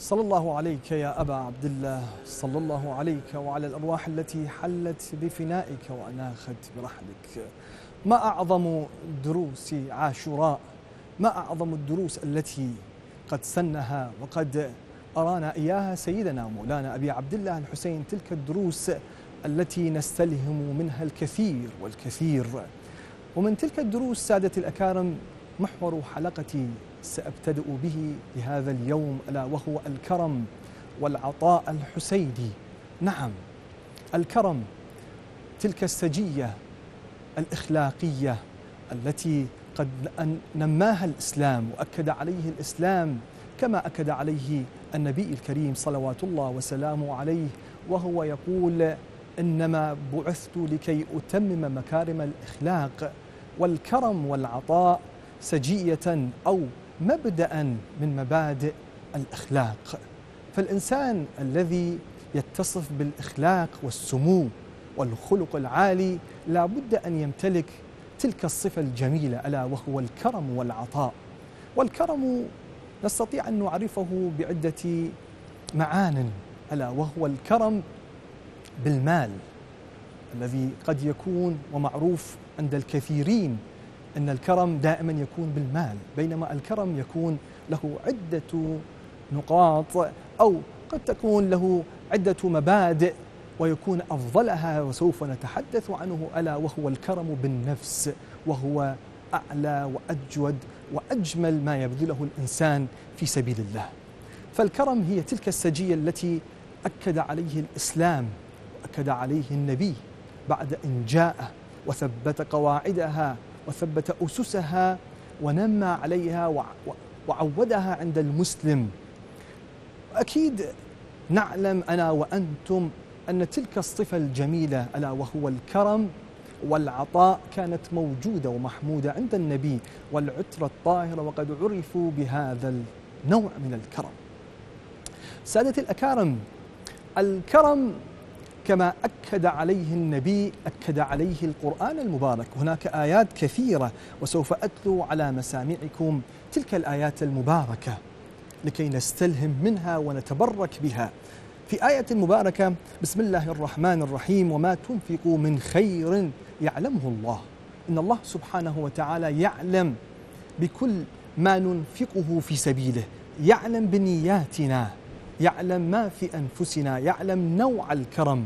صلى الله عليك يا أبا عبد الله، صلى الله عليك وعلى الأرواح التي حلت بفنائك وأناخت برحلك. ما أعظم دروس عاشوراء، ما أعظم الدروس التي قد سنها وقد أرانا إياها سيدنا مولانا أبي عبد الله الحسين. تلك الدروس التي نستلهم منها الكثير والكثير. ومن تلك الدروس سادة الأكارم محور حلقتي سأبتدأ به لهذا اليوم، ألا وهو الكرم والعطاء الحسيني. نعم، الكرم، تلك السجية الإخلاقية التي قد نماها الإسلام وأكد عليه الإسلام كما أكد عليه النبي الكريم صلوات الله وسلامه عليه، وهو يقول: إنما بعثت لكي أتمم مكارم الإخلاق. والكرم والعطاء سجية أو مبدأ من مبادئ الإخلاق. فالإنسان الذي يتصف بالإخلاق والسمو والخلق العالي لا بد أن يمتلك تلك الصفة الجميلة، ألا وهو الكرم والعطاء. والكرم نستطيع أن نعرفه بعدة معان، ألا وهو الكرم بالمال الذي قد يكون ومعروف عند الكثيرين أن الكرم دائما يكون بالمال، بينما الكرم يكون له عدة نقاط أو قد تكون له عدة مبادئ، ويكون أفضلها وسوف نتحدث عنه ألا وهو الكرم بالنفس، وهو أعلى وأجود وأجمل ما يبذله الإنسان في سبيل الله. فالكرم هي تلك السجية التي أكد عليه الإسلام وأكد عليه النبي بعد إن جاء وثبت قواعدها وثبت أسسها ونمى عليها وعودها عند المسلم. أكيد نعلم أنا وأنتم أن تلك الصفة الجميلة ألا وهو الكرم والعطاء كانت موجودة ومحمودة عند النبي والعترة الطاهرة، وقد عرفوا بهذا النوع من الكرم. سادة الأكارم، الكرم كما أكد عليه النبي أكد عليه القرآن المبارك. هناك آيات كثيرة وسوف أتلو على مسامعكم تلك الآيات المباركة لكي نستلهم منها ونتبرك بها. في آية مباركة: بسم الله الرحمن الرحيم: وما تنفقوا من خير يعلمه الله. إن الله سبحانه وتعالى يعلم بكل ما ننفقه في سبيله، يعلم بنياتنا، يعلم ما في أنفسنا، يعلم نوع الكرم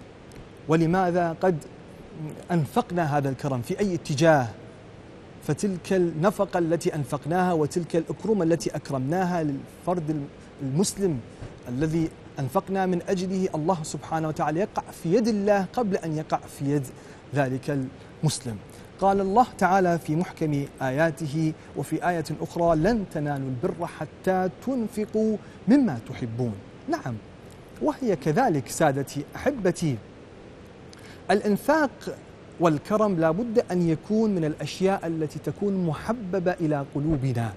ولماذا قد أنفقنا هذا الكرم في أي اتجاه. فتلك النفقة التي أنفقناها وتلك الأكرمة التي أكرمناها للفرد المسلم الذي أنفقنا من أجله، الله سبحانه وتعالى يقع في يد الله قبل أن يقع في يد ذلك المسلم. قال الله تعالى في محكم آياته وفي آية أخرى: لن تنالوا البر حتى تنفقوا مما تحبون. نعم، وهي كذلك سادتي أحبتي. الإنفاق والكرم لا بد أن يكون من الأشياء التي تكون محببة إلى قلوبنا،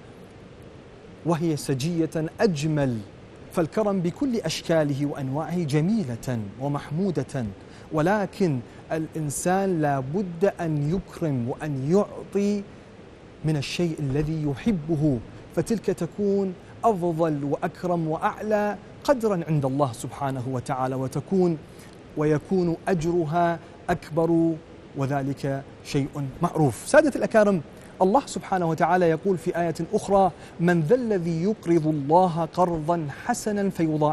وهي سجية أجمل. فالكرم بكل أشكاله وأنواعه جميلة ومحمودة، ولكن الإنسان لا بد أن يكرم وأن يعطي من الشيء الذي يحبه، فتلك تكون أفضل وأكرم وأعلى قدرا عند الله سبحانه وتعالى، ويكون أجرها أكبر، وذلك شيء معروف. سادة الأكارم، الله سبحانه وتعالى يقول في آية أخرى: من ذا الذي يقرض الله قرضا حسنا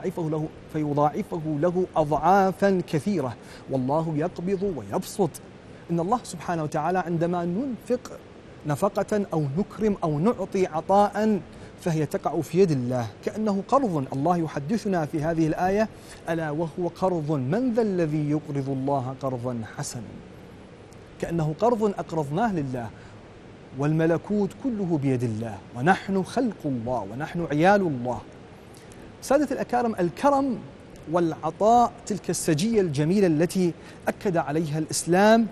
فيضاعفه له أضعافا كثيرة والله يقبض ويبسط. إن الله سبحانه وتعالى عندما ننفق نفقة أو نكرم أو نعطي عطاء فهي تقع في يد الله كأنه قرض. الله يحدثنا في هذه الآية: ألا وهو قرض، من ذا الذي يقرض الله قرضا حسنا، كأنه قرض أقرضناه لله، والملكوت كله بيد الله، ونحن خلق الله ونحن عيال الله. سادة الأكارم، الكرم والعطاء تلك السجية الجميلة التي أكد عليها الإسلام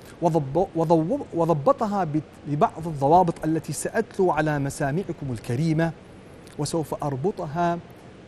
وضبطها ببعض الضوابط التي سأتلو على مسامعكم الكريمة، وسوف أربطها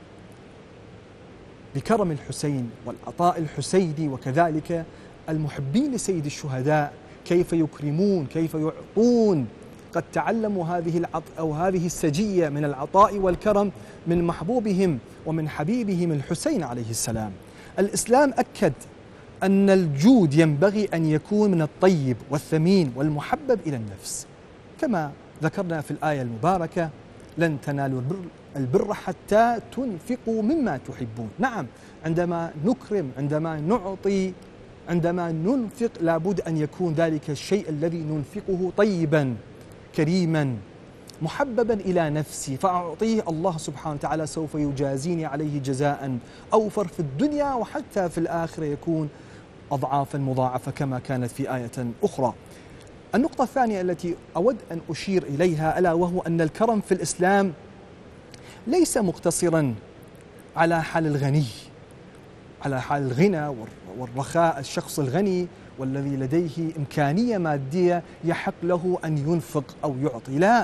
بكرم الحسين والعطاء الحسيني، وكذلك المحبين لسيد الشهداء كيف يكرمون، كيف يعطون قد تعلموا هذه السجية من العطاء والكرم من محبوبهم ومن حبيبهم الحسين عليه السلام. الإسلام أكد أن الجود ينبغي أن يكون من الطيب والثمين والمحبب إلى النفس، كما ذكرنا في الآية المباركة: لن تنالوا البر حتى تنفقوا مما تحبون. نعم، عندما نكرم، عندما نعطي، عندما ننفق، لابد أن يكون ذلك الشيء الذي ننفقه طيبا كريما محببا إلى نفسي، فأعطيه الله سبحانه وتعالى سوف يجازيني عليه جزاء أوفر في الدنيا، وحتى في الآخرة يكون أضعافا مضاعفة كما كانت في آية أخرى. النقطة الثانية التي أود أن أشير إليها ألا وهو أن الكرم في الإسلام ليس مقتصرا على حال الغني، على حال الغنى والرخاء. الشخص الغني والذي لديه إمكانية مادية يحق له أن ينفق أو يعطي، لا،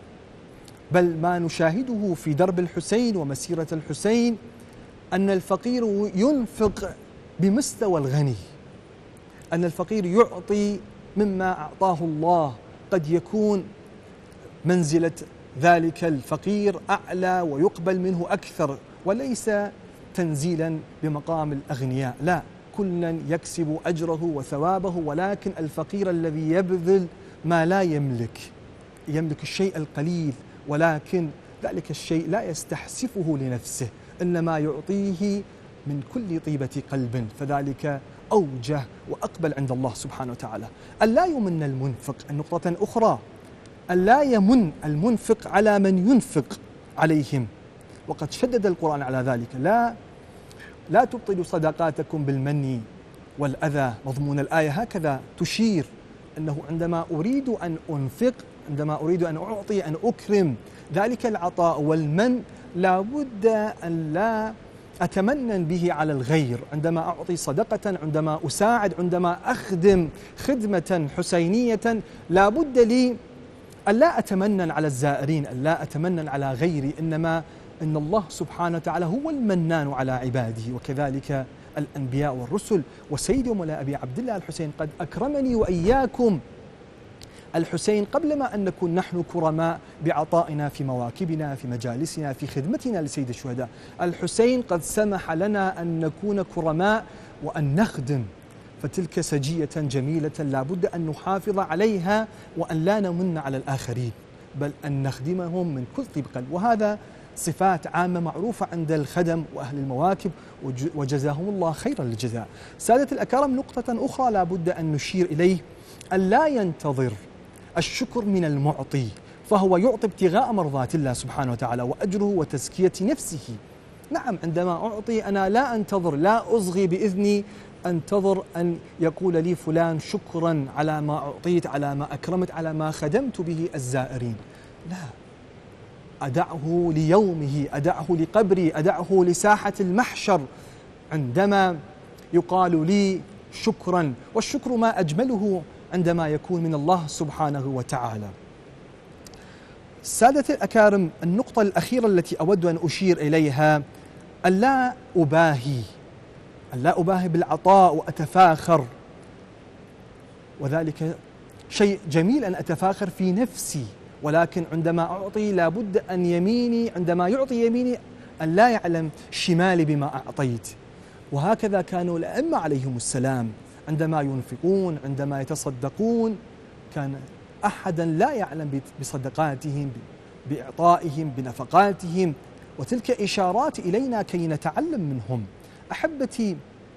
بل ما نشاهده في درب الحسين ومسيرة الحسين أن الفقير ينفق بمستوى الغني، أن الفقير يعطي مما أعطاه الله. قد يكون منزلة ذلك الفقير أعلى ويقبل منه أكثر، وليس تنزيلا بمقام الأغنياء، لا، كلا يكسب أجره وثوابه، ولكن الفقير الذي يبذل ما لا يملك الشيء القليل، ولكن ذلك الشيء لا يستحسفه لنفسه، إنما يعطيه من كل طيبة قلب، فذلك أوجه وأقبل عند الله سبحانه وتعالى. ألا يمن المنفق. النقطة أخرى: ألا يمن المنفق على من ينفق عليهم، وقد شدد القرآن على ذلك: لا تبطلوا صدقاتكم بالمن والأذى. مضمون الآية هكذا تشير أنه عندما أريد أن أنفق، عندما أريد أن أعطي، أن أكرم، ذلك العطاء والمن لا بد أن لا أتمنن به على الغير. عندما أعطي صدقة، عندما أساعد، عندما أخدم خدمة حسينية، لا بد لي أن لا أتمنن على الزائرين، أن لا أتمنن على غيري، إنما إن الله سبحانه وتعالى هو المنان على عباده، وكذلك الأنبياء والرسل. وسيدي ومولاي أبي عبد الله الحسين قد أكرمني وإياكم الحسين قبل ما أن نكون نحن كرماء بعطائنا في مواكبنا، في مجالسنا، في خدمتنا لسيد الشهداء. الحسين قد سمح لنا أن نكون كرماء وأن نخدم، فتلك سجية جميلة لا بد أن نحافظ عليها، وأن لا نمن على الآخرين، بل أن نخدمهم من كل طيب قلب. وهذا صفات عامة معروفة عند الخدم وأهل المواكب، وجزاهم الله خير الجزاء. سادة الأكارم، نقطة أخرى لا بد أن نشير إليه: أن لا ينتظر الشكر من المعطي، فهو يعطي ابتغاء مرضات الله سبحانه وتعالى وأجره وتزكية نفسه. نعم، عندما أعطي أنا لا أنتظر، لا أصغي بإذني أنتظر أن يقول لي فلان شكرا على ما أعطيت، على ما أكرمت، على ما خدمت به الزائرين، لا، أدعه ليومه، أدعه لقبري، أدعه لساحة المحشر عندما يقال لي شكرا. والشكر ما أجمله عندما يكون من الله سبحانه وتعالى. سادة الأكارم، النقطة الأخيرة التي أود أن أشير إليها: ألا أباهي بالعطاء وأتفاخر، وذلك شيء جميل أن أتفاخر في نفسي، ولكن عندما أعطي لا بد أن يميني، عندما يعطي يميني، أن لا يعلم شمالي بما أعطيت. وهكذا كانوا الأئمة عليهم السلام عندما ينفقون، عندما يتصدقون، كان أحدا لا يعلم بصدقاتهم، بإعطائهم، بنفقاتهم، وتلك إشارات إلينا كي نتعلم منهم. أحبتي،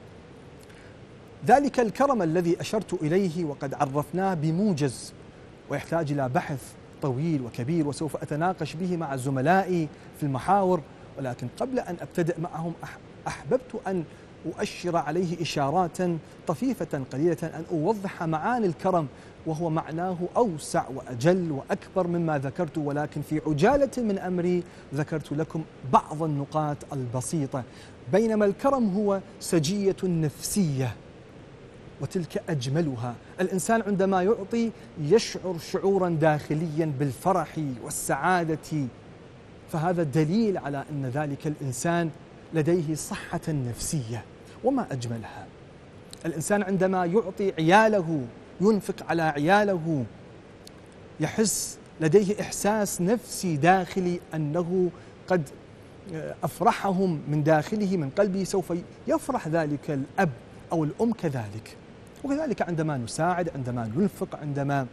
ذلك الكرم الذي أشرت إليه وقد عرفناه بموجز، ويحتاج إلى بحث طويل وكبير، وسوف أتناقش به مع زملائي في المحاور، ولكن قبل أن أبتدأ معهم أحببت أن أؤشر عليه إشارات طفيفة قليلة، أن أوضح معاني الكرم، وهو معناه أوسع وأجل وأكبر مما ذكرت، ولكن في عجالة من أمري ذكرت لكم بعض النقاط البسيطة. بينما الكرم هو سجية نفسية، وتلك أجملها. الإنسان عندما يعطي يشعر شعورا داخليا بالفرح والسعادة، فهذا دليل على أن ذلك الإنسان لديه صحة نفسية، وما أجملها. الإنسان عندما يعطي عياله، ينفق على عياله، يحس لديه إحساس نفسي داخلي أنه قد أفرحهم من داخله من قلبه، سوف يفرح ذلك الأب أو الأم كذلك. وكذلك عندما نساعد، عندما ننفق، عندما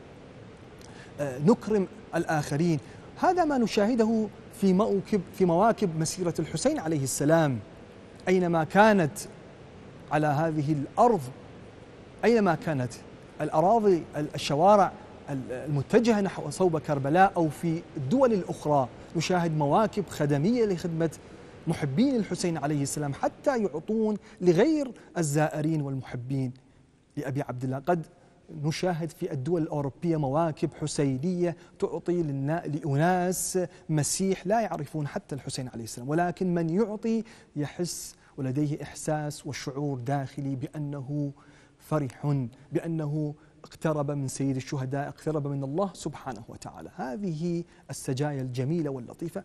نكرم الآخرين، هذا ما نشاهده في مواكب مسيرة الحسين عليه السلام. أينما كانت على هذه الأرض، أينما كانت الأراضي، الشوارع المتجهة نحو صوب كربلاء أو في الدول الأخرى، نشاهد مواكب خدمية لخدمة محبين الحسين عليه السلام، حتى يعطون لغير الزائرين والمحبين لأبي عبد الله. قد نشاهد في الدول الأوروبية مواكب حسينية تعطي لأناس مسيح لا يعرفون حتى الحسين عليه السلام، ولكن من يعطي يحس ولديه إحساس وشعور داخلي بأنه فرح، بأنه اقترب من سيد الشهداء، اقترب من الله سبحانه وتعالى. هذه السجايا الجميلة واللطيفة.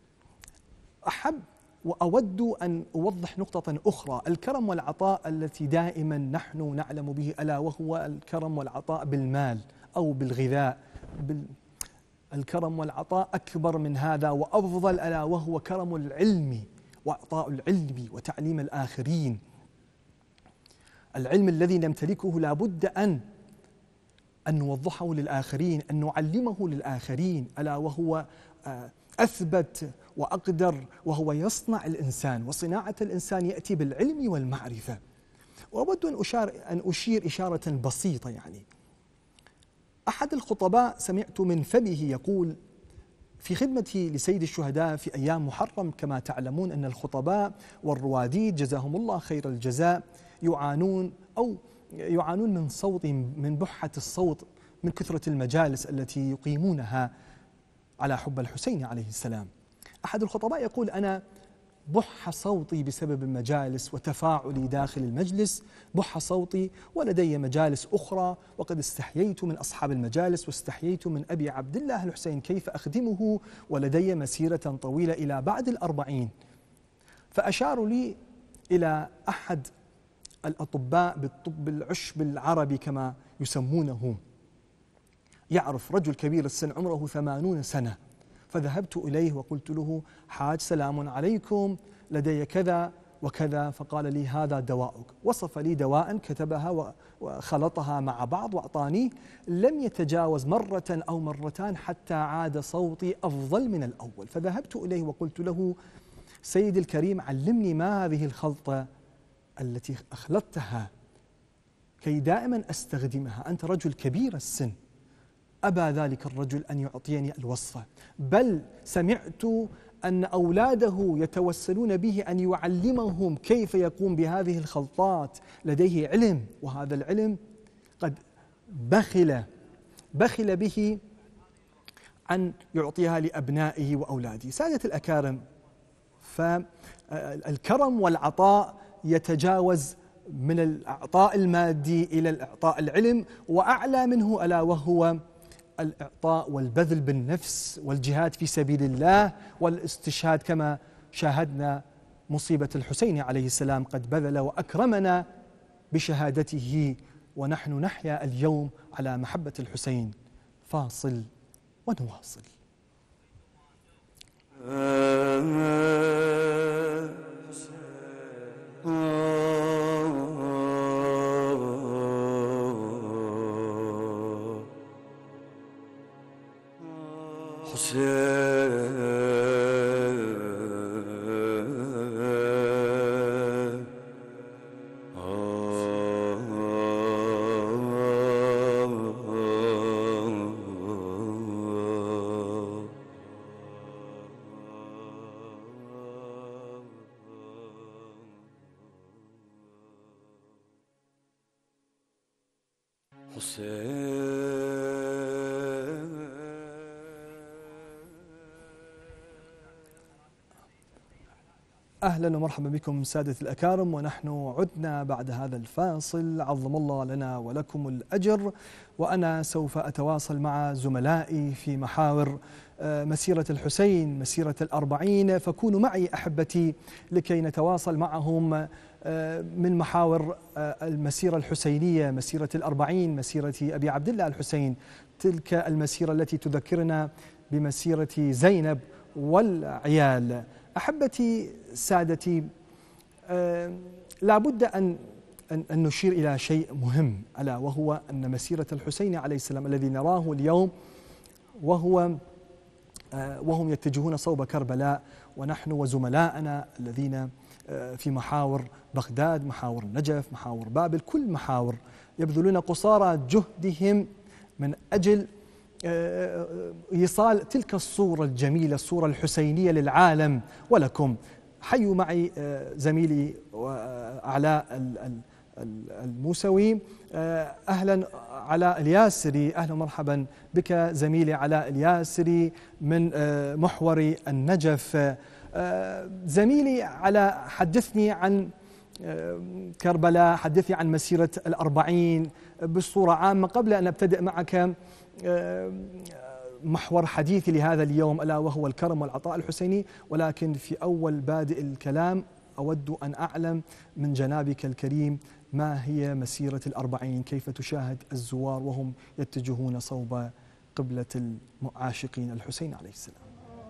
أحب وأود أن أوضح نقطة أخرى، الكرم والعطاء التي دائما نحن نعلم به، ألا وهو الكرم والعطاء بالمال أو بالغذاء. الكرم والعطاء أكبر من هذا وأفضل، ألا وهو كرم العلم وإعطاء العلم وتعليم الآخرين. العلم الذي نمتلكه لا بد أن نوضحه للآخرين، أن نعلمه للآخرين، ألا وهو أثبت وأقدر، وهو يصنع الإنسان، وصناعة الإنسان يأتي بالعلم والمعرفة. وأود أن أشير إشارة بسيطة. يعني أحد الخطباء سمعت من فمه يقول في خدمتي لسيد الشهداء في أيام محرم، كما تعلمون أن الخطباء والرواديد جزاهم الله خير الجزاء يعانون من صوت، من بحة الصوت، من كثرة المجالس التي يقيمونها على حب الحسين عليه السلام. أحد الخطباء يقول: أنا بح صوتي بسبب المجالس وتفاعلي داخل المجلس، بح صوتي، ولدي مجالس أخرى، وقد استحييت من أصحاب المجالس واستحييت من أبي عبد الله الحسين كيف أخدمه، ولدي مسيرة طويلة إلى بعد 40. فأشاروا لي إلى أحد الأطباء بالطب العشب العربي كما يسمونه، يعرف رجل كبير السن عمره 80 سنة. فذهبت إليه وقلت له: حاج سلام عليكم، لدي كذا وكذا. فقال لي: هذا دواءك. وصف لي دواء كتبها وخلطها مع بعض وأعطاني، لم يتجاوز مرة أو مرتان حتى عاد صوتي أفضل من الأول. فذهبت إليه وقلت له: سيدي الكريم، علمني ما هذه الخلطة التي أخلطتها كي دائما أستخدمها، أنت رجل كبير السن. أبى ذلك الرجل أن يعطيني الوصفة، بل سمعت أن أولاده يتوسلون به أن يعلمهم كيف يقوم بهذه الخلطات. لديه علم، وهذا العلم قد بخل به أن يعطيها لأبنائه وأولاده. سادة الأكارم، فالكرم والعطاء يتجاوز من الإعطاء المادي إلى الإعطاء العلم، وأعلى منه ألا وهو الإعطاء والبذل بالنفس والجهاد في سبيل الله والاستشهاد، كما شاهدنا مصيبة الحسين عليه السلام، قد بذل وأكرمنا بشهادته، ونحن نحيا اليوم على محبة الحسين. فاصل ونواصل. أهلا ومرحبا بكم سادة الأكارم، ونحن عدنا بعد هذا الفاصل، عظم الله لنا ولكم الأجر. وأنا سوف أتواصل مع زملائي في محاور مسيرة الحسين، مسيرة 40، فكونوا معي أحبتي لكي نتواصل معهم من محاور المسيرة الحسينية، مسيرة 40، مسيرة أبي عبد الله الحسين. تلك المسيرة التي تذكرنا بمسيرة زينب والعيال. أحبتي سادتي، لا بد أن نشير إلى شيء مهم، ألا وهو أن مسيرة الحسين عليه السلام الذي نراه اليوم وهم يتجهون صوب كربلاء، ونحن وزملاءنا الذين في محاور بغداد، محاور النجف، محاور بابل، كل محاور يبذلون قصارى جهدهم من أجل إيصال تلك الصورة الجميلة، الصورة الحسينية للعالم ولكم. حيوا معي زميلي علاء الموسوي. أهلا علاء الياسري، أهلا ومرحبا بك زميلي علاء الياسري من محور النجف. زميلي علاء، حدثني عن كربلاء، حدثني عن مسيرة الأربعين بصورة عامة قبل أن أبتدئ معك محور حديثي لهذا اليوم، ألا وهو الكرم والعطاء الحسيني. ولكن في أول بادئ الكلام أود أن أعلم من جنابك الكريم ما هي مسيرة الأربعين، كيف تشاهد الزوار وهم يتجهون صوب قبلة المعاشقين الحسين عليه السلام؟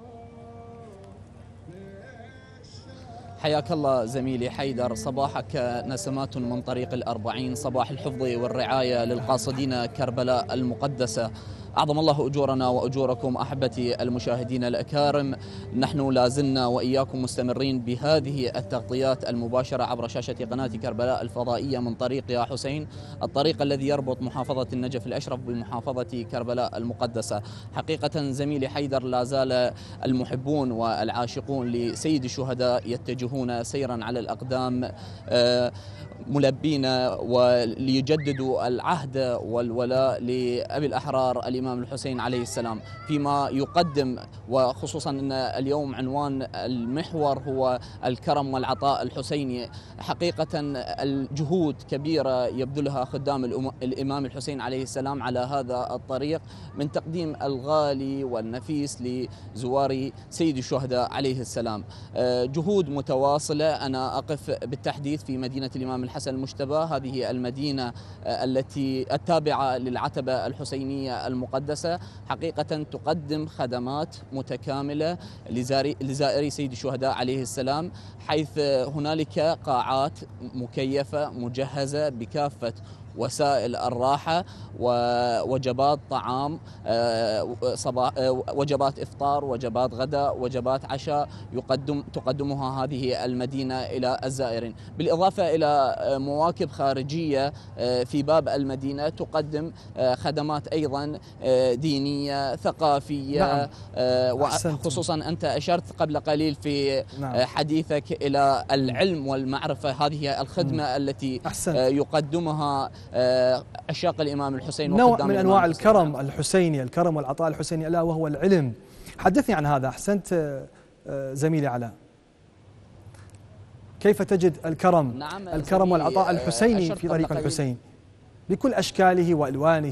حياك الله زميلي حيدر، صباحك نسمات من طريق الأربعين، صباح الحفظ والرعاية للقاصدين كربلاء المقدسة. أعظم الله أجورنا وأجوركم أحبتي المشاهدين الأكارم. نحن لازلنا وإياكم مستمرين بهذه التغطيات المباشرة عبر شاشة قناة كربلاء الفضائية من طريق يا حسين، الطريق الذي يربط محافظة النجف الأشرف بمحافظة كربلاء المقدسة. حقيقة زميلي حيدر، لا زال المحبون والعاشقون لسيد الشهداء يتجهون سيرا على الأقدام ملبين وليجددوا العهد والولاء لأبي الأحرار الإمام الحسين عليه السلام، فيما يقدم، وخصوصا أن اليوم عنوان المحور هو الكرم والعطاء الحسيني. حقيقة الجهود كبيرة يبذلها خدام الإمام الحسين عليه السلام على هذا الطريق من تقديم الغالي والنفيس لزوار سيد الشهداء عليه السلام. جهود متواصلة. أنا أقف بالتحديث في مدينة الإمام الحسن المجتبى، هذه المدينة التي التابعة للعتبة الحسينية المقدسة، حقيقة تقدم خدمات متكاملة لزائري سيد الشهداء عليه السلام، حيث هنالك قاعات مكيفة مجهزة بكافة وسائل الراحة ووجبات طعام، وجبات إفطار، وجبات غداء، وجبات عشاء تقدمها هذه المدينة إلى الزائرين، بالإضافة إلى مواكب خارجية في باب المدينة تقدم خدمات أيضا دينية ثقافية. نعم. وخصوصا أنت أشرت قبل قليل في حديثك إلى العلم والمعرفة، هذه الخدمة التي يقدمها عشاق الإمام الحسين، نوع من أنواع الكرم الحسيني، الكرم والعطاء الحسيني، ألا وهو العلم. حدثني عن هذا. أحسنت زميلي علاء، كيف تجد الكرم؟ نعم، الكرم والعطاء الحسيني في طريق الحسين بكل أشكاله وألوانه.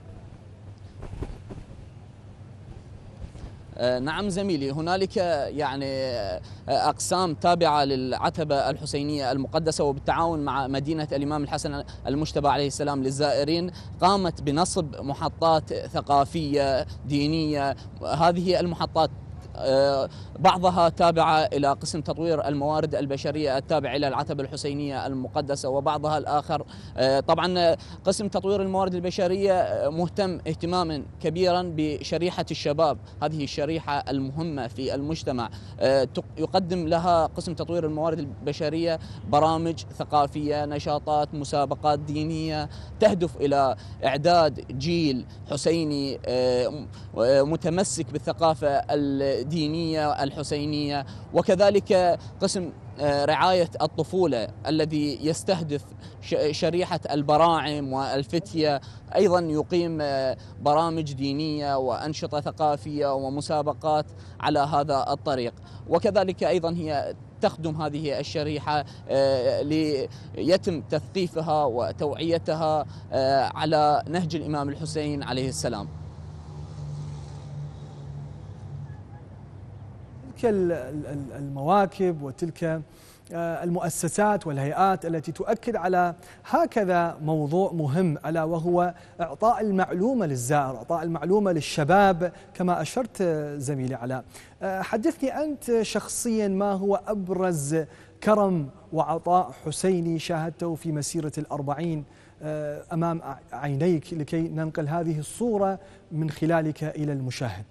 نعم زميلي، هنالك يعني أقسام تابعة للعتبة الحسينية المقدسة، وبالتعاون مع مدينة الإمام الحسن المجتبى عليه السلام للزائرين قامت بنصب محطات ثقافية دينية. هذه المحطات بعضها تابعة إلى قسم تطوير الموارد البشرية التابع إلى العتبة الحسينية المقدسة، وبعضها الآخر طبعا قسم تطوير الموارد البشرية مهتم اهتماما كبيرا بشريحة الشباب، هذه الشريحة المهمة في المجتمع. يقدم لها قسم تطوير الموارد البشرية برامج ثقافية، نشاطات، مسابقات دينية تهدف إلى إعداد جيل حسيني متمسك بالثقافة الدينية الحسينية. وكذلك قسم رعاية الطفولة الذي يستهدف شريحة البراعم والفتية، أيضا يقيم برامج دينية وأنشطة ثقافية ومسابقات على هذا الطريق. وكذلك أيضا هي تخدم هذه الشريحة ليتم تثقيفها وتوعيتها على نهج الإمام الحسين عليه السلام. تلك المواكب وتلك المؤسسات والهيئات التي تؤكد على هكذا موضوع مهم، ألا وهو إعطاء المعلومة للزائر، إعطاء المعلومة للشباب كما أشرت زميلي علاء. حدثني أنت شخصيا، ما هو أبرز كرم وعطاء حسيني شاهدته في مسيرة ال40 أمام عينيك لكي ننقل هذه الصورة من خلالك إلى المشاهد؟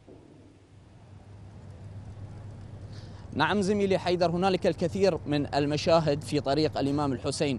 نعم زميلي حيدر، هنالك الكثير من المشاهد في طريق الإمام الحسين.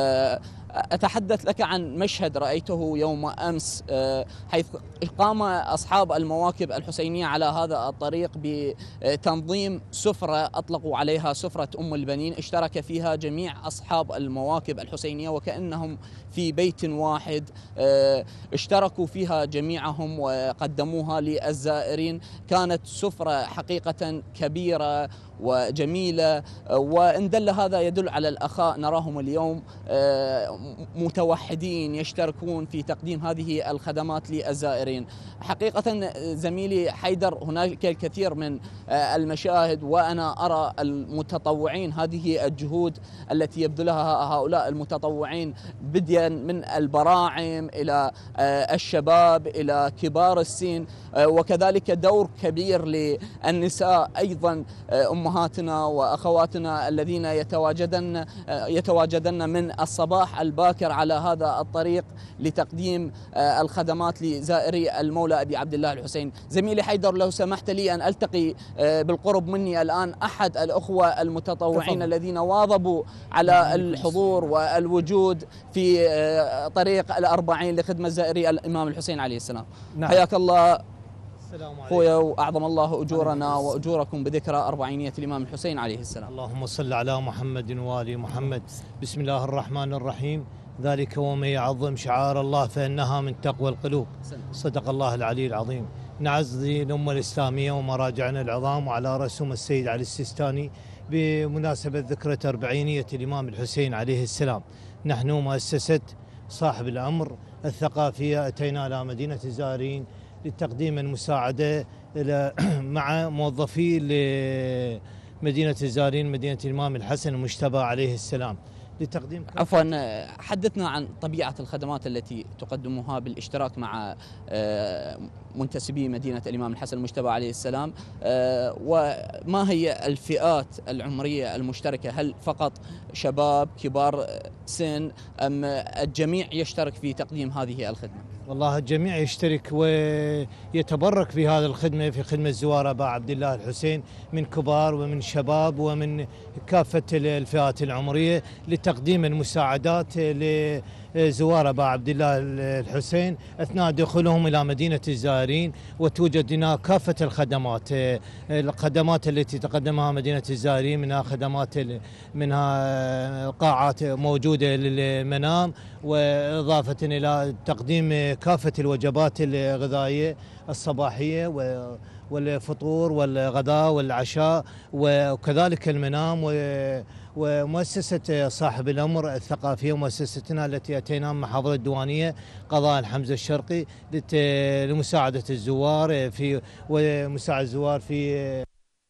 أتحدث لك عن مشهد رأيته يوم أمس، حيث قام أصحاب المواكب الحسينية على هذا الطريق بتنظيم سفرة أطلقوا عليها سفرة أم البنين، اشترك فيها جميع أصحاب المواكب الحسينية وكأنهم في بيت واحد، اشتركوا فيها جميعهم وقدموها للزائرين. كانت سفرة حقيقة كبيرة وجميلة، وإن دل هذا يدل على الأخاء. نراهم اليوم متوحدين يشتركون في تقديم هذه الخدمات للزائرين. حقيقة زميلي حيدر هناك الكثير من المشاهد، وأنا أرى المتطوعين، هذه الجهود التي يبذلها هؤلاء المتطوعين بدءا من البراعم إلى الشباب إلى كبار السن، وكذلك دور كبير للنساء أيضا، أمهاتنا وأخواتنا الذين يتواجدن من الصباح الباكر على هذا الطريق لتقديم الخدمات لزائري المولى أبي عبد الله الحسين. زميلي حيدر، لو سمحت لي أن ألتقي بالقرب مني الآن أحد الأخوة المتطوعين الذين واظبوا على الحضور والوجود في طريق ال40 لخدمة زائري الإمام الحسين عليه السلام. نعم. حياك الله خويا، وأعظم الله أجورنا وأجوركم بذكرى 40 الإمام الحسين عليه السلام. اللهم صل على محمد وآل محمد. بسم الله الرحمن الرحيم. ذلك ومن يعظم شعار الله فإنها من تقوى القلوب. صدق الله العلي العظيم. نعزي الأمة الإسلامية ومراجعنا العظام وعلى رسوم السيد علي السيستاني بمناسبة ذكرى 40 الإمام الحسين عليه السلام. نحن مؤسسة صاحب الأمر الثقافية أتينا إلى مدينة الزائرين لتقديم المساعدة مع موظفي لمدينة الزائرين مدينة الإمام الحسن المجتبى عليه السلام لتقديم. عفوا، حدثنا عن طبيعة الخدمات التي تقدموها بالاشتراك مع منتسبي مدينة الإمام الحسن المجتبى عليه السلام، وما هي الفئات العمرية المشتركة؟ هل فقط شباب كبار سن أم الجميع يشترك في تقديم هذه الخدمة؟ والله الجميع يشترك ويتبرك في هذه الخدمة، في خدمة زوار أبا عبد الله الحسين، من كبار ومن شباب ومن كافة الفئات العمرية لتقديم المساعدات لزوار أبا عبد الله الحسين أثناء دخولهم إلى مدينة الزائرين. وتوجد هنا كافة الخدمات التي تقدمها مدينة الزائرين، منها خدمات منها قاعات موجودة للمنام، وإضافة إلى تقديم كافة الوجبات الغذائية الصباحية والفطور والغداء والعشاء، وكذلك المنام. ومؤسسة صاحب الأمر الثقافية ومؤسستنا التي أتينا من محافظة الديوانية قضاء الحمزة الشرقي لمساعدة الزوار ومساعدة الزوار في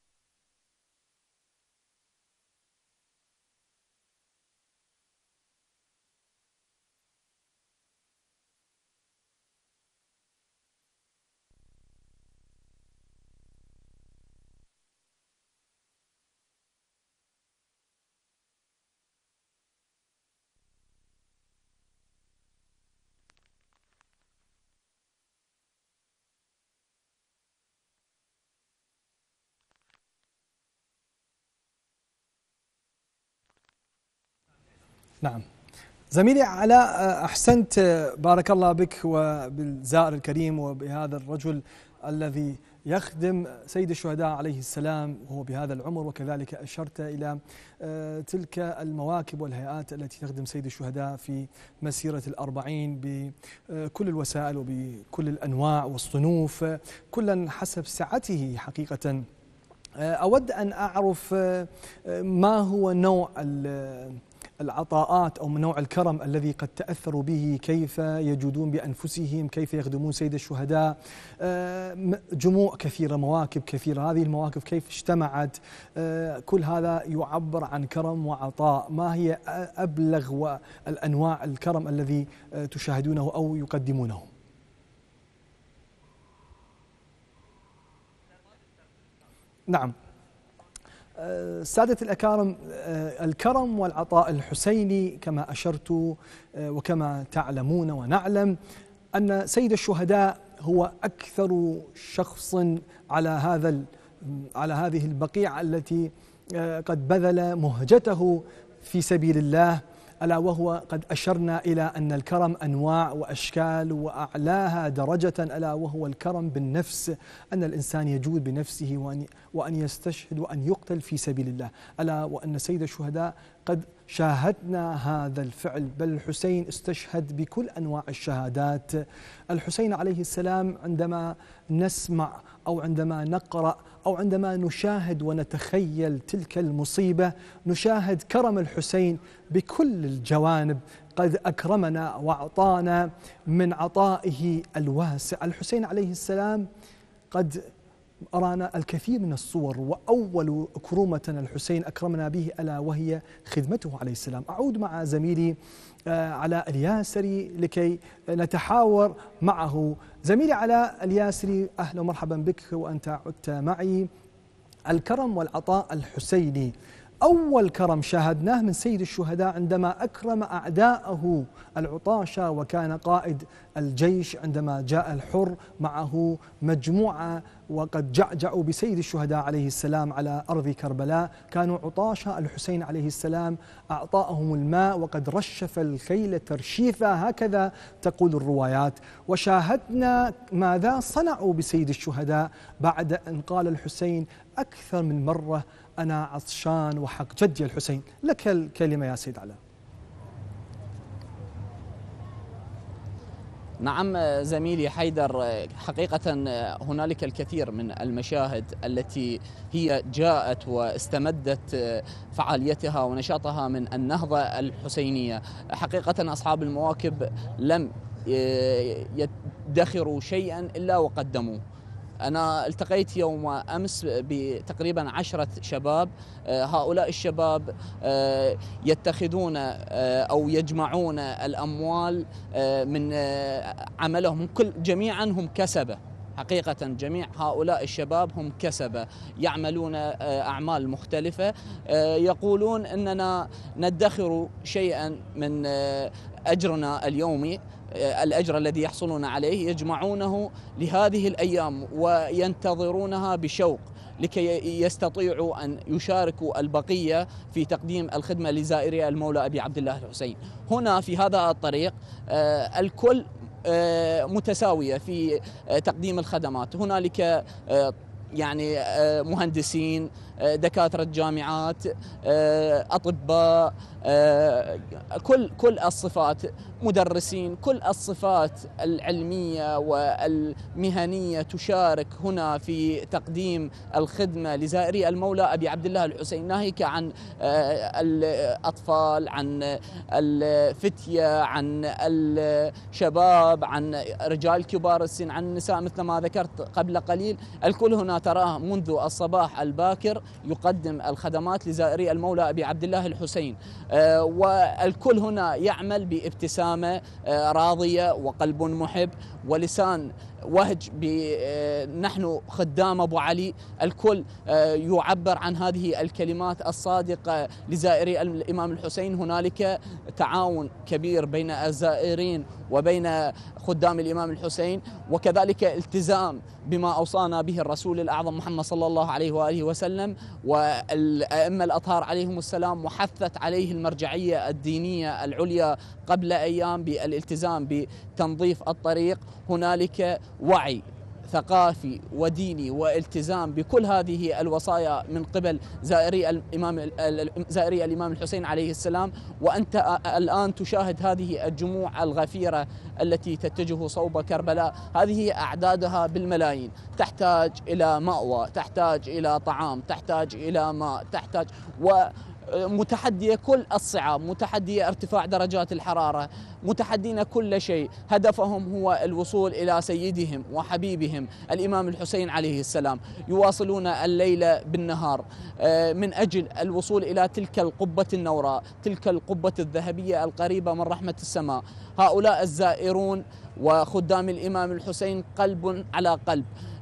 نعم زميلي علاء، أحسنت، بارك الله بك وبالزائر الكريم وبهذا الرجل الذي يخدم سيد الشهداء عليه السلام وهو بهذا العمر، وكذلك أشرت إلى تلك المواكب والهيئات التي تخدم سيد الشهداء في مسيرة ال40 بكل الوسائل وبكل الأنواع والصنوف، كلا حسب سعته. حقيقة أود أن أعرف ما هو نوع العطاءات أو من نوع الكرم الذي قد تأثروا به، كيف يجودون بأنفسهم، كيف يخدمون سيد الشهداء، جموع كثيرة، مواكب كثيرة، هذه المواكب كيف اجتمعت، كل هذا يعبر عن كرم وعطاء. ما هي أبلغ الأنواع الكرم الذي تشاهدونه أو يقدمونه؟ نعم سادة الأكارم، الكرم والعطاء الحسيني كما أشرت وكما تعلمون ونعلم أن سيد الشهداء هو أكثر شخص على هذه البقيعة التي قد بذل مهجته في سبيل الله، ألا وهو قد أشرنا إلى أن الكرم أنواع وأشكال، وأعلاها درجة ألا وهو الكرم بالنفس، أن الإنسان يجود بنفسه وأن يستشهد وأن يقتل في سبيل الله، ألا وأن سيد الشهداء قد شاهدنا هذا الفعل، بل الحسين استشهد بكل أنواع الشهادات. الحسين عليه السلام عندما نسمع أو عندما نقرأ أو عندما نشاهد ونتخيل تلك المصيبة، نشاهد كرم الحسين بكل الجوانب، قد أكرمنا وأعطانا من عطائه الواسع. الحسين عليه السلام قد أرانا الكثير من الصور، وأول أكرمة الحسين أكرمنا به ألا وهي خدمته عليه السلام. أعود مع زميلي علاء الياسري لكي نتحاور معه. زميلي علاء الياسري، أهلا ومرحبا بك وأنت عدت معي. الكرم والعطاء الحسيني، أول كرم شاهدناه من سيد الشهداء عندما أكرم أعداءه العطاشة، وكان قائد الجيش عندما جاء الحر معه مجموعة وقد جعجعوا بسيد الشهداء عليه السلام على أرض كربلاء، كانوا عطاشة. الحسين عليه السلام أعطاهم الماء وقد رشف الخيل ترشيفا، هكذا تقول الروايات. وشاهدنا ماذا صنعوا بسيد الشهداء بعد أن قال الحسين أكثر من مرة أنا عطشان وحق جدي الحسين. لك الكلمة يا سيد علاء. نعم زميلي حيدر، حقيقة هنالك الكثير من المشاهد التي هي جاءت واستمدت فعاليتها ونشاطها من النهضة الحسينية. حقيقة أصحاب المواكب لم يدخروا شيئا إلا وقدموه. أنا التقيت يوم أمس بتقريبا 10 شباب، هؤلاء الشباب يتخذون أو يجمعون الأموال من عملهم، جميعا هم كسبة. حقيقة جميع هؤلاء الشباب هم كسبة، يعملون أعمال مختلفة، يقولون أننا ندخر شيئا من أجرنا اليومي، الأجر الذي يحصلون عليه يجمعونه لهذه الأيام وينتظرونها بشوق لكي يستطيعوا أن يشاركوا البقية في تقديم الخدمة لزائري المولى أبي عبد الله الحسين. هنا في هذا الطريق الكل متساوية في تقديم الخدمات، هنالك يعني مهندسين، دكاترة جامعات، أطباء، كل الصفات، مدرسين، كل الصفات العلمية والمهنية تشارك هنا في تقديم الخدمة لزائري المولى أبي عبد الله الحسين، ناهيك عن الأطفال، عن الفتية، عن الشباب، عن رجال كبار السن، عن النساء مثل ما ذكرت قبل قليل. الكل هنا تراه منذ الصباح الباكر يقدم الخدمات لزائري المولى أبي عبد الله الحسين، والكل هنا يعمل بابتسامة راضية وقلب محب ولسان وهج نحن خدام أبو علي. الكل يعبر عن هذه الكلمات الصادقة لزائري الإمام الحسين. هنالك تعاون كبير بين الزائرين وبين خدام الإمام الحسين، وكذلك التزام بما أوصانا به الرسول الأعظم محمد صلى الله عليه وآله وسلم والأئمة الأطهار عليهم السلام، وحثت عليه المرجعية الدينية العليا قبل أيام بالالتزام بتنظيف الطريق. هنالك وعي ثقافي وديني والتزام بكل هذه الوصايا من قبل زائري الإمام الحسين عليه السلام، وأنت الآن تشاهد هذه الجموع الغفيرة التي تتجه صوب كربلاء. هذه أعدادها بالملايين، تحتاج إلى مأوى، تحتاج إلى طعام، تحتاج إلى ماء، تحتاج متحدية كل الصعاب، متحدية ارتفاع درجات الحرارة، متحدين كل شيء. هدفهم هو الوصول إلى سيدهم وحبيبهم الإمام الحسين عليه السلام. يواصلون الليل بالنهار من أجل الوصول إلى تلك القبة النوراء، تلك القبة الذهبية القريبة من رحمة السماء. هؤلاء الزائرون وخدام الإمام الحسين قلب على قلب،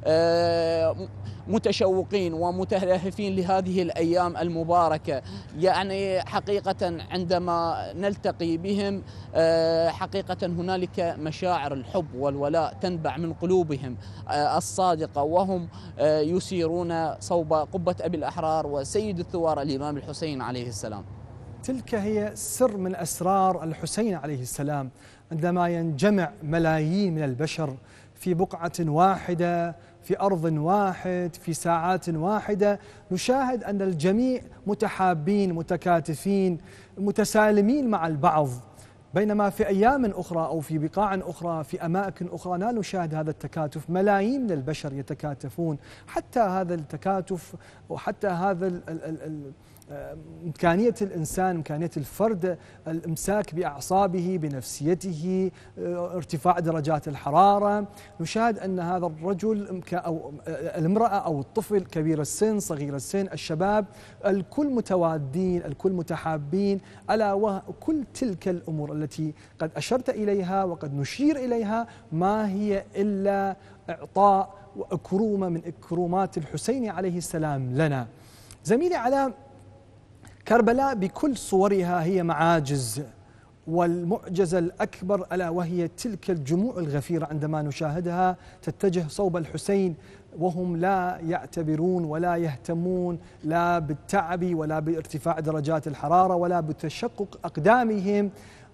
متشوقين ومتلهفين لهذه الأيام المباركة. يعني حقيقة عندما نلتقي بهم حقيقة هنالك مشاعر الحب والولاء تنبع من قلوبهم الصادقة، وهم يسيرون صوب قبة أبي الأحرار وسيد الثوار الإمام الحسين عليه السلام. تلك هي سر من أسرار الحسين عليه السلام. عندما ينجمع ملايين من البشر في بقعة واحدة، في أرض واحد، في ساعات واحدة، نشاهد أن الجميع متحابين متكاتفين متسالمين مع البعض. بينما في أيام أخرى أو في بقاع أخرى في أماكن أخرى لا نشاهد هذا التكاتف. ملايين من البشر يتكاتفون. حتى هذا التكاتف وحتى هذا إمكانية الإنسان، إمكانية الفرد الإمساك بأعصابه بنفسيته، ارتفاع درجات الحرارة. نشاهد أن هذا الرجل أو الامرأة أو الطفل، كبير السن صغير السن، الشباب، الكل متوادين، الكل متحابين. ألا وكل تلك الأمور التي قد أشرت إليها وقد نشير إليها ما هي إلا إعطاء وأكرومة من إكرومات الحسين عليه السلام لنا. زميلي علاء، كربلاء بكل صورها هي معاجز، والمعجزة الأكبر ألا وهي تلك الجموع الغفيرة عندما نشاهدها تتجه صوب الحسين وهم لا يعتبرون ولا يهتمون لا بالتعب ولا بارتفاع درجات الحرارة ولا بتشقق أقدامهم،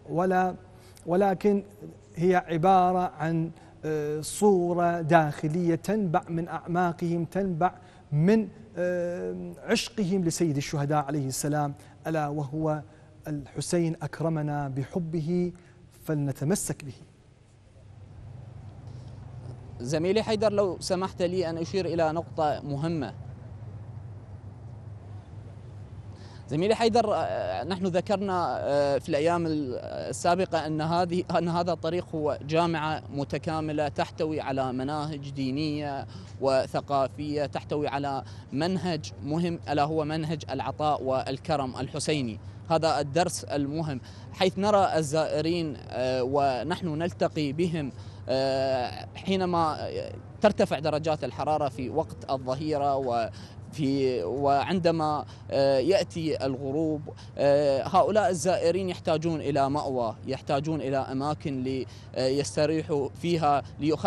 ولكن هي عبارة عن صورة داخلية تنبع من أعماقهم، تنبع من عشقهم لسيد الشهداء عليه السلام، ألا وهو الحسين أكرمنا بحبه فلنتمسك به. زميلي حيدر، لو سمحت لي أن أشير إلى نقطة مهمة. زميلي حيدر، نحن ذكرنا في الأيام السابقة أن هذا الطريق هو جامعة متكاملة تحتوي على مناهج دينية وثقافية، تحتوي على منهج مهم ألا هو منهج العطاء والكرم الحسيني. هذا الدرس المهم، حيث نرى الزائرين ونحن نلتقي بهم حينما ترتفع درجات الحرارة في وقت الظهيرة وعندما يأتي الغروب. هؤلاء الزائرين يحتاجون إلى مأوى، يحتاجون إلى أماكن ليستريحوا فيها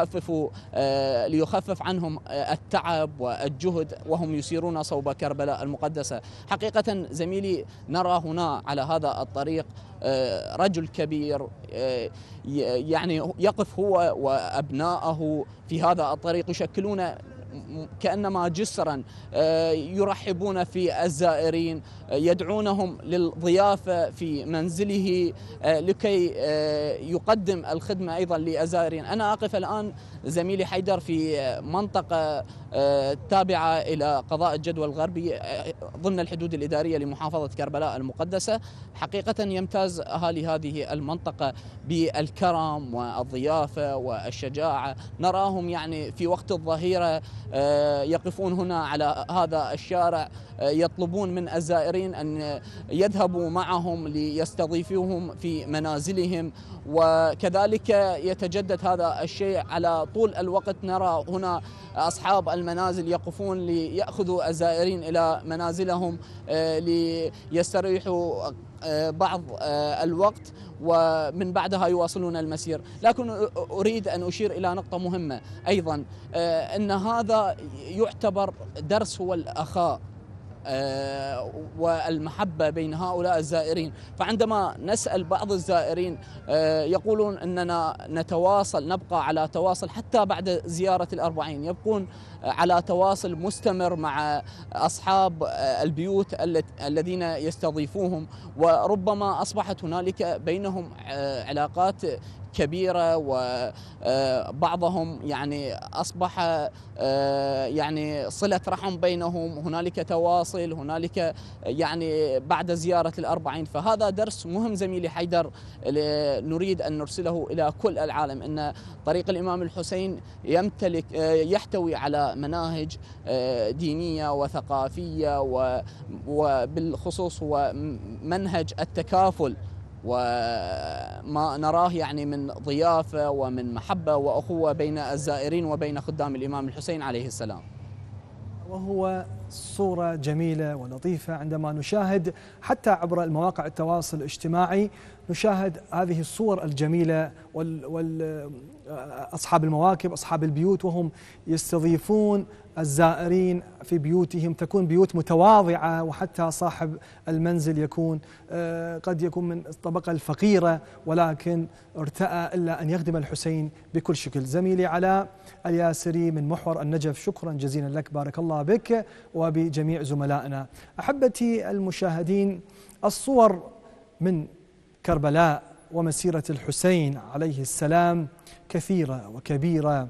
ليخفف عنهم التعب والجهد وهم يسيرون صوب كربلاء المقدسة. حقيقة زميلي، نرى هنا على هذا الطريق رجل كبير يعني يقف هو وأبناءه في هذا الطريق، يشكلون كأنما جسرا، يرحبون في الزائرين، يدعونهم للضيافة في منزله لكي يقدم الخدمة أيضا للزائرين. أنا أقف الآن زميلي حيدر في منطقة تابعة إلى قضاء الجدوى الغربي ضمن الحدود الإدارية لمحافظة كربلاء المقدسة. حقيقة يمتاز أهالي هذه المنطقة بالكرم والضيافة والشجاعة. نراهم يعني في وقت الظهيرة يقفون هنا على هذا الشارع، يطلبون من الزائرين أن يذهبوا معهم ليستضيفوهم في منازلهم، وكذلك يتجدد هذا الشيء على طول الوقت. نرى هنا أصحاب المنازل يقفون ليأخذوا الزائرين إلى منازلهم ليستريحوا بعض الوقت ومن بعدها يواصلون المسير. لكن أريد أن أشير إلى نقطة مهمة أيضا، أن هذا يعتبر درس هو الأخاء والمحبة بين هؤلاء الزائرين. فعندما نسأل بعض الزائرين يقولون أننا نبقى على تواصل حتى بعد زيارة الأربعين، يبقون على تواصل مستمر مع أصحاب البيوت الذين يستضيفوهم، وربما أصبحت هنالك بينهم علاقات كبيرة، وبعضهم يعني أصبح يعني صلة رحم بينهم، هنالك تواصل، هنالك يعني بعد زيارة ال40. فهذا درس مهم زميلي حيدر نريد أن نرسله إلى كل العالم، أن طريق الإمام الحسين يحتوي على مناهج دينية وثقافية، وبالخصوص هو منهج التكافل، وما نراه يعني من ضيافة ومن محبة وأخوة بين الزائرين وبين خدام الإمام الحسين عليه السلام. وهو صورة جميلة ولطيفة عندما نشاهد حتى عبر المواقع التواصل الاجتماعي، نشاهد هذه الصور الجميلة أصحاب المواكب، أصحاب البيوت، وهم يستضيفون الزائرين في بيوتهم، تكون بيوت متواضعة، وحتى صاحب المنزل يكون قد يكون من الطبقة الفقيرة، ولكن ارتأى إلا أن يخدم الحسين بكل شكل. زميلي علاء الياسري من محور النجف، شكرا جزيلا لك، بارك الله بك وبجميع زملائنا. أحبتي المشاهدين، الصور من كربلاء ومسيرة الحسين عليه السلام كثيرة وكبيرة،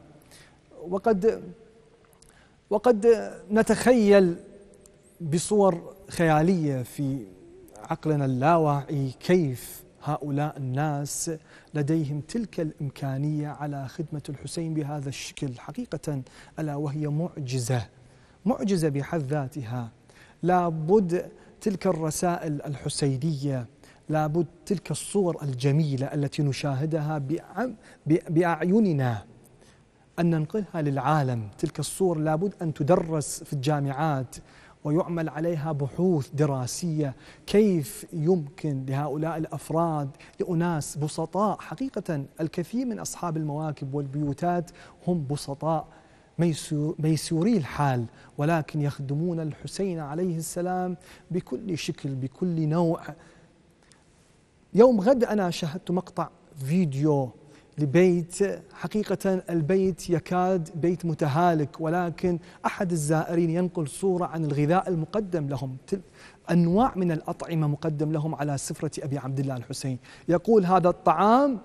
وقد نتخيل بصور خيالية في عقلنا اللاواعي كيف هؤلاء الناس لديهم تلك الإمكانية على خدمة الحسين بهذا الشكل، حقيقة ألا وهي معجزة بحد ذاتها. لابد تلك الرسائل الحسينية، لابد تلك الصور الجميلة التي نشاهدها بأعيننا أن ننقلها للعالم. تلك الصور لابد أن تدرس في الجامعات ويعمل عليها بحوث دراسية، كيف يمكن لهؤلاء الأفراد، لأناس بسطاء حقيقة. الكثير من أصحاب المواكب والبيوتات هم بسطاء ميسوري الحال، ولكن يخدمون الحسين عليه السلام بكل شكل بكل نوع. يوم غد أنا شاهدت مقطع فيديو لبيت، حقيقة البيت يكاد بيت متهالك، ولكن أحد الزائرين ينقل صورة عن الغذاء المقدم لهم، أنواع من الأطعمة مقدم لهم على سفرة أبي عبد الله الحسين. يقول هذا الطعام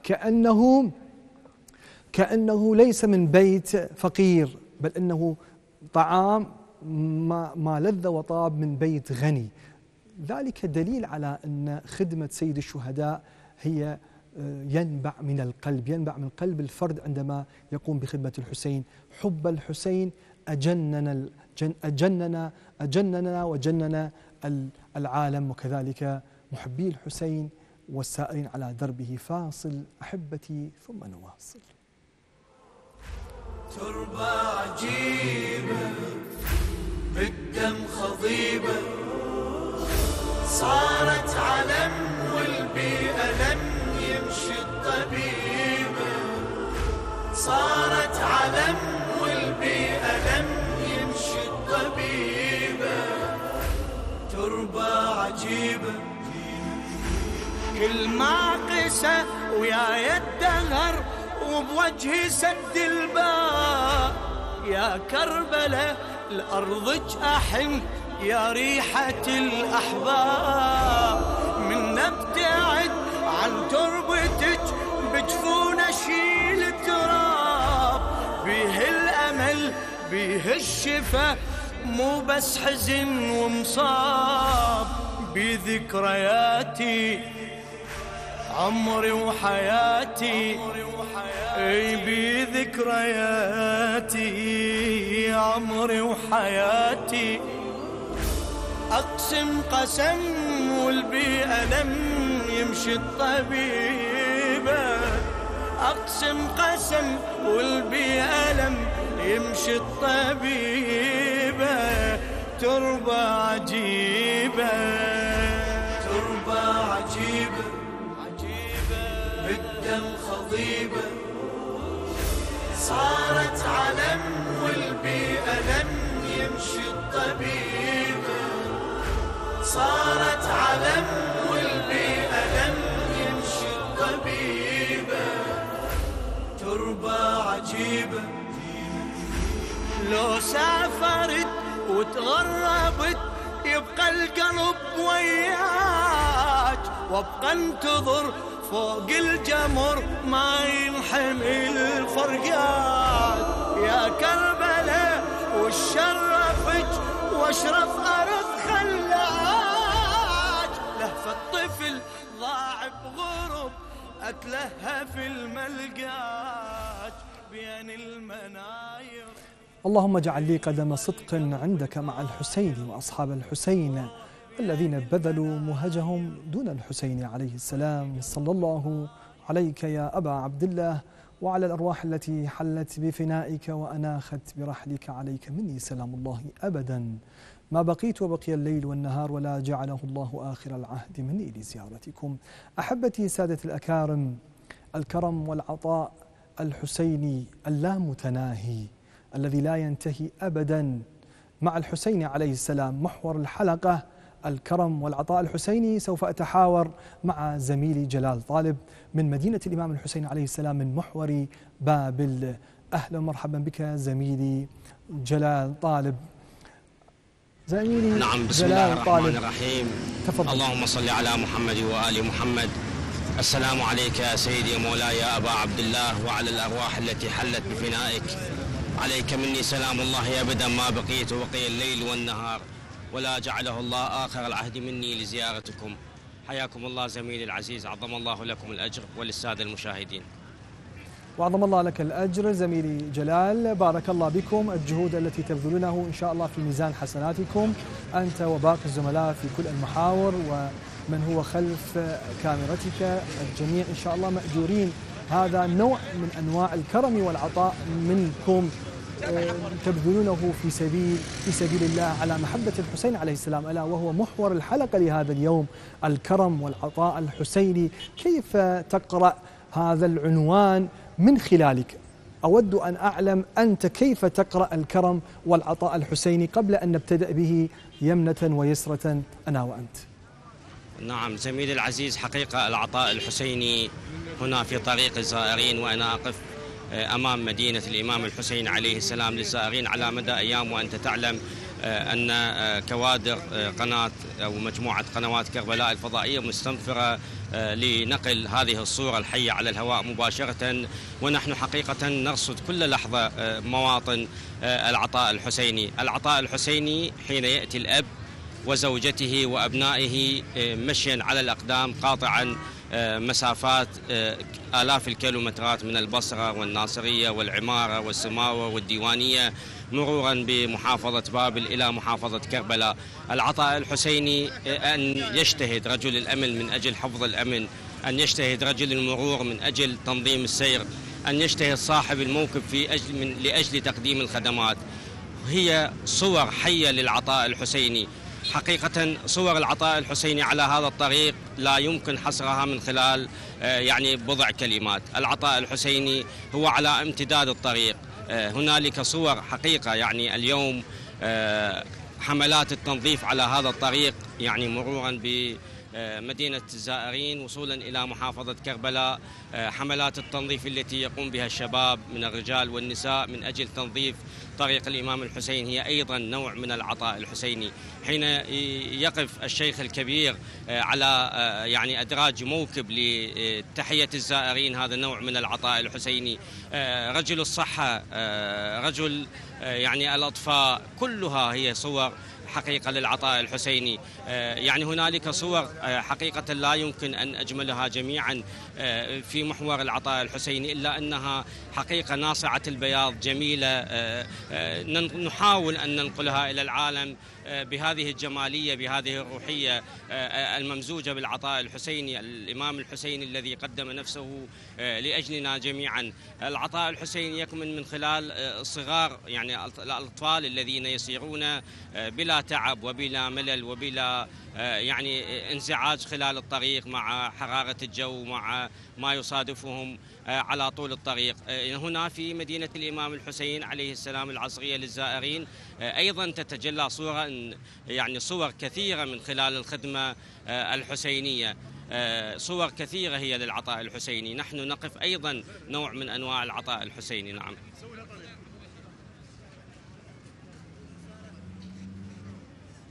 كأنه ليس من بيت فقير، بل أنه طعام ما لذ وطاب من بيت غني. ذلك دليل على أن خدمة سيد الشهداء هي ينبع من القلب، ينبع من قلب الفرد عندما يقوم بخدمة الحسين. حب الحسين أجننا وجننا العالم، وكذلك محبي الحسين والسائرين على دربه. فاصل أحبتي ثم نواصل. تربة عجيبة بالدم خضيبة، صارت علم والبيئة لم يمشي الطبيبة، صارت علم والبيئة لم يمشي الطبيبة. تربة عجيبة كل ما قسى ويا الدهر وبوجهي سد الباب. يا كربلة لأرضك أحن يا ريحة الأحباب، من نبتعد عن تربتك بجفون أشيل التراب. بيه الأمل بيه الشفا مو بس حزن ومصاب، بذكرياتي عمري وحياتي، اي بذكرياتي عمري وحياتي. اقسم قسم والبيئة لم يمشي الطبيبة، اقسم قسم والبيئة لم يمشي الطبيبة. تربة عجيبة تربة عجيبة بالدم خضيبة، صارت علم والبيئة لم يمشي الطبيبة، صارت علم والبيئة لم يمشي الطبيبة. تربة عجيبة لو سافرت وتغربت يبقى القلب وياك، وابقى انتظر فوق الجمر ما ينحمل الفرقات يا كربلاء والشرفك واشرف أرض خلاج. لهف الطفل ضاع بغرب أتلهى في الملقاج بين المناير. اللهم اجعل لي قدم صدق عندك مع الحسين وأصحاب الحسين الذين بذلوا مهجهم دون الحسين عليه السلام. صلى الله عليك يا أبا عبد الله وعلى الأرواح التي حلت بفنائك وأناخت برحلك. عليك مني سلام الله أبدا ما بقيت وبقي الليل والنهار، ولا جعله الله آخر العهد مني لزيارتكم. أحبتي سادة الأكارم، الكرم والعطاء الحسيني اللامتناهي الذي لا ينتهي أبدا مع الحسين عليه السلام محور الحلقة. الكرم والعطاء الحسيني سوف أتحاور مع زميلي جلال طالب من مدينة الإمام الحسين عليه السلام من محور بابل. أهلا ومرحبا بك زميلي جلال طالب. زميلي نعم، بسم الله الرحمن الرحيم. تفضل. اللهم صل على محمد وآل محمد. السلام عليك يا سيدي مولاي يا أبا عبد الله وعلى الأرواح التي حلت بفنائك. عليك مني سلام الله أبدا ما بقيت وبقي الليل والنهار، ولا جعله الله آخر العهد مني لزيارتكم. حياكم الله زميلي العزيز، عظم الله لكم الأجر وللسادة المشاهدين. وعظم الله لك الأجر زميلي جلال، بارك الله بكم. الجهود التي تبذلونه إن شاء الله في ميزان حسناتكم أنت وباقي الزملاء في كل المحاور ومن هو خلف كاميرتك، الجميع إن شاء الله مأجورين. هذا نوع من أنواع الكرم والعطاء منكم تبذلونه في سبيل الله على محبة الحسين عليه السلام، ألا وهو محور الحلقة لهذا اليوم، الكرم والعطاء الحسيني. كيف تقرأ هذا العنوان من خلالك؟ أود أن أعلم أنت كيف تقرأ الكرم والعطاء الحسيني قبل أن نبتدأ به يمنة ويسرة أنا وأنت. نعم زميلي العزيز، حقيقة العطاء الحسيني هنا في طريق الزائرين، وأنا أقف أمام مدينة الإمام الحسين عليه السلام للزائرين على مدى أيام، وأنت تعلم أن كوادر قناة أو مجموعة قنوات كربلاء الفضائية مستنفرة لنقل هذه الصورة الحية على الهواء مباشرة، ونحن حقيقة نرصد كل لحظة مواطن العطاء الحسيني. العطاء الحسيني حين يأتي الأب وزوجته وأبنائه مشيا على الأقدام قاطعا مسافات آلاف الكيلومترات من البصرة والناصرية والعمارة والسماوة والديوانية مرورا بمحافظة بابل إلى محافظة كربلاء. العطاء الحسيني أن يجتهد رجل الأمن من أجل حفظ الأمن، أن يجتهد رجل المرور من أجل تنظيم السير، أن يجتهد صاحب الموقف لأجل تقديم الخدمات. هي صور حية للعطاء الحسيني. حقيقة صور العطاء الحسيني على هذا الطريق لا يمكن حصرها من خلال يعني بضع كلمات. العطاء الحسيني هو على امتداد الطريق. هنالك صور حقيقة، يعني اليوم حملات التنظيف على هذا الطريق، يعني مرورا بمدينة الزائرين وصولا إلى محافظة كربلاء، حملات التنظيف التي يقوم بها الشباب من الرجال والنساء من أجل تنظيف طريق الإمام الحسين هي أيضا نوع من العطاء الحسيني. حين يقف الشيخ الكبير على يعني أدراج موكب لتحية الزائرين، هذا نوع من العطاء الحسيني. رجل الصحة، رجل يعني الأطفاء، كلها هي صور حقيقة للعطاء الحسيني. يعني هنالك صور حقيقة لا يمكن أن أجملها جميعا في محور العطاء الحسيني، إلا أنها حقيقة ناصعة البياض جميلة، نحاول أن ننقلها إلى العالم بهذه الجمالية، بهذه الروحية الممزوجة بالعطاء الحسيني. الإمام الحسيني الذي قدم نفسه لأجلنا جميعا. العطاء الحسيني يكمن من خلال الصغار، يعني الأطفال الذين يسيرون بلا تعب وبلا ملل وبلا يعني انزعاج خلال الطريق مع حرارة الجو، مع ما يصادفهم على طول الطريق. هنا في مدينة الإمام الحسين عليه السلام العصرية للزائرين أيضا تتجلى صور كثيرة من خلال الخدمة الحسينية. صور كثيرة هي للعطاء الحسيني. نحن نقف أيضا نوع من أنواع العطاء الحسيني. نعم.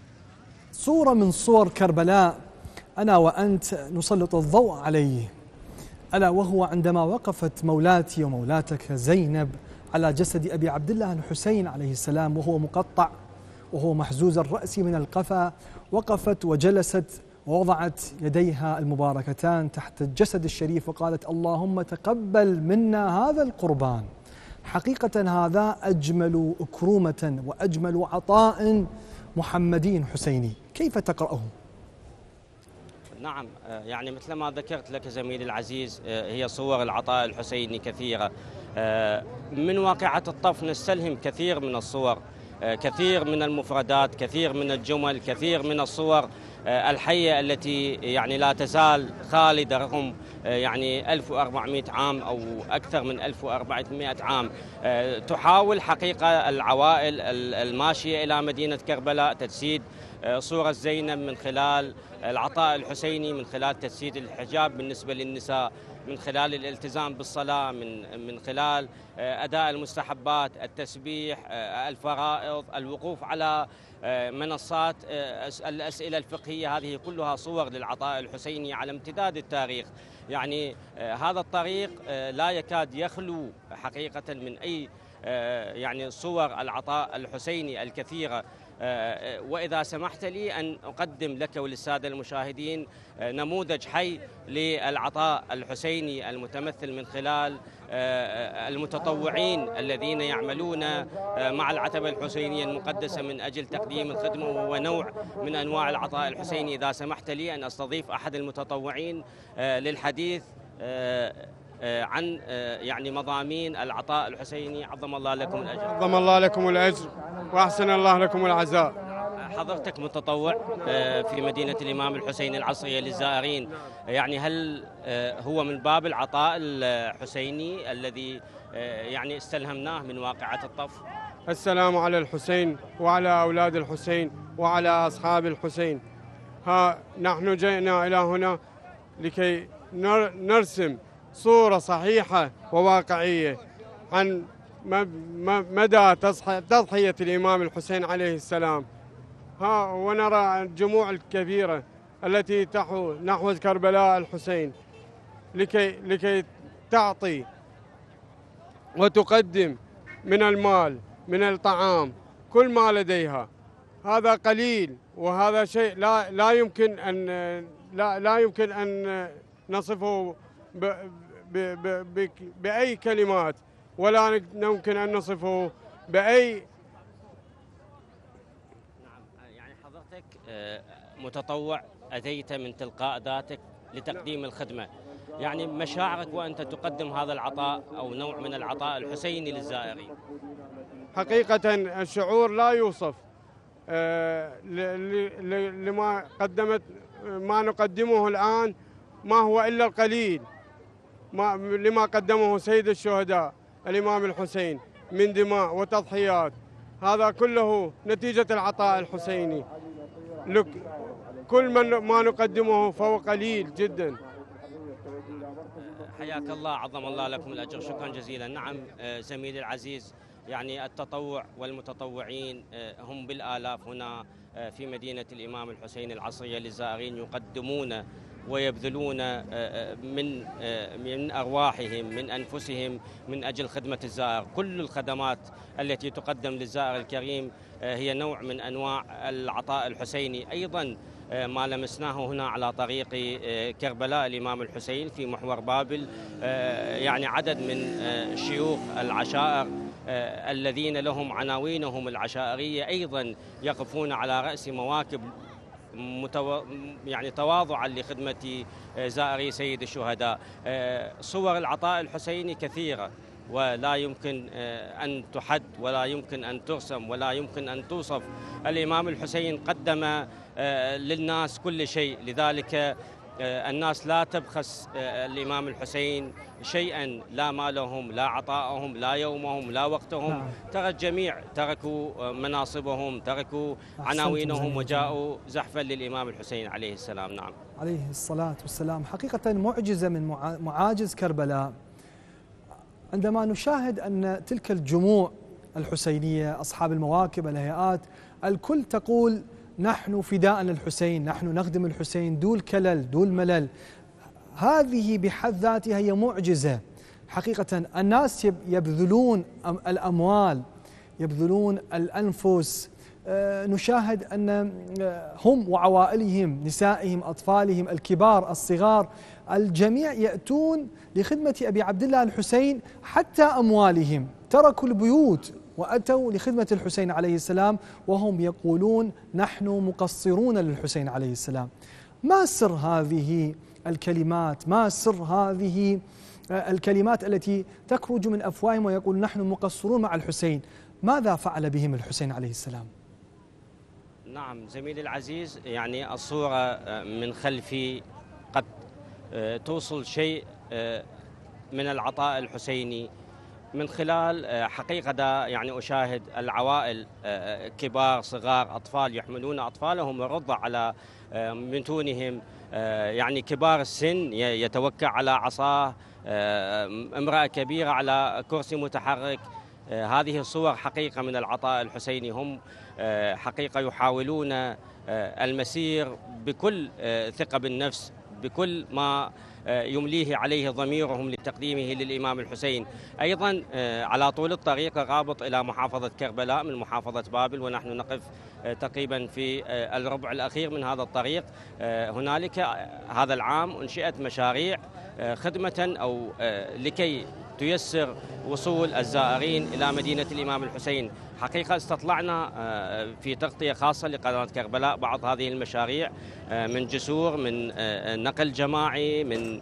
صورة من صور كربلاء أنا وأنت نسلط الضوء عليه. ألا وهو عندما وقفت مولاتي ومولاتك زينب على جسد أبي عبد الله الحسين عليه السلام وهو مقطع وهو محزوز الرأس من القفا، وقفت وجلست ووضعت يديها المباركتان تحت الجسد الشريف وقالت: اللهم تقبل منا هذا القربان. حقيقة هذا أجمل أكرومة وأجمل عطاء محمدي حسيني، كيف تقرأه؟ نعم، يعني مثل ما ذكرت لك زميلي العزيز، هي صور العطاء الحسيني كثيرة. من واقعة الطف نستلهم كثير من الصور، كثير من المفردات، كثير من الجمل، كثير من الصور الحية التي يعني لا تزال خالدة رغم يعني 1400 عام أو أكثر من 1400 عام. تحاول حقيقة العوائل الماشية إلى مدينة كربلاء تجسيد صورة زينب من خلال العطاء الحسيني، من خلال تجسيد الحجاب بالنسبة للنساء، من خلال الالتزام بالصلاة، من خلال أداء المستحبات، التسبيح، الفرائض، الوقوف على منصات الأسئلة الفقهية. هذه كلها صور للعطاء الحسيني على امتداد التاريخ. يعني هذا الطريق لا يكاد يخلو حقيقة من أي يعني صور العطاء الحسيني الكثيرة. وإذا سمحت لي أن أقدم لك وللسادة المشاهدين نموذج حي للعطاء الحسيني المتمثل من خلال المتطوعين الذين يعملون مع العتبة الحسينية المقدسة من أجل تقديم الخدمة، وهو نوع من أنواع العطاء الحسيني. إذا سمحت لي أن أستضيف أحد المتطوعين للحديث عن يعني مضامين العطاء الحسيني. عظم الله لكم الأجر. عظم الله لكم الأجر وأحسن الله لكم العزاء. حضرتك متطوع في مدينة الإمام الحسين العصرية للزائرين، يعني هل هو من باب العطاء الحسيني الذي يعني استلهمناه من واقعة الطف؟ السلام على الحسين وعلى أولاد الحسين وعلى أصحاب الحسين. نحن جئنا إلى هنا لكي نرسم صورة صحيحة وواقعية عن مدى تضحية الإمام الحسين عليه السلام. ونرى الجموع الكبيرة التي تحو نحو كربلاء الحسين لكي تعطي وتقدم من المال، من الطعام، كل ما لديها. هذا قليل، وهذا شيء لا يمكن أن نصفه بأي كلمات، ولا يمكن أن نصفه بأي. نعم، يعني حضرتك متطوع، أتيت من تلقاء ذاتك لتقديم الخدمة، يعني مشاعرك وأنت تقدم هذا العطاء أو نوع من العطاء الحسيني للزائرين؟ حقيقة الشعور لا يوصف لما قدمت، ما نقدمه الآن ما هو إلا القليل لما قدمه سيد الشهداء الإمام الحسين من دماء وتضحيات. هذا كله نتيجة العطاء الحسيني. كل ما نقدمه فهو قليل جدا. حياك الله، عظم الله لكم الأجر، شكرا جزيلا. نعم زميلي العزيز، يعني التطوع والمتطوعين هم بالآلاف هنا في مدينة الإمام الحسين العصرية للزائرين، يقدمون ويبذلون من أرواحهم، من أنفسهم، من أجل خدمة الزائر. كل الخدمات التي تقدم للزائر الكريم هي نوع من أنواع العطاء الحسيني. أيضا ما لمسناه هنا على طريق كربلاء الإمام الحسين في محور بابل، يعني عدد من شيوخ العشائر الذين لهم عناوينهم العشائرية أيضا يقفون على رأس مواكب يعني تواضعا لخدمة زائري سيد الشهداء. صور العطاء الحسيني كثيرة ولا يمكن أن تحد ولا يمكن أن ترسم ولا يمكن أن توصف. الإمام الحسين قدم للناس كل شيء، لذلك الناس لا تبخس الإمام الحسين شيئا، لا مالهم، لا عطاءهم، لا يومهم، لا وقتهم. ترى الجميع تركوا مناصبهم، تركوا عناوينهم وجاءوا زحفا للإمام الحسين عليه السلام. نعم عليه الصلاة والسلام. حقيقة معجزة من معاجز كربلاء عندما نشاهد أن تلك الجموع الحسينية، أصحاب المواكب، الهيئات، الكل تقول نحن فداء للحسين، نحن نخدم الحسين دون كلل دون ملل. هذه بحد ذاتها هي معجزة حقيقة. الناس يبذلون الأموال، يبذلون الأنفس. نشاهد أن هم وعوائلهم، نسائهم، أطفالهم، الكبار، الصغار، الجميع يأتون لخدمة أبي عبد الله الحسين، حتى أموالهم تركوا البيوت وأتوا لخدمة الحسين عليه السلام، وهم يقولون نحن مقصرون للحسين عليه السلام. ما سر هذه الكلمات؟ ما سر هذه الكلمات التي تخرج من أفواههم ويقول نحن مقصرون مع الحسين؟ ماذا فعل بهم الحسين عليه السلام؟ نعم زميلي العزيز، يعني الصورة من خلفي قد توصل شيء من العطاء الحسيني من خلال حقيقة يعني أشاهد العوائل، كبار صغار أطفال يحملون أطفالهم والرضع على متونهم، يعني كبار السن يتوكع على عصاه، امرأة كبيرة على كرسي متحرك. هذه الصور حقيقة من العطاء الحسيني. هم حقيقة يحاولون المسير بكل ثقة بالنفس، بكل ما يمليه عليه ضميرهم لتقديمه للإمام الحسين. أيضا على طول الطريق رابط إلى محافظة كربلاء من محافظة بابل، ونحن نقف تقريبا في الربع الأخير من هذا الطريق. هنالك هذا العام أنشئت مشاريع خدمة أو لكي تيسر وصول الزائرين إلى مدينة الإمام الحسين. حقيقة استطلعنا في تغطية خاصة لقناة كربلاء بعض هذه المشاريع من جسور، من نقل جماعي، من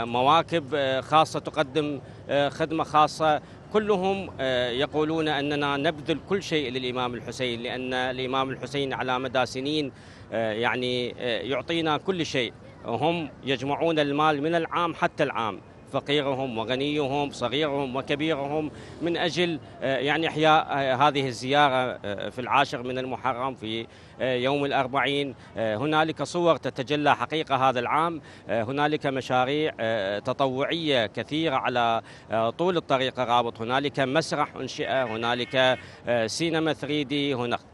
مواكب خاصة تقدم خدمة خاصة. كلهم يقولون أننا نبذل كل شيء للإمام الحسين، لأن الإمام الحسين على مدى سنين يعني يعطينا كل شيء. هم يجمعون المال من العام حتى العام، فقيرهم وغنيهم، صغيرهم وكبيرهم، من أجل يعني إحياء هذه الزيارة في 10 من المحرم في يوم الأربعين. هنالك صور تتجلى حقيقة هذا العام. هنالك مشاريع تطوعية كثيرة على طول الطريق الرابط. هنالك مسرح أنشئة، هنالك سينما 3D،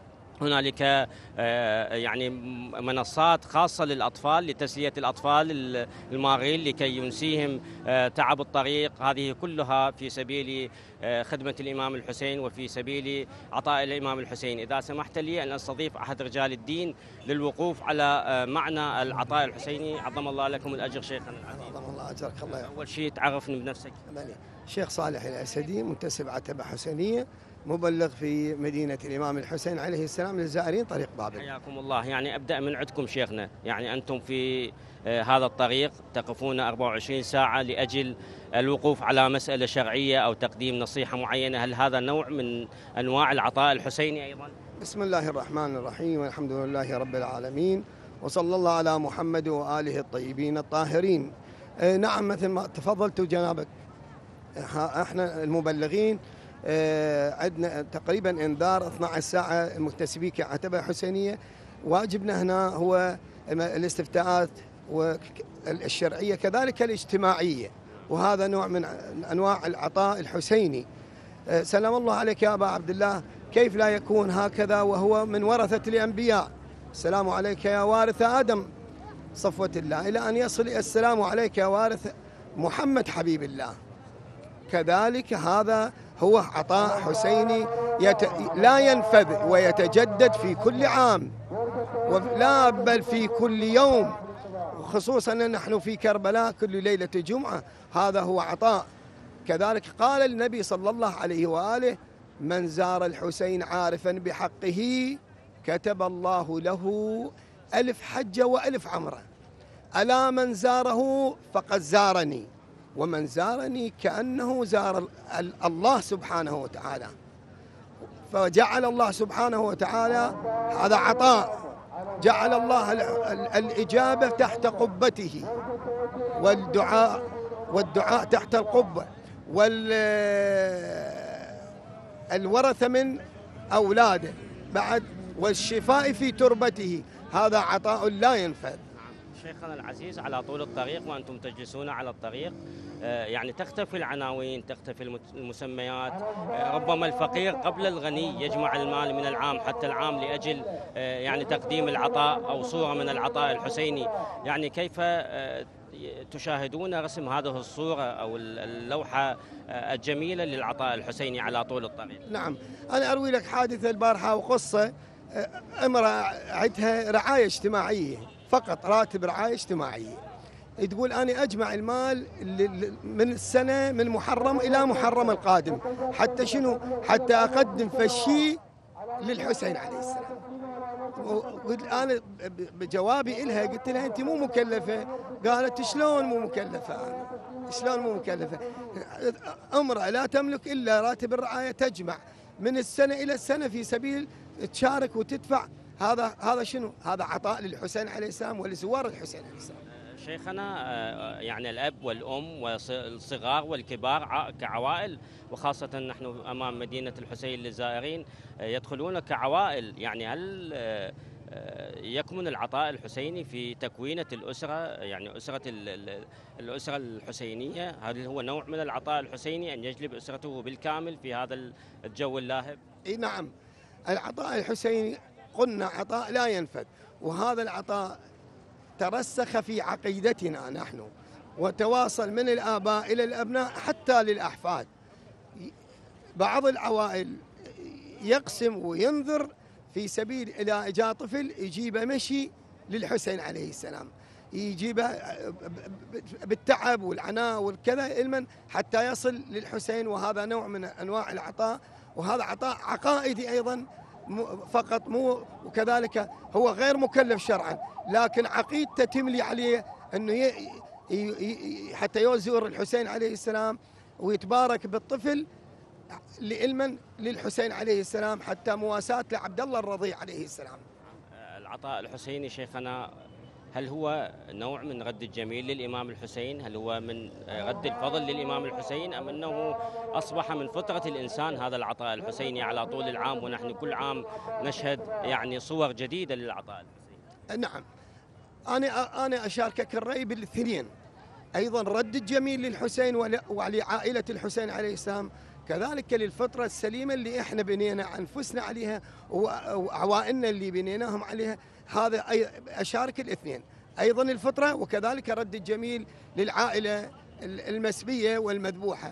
هنالك يعني منصات خاصة للأطفال لتسلية الأطفال المارين لكي ينسيهم تعب الطريق. هذه كلها في سبيل خدمة الإمام الحسين وفي سبيل عطاء الإمام الحسين. إذا سمحت لي أن أستضيف أحد رجال الدين للوقوف على معنى العطاء الحسيني. عظم الله لكم الأجر شيخنا العزيز. عظم الله أجرك. الله يحفظك. أول شيء تعرفني بنفسك. شيخ صالح الأسدي، منتسب عتبة حسينية، مبلغ في مدينة الإمام الحسين عليه السلام للزائرين طريق بابل. حياكم الله. يعني أبدأ من عندكم شيخنا، يعني أنتم في هذا الطريق تقفون 24 ساعة لأجل الوقوف على مسألة شرعية أو تقديم نصيحة معينة. هل هذا نوع من أنواع العطاء الحسيني أيضا؟ بسم الله الرحمن الرحيم، والحمد لله رب العالمين، وصلى الله على محمد وآله الطيبين الطاهرين. نعم، مثل ما تفضلت جنابك، احنا المبلغين عندنا تقريبا انذار 12 ساعة مكتسبي كعتبة حسينية. واجبنا هنا هو الاستفتاءات والشرعية كذلك الاجتماعية، وهذا نوع من أنواع العطاء الحسيني. سلام الله عليك يا أبا عبد الله، كيف لا يكون هكذا وهو من ورثة الأنبياء؟ السلام عليك يا وارث آدم صفوة الله، إلى أن يصل السلام عليك يا وارث محمد حبيب الله. كذلك هذا هو عطاء حسيني لا ينفذ ويتجدد في كل عام، ولا بل في كل يوم، خصوصا نحن في كربلاء كل ليلة جمعة. هذا هو عطاء. كذلك قال النبي صلى الله عليه وآله: من زار الحسين عارفا بحقه كتب الله له 1000 حجة و1000 عمرة. ألا من زاره فقد زارني، ومن زارني كأنه زار الله سبحانه وتعالى. فجعل الله سبحانه وتعالى هذا عطاء، جعل الله الإجابة تحت قبته، والدعاء تحت القبة، والورثة من أولاده بعد، والشفاء في تربته. هذا عطاء لا ينفذ. شيخنا العزيز، على طول الطريق وأنتم تجلسون على الطريق يعني تختفي العناوين، تختفي المسميات. ربما الفقير قبل الغني يجمع المال من العام حتى العام لأجل يعني تقديم العطاء أو صورة من العطاء الحسيني. يعني كيف تشاهدون رسم هذه الصورة أو اللوحة الجميلة للعطاء الحسيني على طول الطريق. نعم، أنا أروي لك حادثة البارحة وقصة. امرأة عندها رعاية اجتماعية، فقط راتب رعاية اجتماعية. تقول أنا أجمع المال من السنة من محرم إلى محرم القادم، حتى شنو؟ حتى أقدم فشي للحسين عليه السلام. وقلت أنا بجوابي إلها قلت لها أنت مو مكلفة. قالت شلون مو مكلفة؟ أنا شلون مو مكلفة؟ امرأة لا تملك إلا راتب الرعاية تجمع من السنة إلى السنة في سبيل تشارك وتدفع. هذا شنو؟ هذا عطاء للحسين عليه السلام ولزوار الحسين عليه السلام. شيخنا، يعني الأب والأم والصغار والكبار كعوائل، وخاصة نحن أمام مدينة الحسين للزائرين يدخلون كعوائل، يعني هل يكمن العطاء الحسيني في تكوينة الأسرة، يعني الأسرة الحسينية؟ هل هو نوع من العطاء الحسيني أن يجلب أسرته بالكامل في هذا الجو اللاهب؟ اي نعم، العطاء الحسيني قلنا عطاء لا ينفد، وهذا العطاء ترسخ في عقيدتنا نحن وتواصل من الآباء إلى الأبناء حتى للأحفاد. بعض العوائل يقسم وينذر في سبيل إذا جاء طفل يجيبه مشي للحسين عليه السلام، يجيبه بالتعب والعناء والكذا المن حتى يصل للحسين. وهذا نوع من أنواع العطاء، وهذا عطاء عقائدي أيضا فقط، مو وكذلك هو غير مكلف شرعا، لكن عقيدته تملي عليه أنه حتى يزور الحسين عليه السلام ويتبارك بالطفل لعلما للحسين عليه السلام، حتى مواساة لعبد الله الرضيع عليه السلام. العطاء الحسيني شيخنا، هل هو نوع من رد الجميل للإمام الحسين؟ هل هو من رد الفضل للإمام الحسين، أم أنه أصبح من فطرة الإنسان هذا العطاء الحسيني على طول العام، ونحن كل عام نشهد يعني صور جديدة للعطاء الحسيني؟ نعم، أنا أشاركك الرأي بالاثنين. أيضا رد الجميل للحسين ولعائلة الحسين عليه السلام، كذلك للفطرة السليمة اللي احنا بنينا أنفسنا عليها وعوائلنا اللي بنيناهم عليها. هذا أشارك الاثنين، أيضا الفطرة وكذلك رد الجميل للعائلة المسبية والمذبوحة.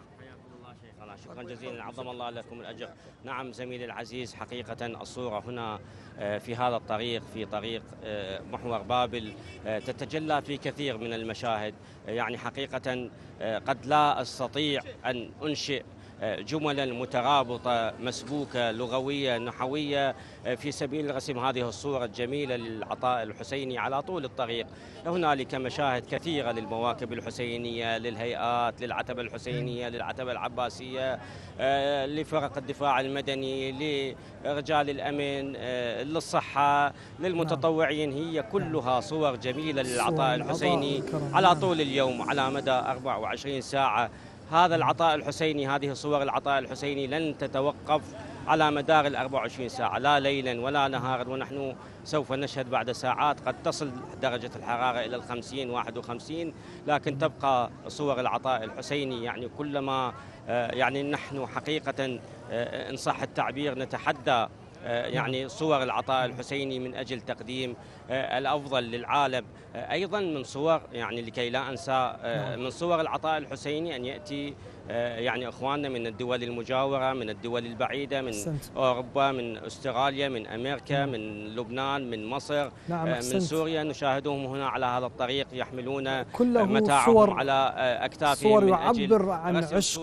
شكرا جزيلا، عظم الله لكم الأجر. نعم زميلي العزيز، حقيقة الصورة هنا في هذا الطريق، في طريق محور بابل، تتجلى في كثير من المشاهد. يعني حقيقة قد لا أستطيع أن أنشئ جملا مترابطة مسبوكة لغوية نحوية في سبيل رسم هذه الصورة الجميلة للعطاء الحسيني على طول الطريق. هنالك مشاهد كثيرة للمواكب الحسينية، للهيئات، للعتبة الحسينية، للعتبة العباسية، لفرق الدفاع المدني، لرجال الأمن، للصحة، للمتطوعين. هي كلها صور جميلة للعطاء الحسيني على طول اليوم على مدى 24 ساعة. هذا العطاء الحسيني، هذه صور العطاء الحسيني لن تتوقف على مدار 24 ساعة، لا ليلا ولا نهارا. ونحن سوف نشهد بعد ساعات قد تصل درجة الحرارة إلى 50 51، لكن تبقى صور العطاء الحسيني. يعني كلما يعني نحن حقيقة إن صح التعبير نتحدى يعني صور العطاء الحسيني من أجل تقديم الأفضل للعالم. أيضا من صور، يعني لكي لا أنسى، من صور العطاء الحسيني أن يأتي يعني أخواننا من الدول المجاورة، من الدول البعيدة، من أوروبا، من أستراليا، من أمريكا، من لبنان، من مصر، من سوريا، نشاهدهم هنا على هذا الطريق يحملون متاعهم على أكتافهم، صور يعبر عن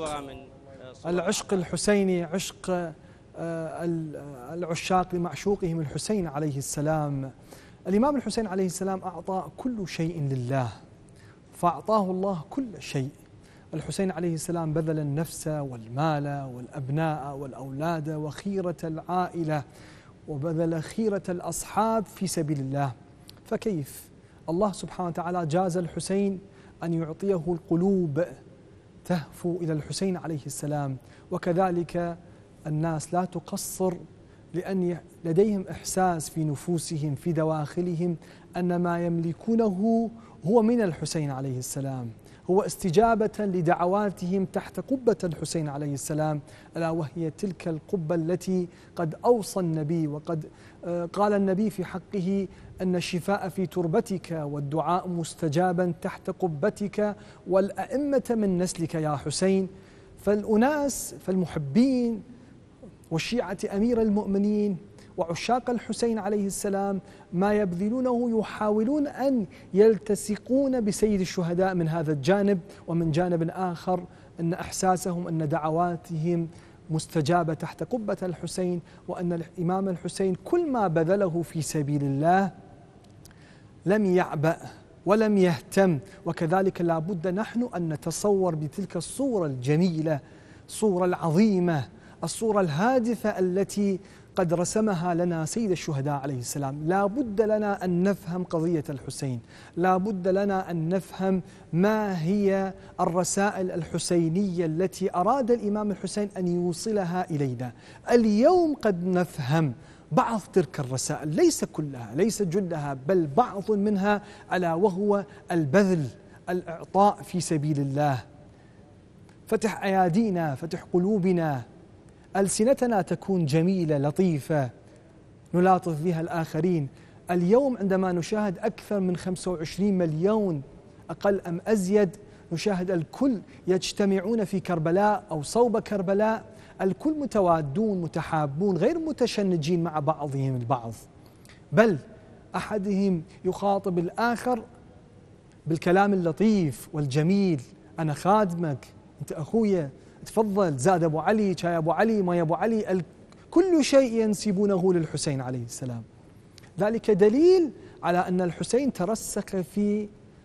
العشق الحسيني، عشق العشاق لمعشوقهم الحسين عليه السلام. الإمام الحسين عليه السلام أعطى كل شيء لله، فأعطاه الله كل شيء. الحسين عليه السلام بذل النفس والمال والأبناء والأولاد وخيرة العائلة، وبذل خيرة الأصحاب في سبيل الله. فكيف الله سبحانه وتعالى جاز الحسين أن يعطيه القلوب تهفو إلى الحسين عليه السلام، وكذلك الناس لا تقصر، لأن لديهم إحساس في نفوسهم في دواخلهم أن ما يملكونه هو من الحسين عليه السلام، هو استجابة لدعواتهم تحت قبة الحسين عليه السلام، ألا وهي تلك القبة التي قد أوصى النبي وقد قال النبي في حقه أن الشفاء في تربتك والدعاء مستجابا تحت قبتك والأئمة من نسلك يا حسين. فالأناس فالمحبين وشيعة أمير المؤمنين وعشاق الحسين عليه السلام ما يبذلونه يحاولون أن يلتصقون بسيد الشهداء من هذا الجانب، ومن جانب آخر أن إحساسهم أن دعواتهم مستجابة تحت قبة الحسين، وأن الإمام الحسين كل ما بذله في سبيل الله لم يعبأ ولم يهتم. وكذلك لا بد نحن أن نتصور بتلك الصورة الجميلة، الصورة العظيمة، الصورة الهادفة التي قد رسمها لنا سيد الشهداء عليه السلام. لا بد لنا أن نفهم قضية الحسين، لا بد لنا أن نفهم ما هي الرسائل الحسينية التي أراد الإمام الحسين أن يوصلها إلينا. اليوم قد نفهم بعض تلك الرسائل، ليس كلها ليس جلها، بل بعض منها، ألا وهو البذل، الإعطاء في سبيل الله. فتح أيادينا، فتح قلوبنا، ألسنتنا تكون جميلة لطيفة نلاطف بها الآخرين. اليوم عندما نشاهد أكثر من 25 مليون أقل أم أزيد، نشاهد الكل يجتمعون في كربلاء أو صوب كربلاء، الكل متوادون متحابون غير متشنجين مع بعضهم البعض، بل أحدهم يخاطب الآخر بالكلام اللطيف والجميل: أنا خادمك، أنت أخويا، تفضل، زاد أبو علي، شاي أبو علي، ماي أبو علي، كل شيء ينسبونه للحسين عليه السلام. ذلك دليل على أن الحسين ترسخ في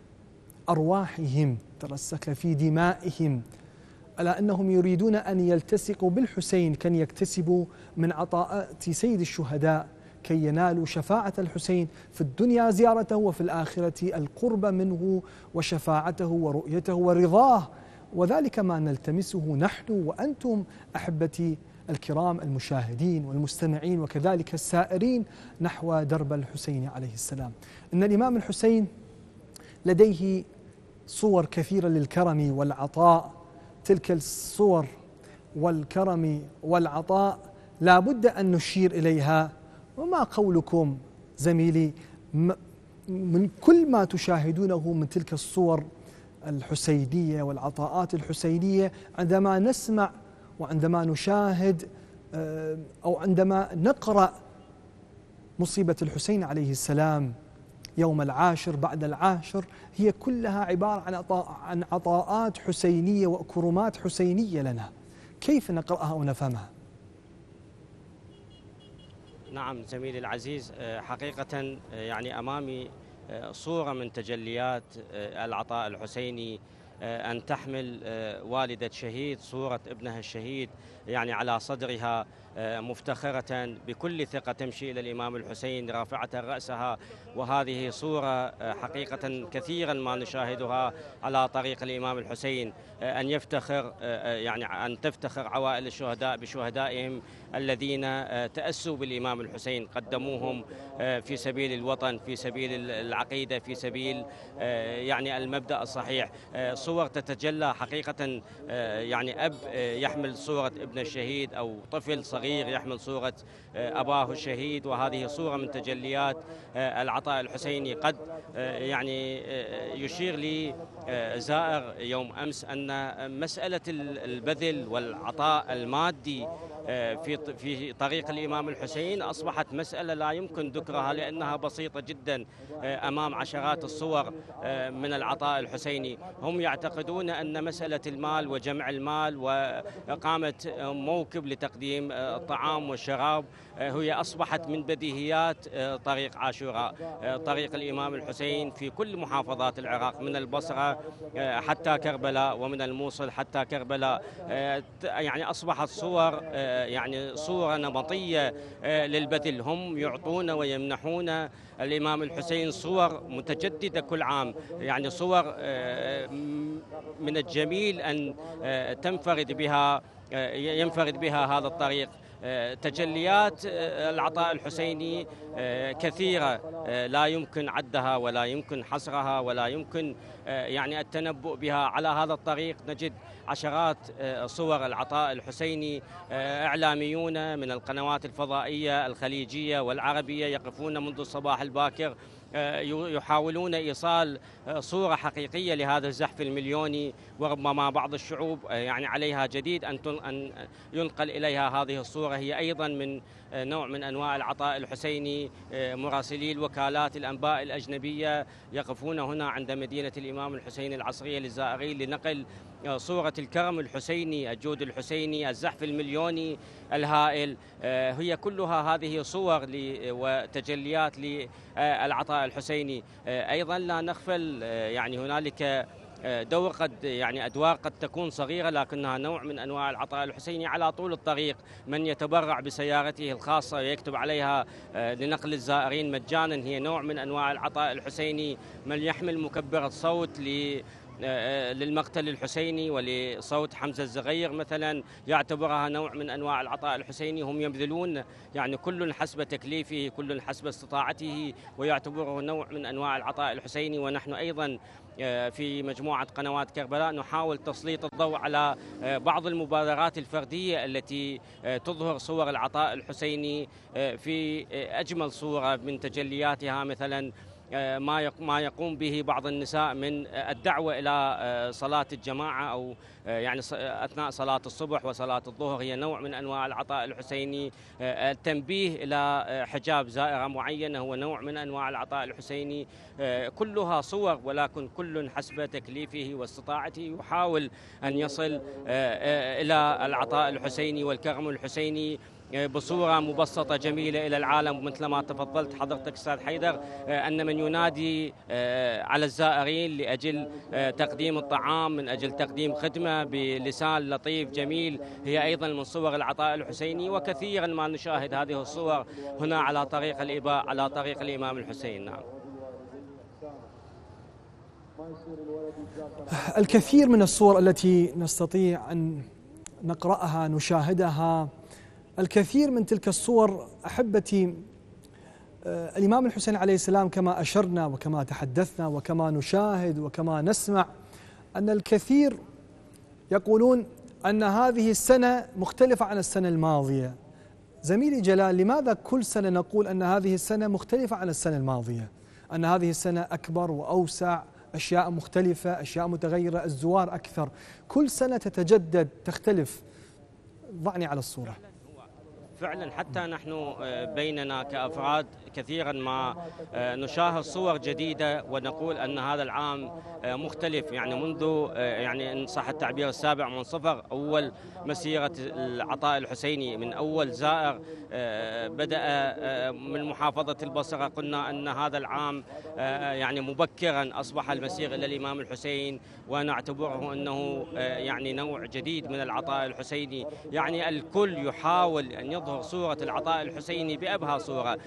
أرواحهم، ترسخ في دمائهم، على أنهم يريدون أن يلتصقوا بالحسين كان يكتسبوا من عطاءات سيد الشهداء كي ينالوا شفاعة الحسين في الدنيا زيارته، وفي الآخرة القرب منه وشفاعته ورؤيته ورضاه. وذلك ما نلتمسه نحن وأنتم أحبتي الكرام المشاهدين والمستمعين وكذلك السائرين نحو درب الحسين عليه السلام. إن الإمام الحسين لديه صور كثيرة للكرم والعطاء، تلك الصور والكرم والعطاء لا بد أن نشير إليها. وما قولكم زميلي من كل ما تشاهدونه من تلك الصور الحسينية والعطاءات الحسينية، عندما نسمع وعندما نشاهد أو عندما نقرأ مصيبة الحسين عليه السلام يوم العاشر بعد العاشر، هي كلها عبارة عن عطاءات حسينية وكرمات حسينية لنا. كيف نقرأها ونفهمها؟ نعم زميلي العزيز، حقيقة يعني أمامي صورة من تجليات العطاء الحسيني، أن تحمل والدة شهيد صورة ابنها الشهيد يعني على صدرها، مفتخرة بكل ثقة تمشي إلى الإمام الحسين رافعة رأسها. وهذه صورة حقيقة كثيرا ما نشاهدها على طريق الإمام الحسين، أن يفتخر يعني أن تفتخر عوائل الشهداء بشهدائهم الذين تأسوا بالإمام الحسين، قدموهم في سبيل الوطن، في سبيل العقيدة، في سبيل يعني المبدأ الصحيح. صور تتجلى حقيقة، يعني أب يحمل صورة ابن الشهيد أو طفل صغير يحمل صورة أباه الشهيد، وهذه صورة من تجليات العطاء الحسيني. قد يعني يشير لي زائر يوم أمس أن مسألة البذل والعطاء المادي في طريق الإمام الحسين أصبحت مسألة لا يمكن ذكرها، لأنها بسيطة جدا أمام عشرات الصور من العطاء الحسيني. هم يعتقدون أن مسألة المال وجمع المال وإقامة موكب لتقديم الطعام والشراب هي أصبحت من بديهيات طريق عاشوراء، طريق الإمام الحسين في كل محافظات العراق، من البصرة حتى كربلاء ومن الموصل حتى كربلاء. يعني أصبحت صور يعني صورة نمطية للبذل. هم يعطون ويمنحون الإمام الحسين صور متجددة كل عام، يعني صور من الجميل أن ينفرد بها هذا الطريق. تجليات العطاء الحسيني كثيرة لا يمكن عدها ولا يمكن حصرها ولا يمكن يعني التنبؤ بها. على هذا الطريق نجد عشرات صور العطاء الحسيني، إعلاميون من القنوات الفضائية الخليجية والعربية يقفون منذ الصباح الباكر يحاولون إيصال صورة حقيقية لهذا الزحف المليوني، وربما بعض الشعوب يعني عليها جديد أن ينقل إليها هذه الصورة. هي أيضا من نوع من أنواع العطاء الحسيني. مراسلي الوكالات الأنباء الأجنبية يقفون هنا عند مدينة الإمام الحسين العصرية للزائرين لنقل صورة الكرم الحسيني، الجود الحسيني، الزحف المليوني الهائل. هي كلها هذه صور وتجليات للعطاء الحسيني. أيضا لا نغفل يعني هنالك دور أدوار قد تكون صغيرة لكنها نوع من أنواع العطاء الحسيني على طول الطريق. من يتبرع بسيارته الخاصة ويكتب عليها لنقل الزائرين مجانا هي نوع من أنواع العطاء الحسيني. من يحمل مكبرة صوت للمقتل الحسيني ولصوت حمزة الزغير مثلا يعتبرها نوع من أنواع العطاء الحسيني. هم يبذلون يعني كل حسب تكليفه، كل حسب استطاعته، ويعتبره نوع من أنواع العطاء الحسيني. ونحن أيضا في مجموعة قنوات كربلاء نحاول تسليط الضوء على بعض المبادرات الفردية التي تظهر صور العطاء الحسيني في أجمل صورة من تجلياتها، مثلا ما يقوم به بعض النساء من الدعوة إلى صلاة الجماعة أو يعني أثناء صلاة الصبح وصلاة الظهر، هي نوع من أنواع العطاء الحسيني. التنبيه إلى حجاب زائرة معينة هو نوع من أنواع العطاء الحسيني. كلها صور، ولكن كل حسب تكليفه واستطاعته يحاول أن يصل إلى العطاء الحسيني والكرم الحسيني بصورة مبسطة جميلة إلى العالم. مثل ما تفضلت حضرتك أستاذ حيدر أن من ينادي على الزائرين لأجل تقديم الطعام، من أجل تقديم خدمة بلسان لطيف جميل، هي أيضا من صور العطاء الحسيني. وكثيرا ما نشاهد هذه الصور هنا على طريق الإباء على طريق الإمام الحسين. نعم. الكثير من الصور التي نستطيع أن نقرأها نشاهدها، الكثير من تلك الصور أحبتي الإمام الحسين عليه السلام كما أشرنا وكما تحدثنا وكما نشاهد وكما نسمع أن الكثير يقولون أن هذه السنة مختلفة عن السنة الماضية. زميلي جلال، لماذا كل سنة نقول أن هذه السنة مختلفة عن السنة الماضية؟ أن هذه السنة أكبر وأوسع، أشياء مختلفة، أشياء متغيرة، الزوار أكثر، كل سنة تتجدد تختلف. ضعني على الصورة. فعلا حتى نحن بيننا كأفراد كثيرا ما نشاهد صور جديدة ونقول أن هذا العام مختلف، يعني منذ يعني إن صح التعبير 7 من صفر أول مسيرة العطاء الحسيني، من أول زائر بدأ من محافظة البصرة، قلنا أن هذا العام يعني مبكرا أصبح المسير إلى الإمام الحسين، ونعتبره أنه يعني نوع جديد من العطاء الحسيني. يعني الكل يحاول أن يظهر صورة العطاء الحسيني بأبهى صورة.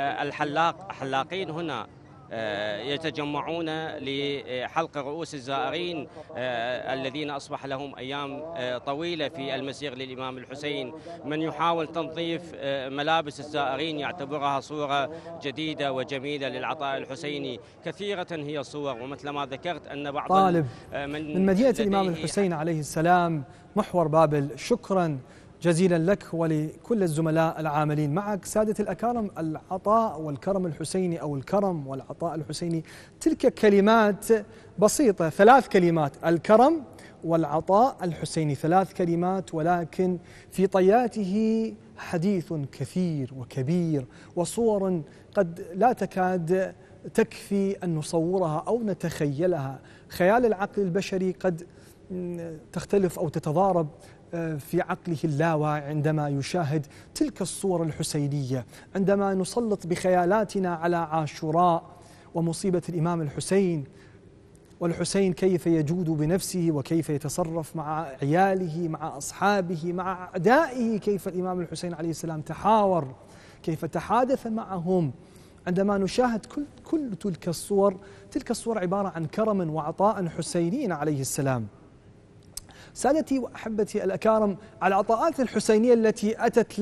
الحلاقين هنا يتجمعون لحلق رؤوس الزائرين الذين أصبح لهم أيام طويلة في المسير للإمام الحسين. من يحاول تنظيف ملابس الزائرين يعتبرها صورة جديدة وجميلة للعطاء الحسيني. كثيرة هي صور، ومثل ما ذكرت أن بعض طالب من مدينة الإمام الحسين عليه السلام محور بابل، شكرا جزيلا لك ولكل الزملاء العاملين معك. سادة الأكارم، العطاء والكرم الحسيني أو الكرم والعطاء الحسيني تلك كلمات بسيطة، 3 كلمات، الكرم والعطاء الحسيني، 3 كلمات، ولكن في طياته حديث كثير وكبير وصور قد لا تكاد تكفي أن نصورها أو نتخيلها. خيال العقل البشري قد تختلف أو تتضارب في عقله اللاواعي عندما يشاهد تلك الصور الحسينية، عندما نسلط بخيالاتنا على عاشوراء ومصيبة الإمام الحسين، والحسين كيف يجود بنفسه وكيف يتصرف مع عياله مع أصحابه مع أعدائه، كيف الإمام الحسين عليه السلام تحاور، كيف تحادث معهم. عندما نشاهد كل تلك الصور عبارة عن كرم وعطاء حسيني عليه السلام. سادتي وأحبتي الأكارم، العطاءات الحسينية التي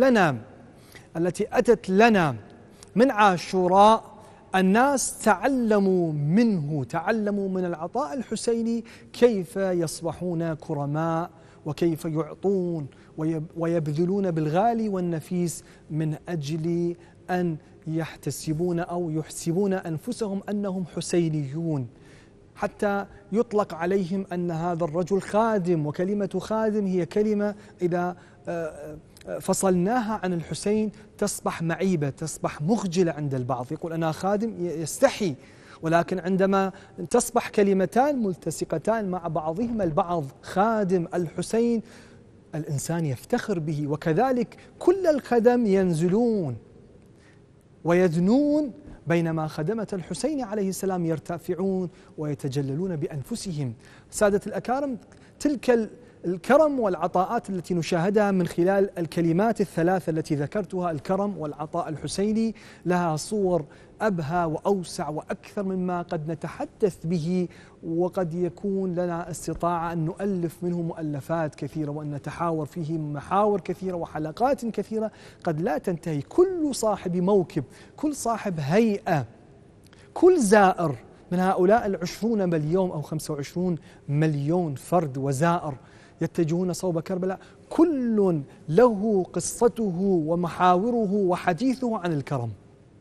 أتت لنا من عاشوراء، الناس تعلموا من العطاء الحسيني كيف يصبحون كرماء، وكيف يعطون ويبذلون بالغالي والنفيس من أجل أن يحتسبون أو يحسبون أنفسهم أنهم حسينيون، حتى يطلق عليهم أن هذا الرجل خادم. وكلمة خادم هي كلمة إذا فصلناها عن الحسين تصبح معيبة، تصبح مخجلة عند البعض، يقول أنا خادم يستحي. ولكن عندما تصبح كلمتان ملتصقتان مع بعضهما البعض، خادم الحسين، الإنسان يفتخر به. وكذلك كل الخدم ينزلون ويدنون، بينما خدمة الحسين عليه السلام يرتفعون ويتجللون بأنفسهم. سادة الأكارم، تلك الكرم والعطاءات التي نشاهدها من خلال الكلمات الثلاثة التي ذكرتها، الكرم والعطاء الحسيني، لها صور أبهى وأوسع وأكثر مما قد نتحدث به، وقد يكون لنا استطاعة أن نؤلف منه مؤلفات كثيرة وأن نتحاور فيه محاور كثيرة وحلقات كثيرة قد لا تنتهي. كل صاحب موكب، كل صاحب هيئة، كل زائر من هؤلاء 20 مليون أو 25 مليون فرد وزائر يتجهون صوب كربلاء، كل له قصته ومحاوره وحديثه عن الكرم.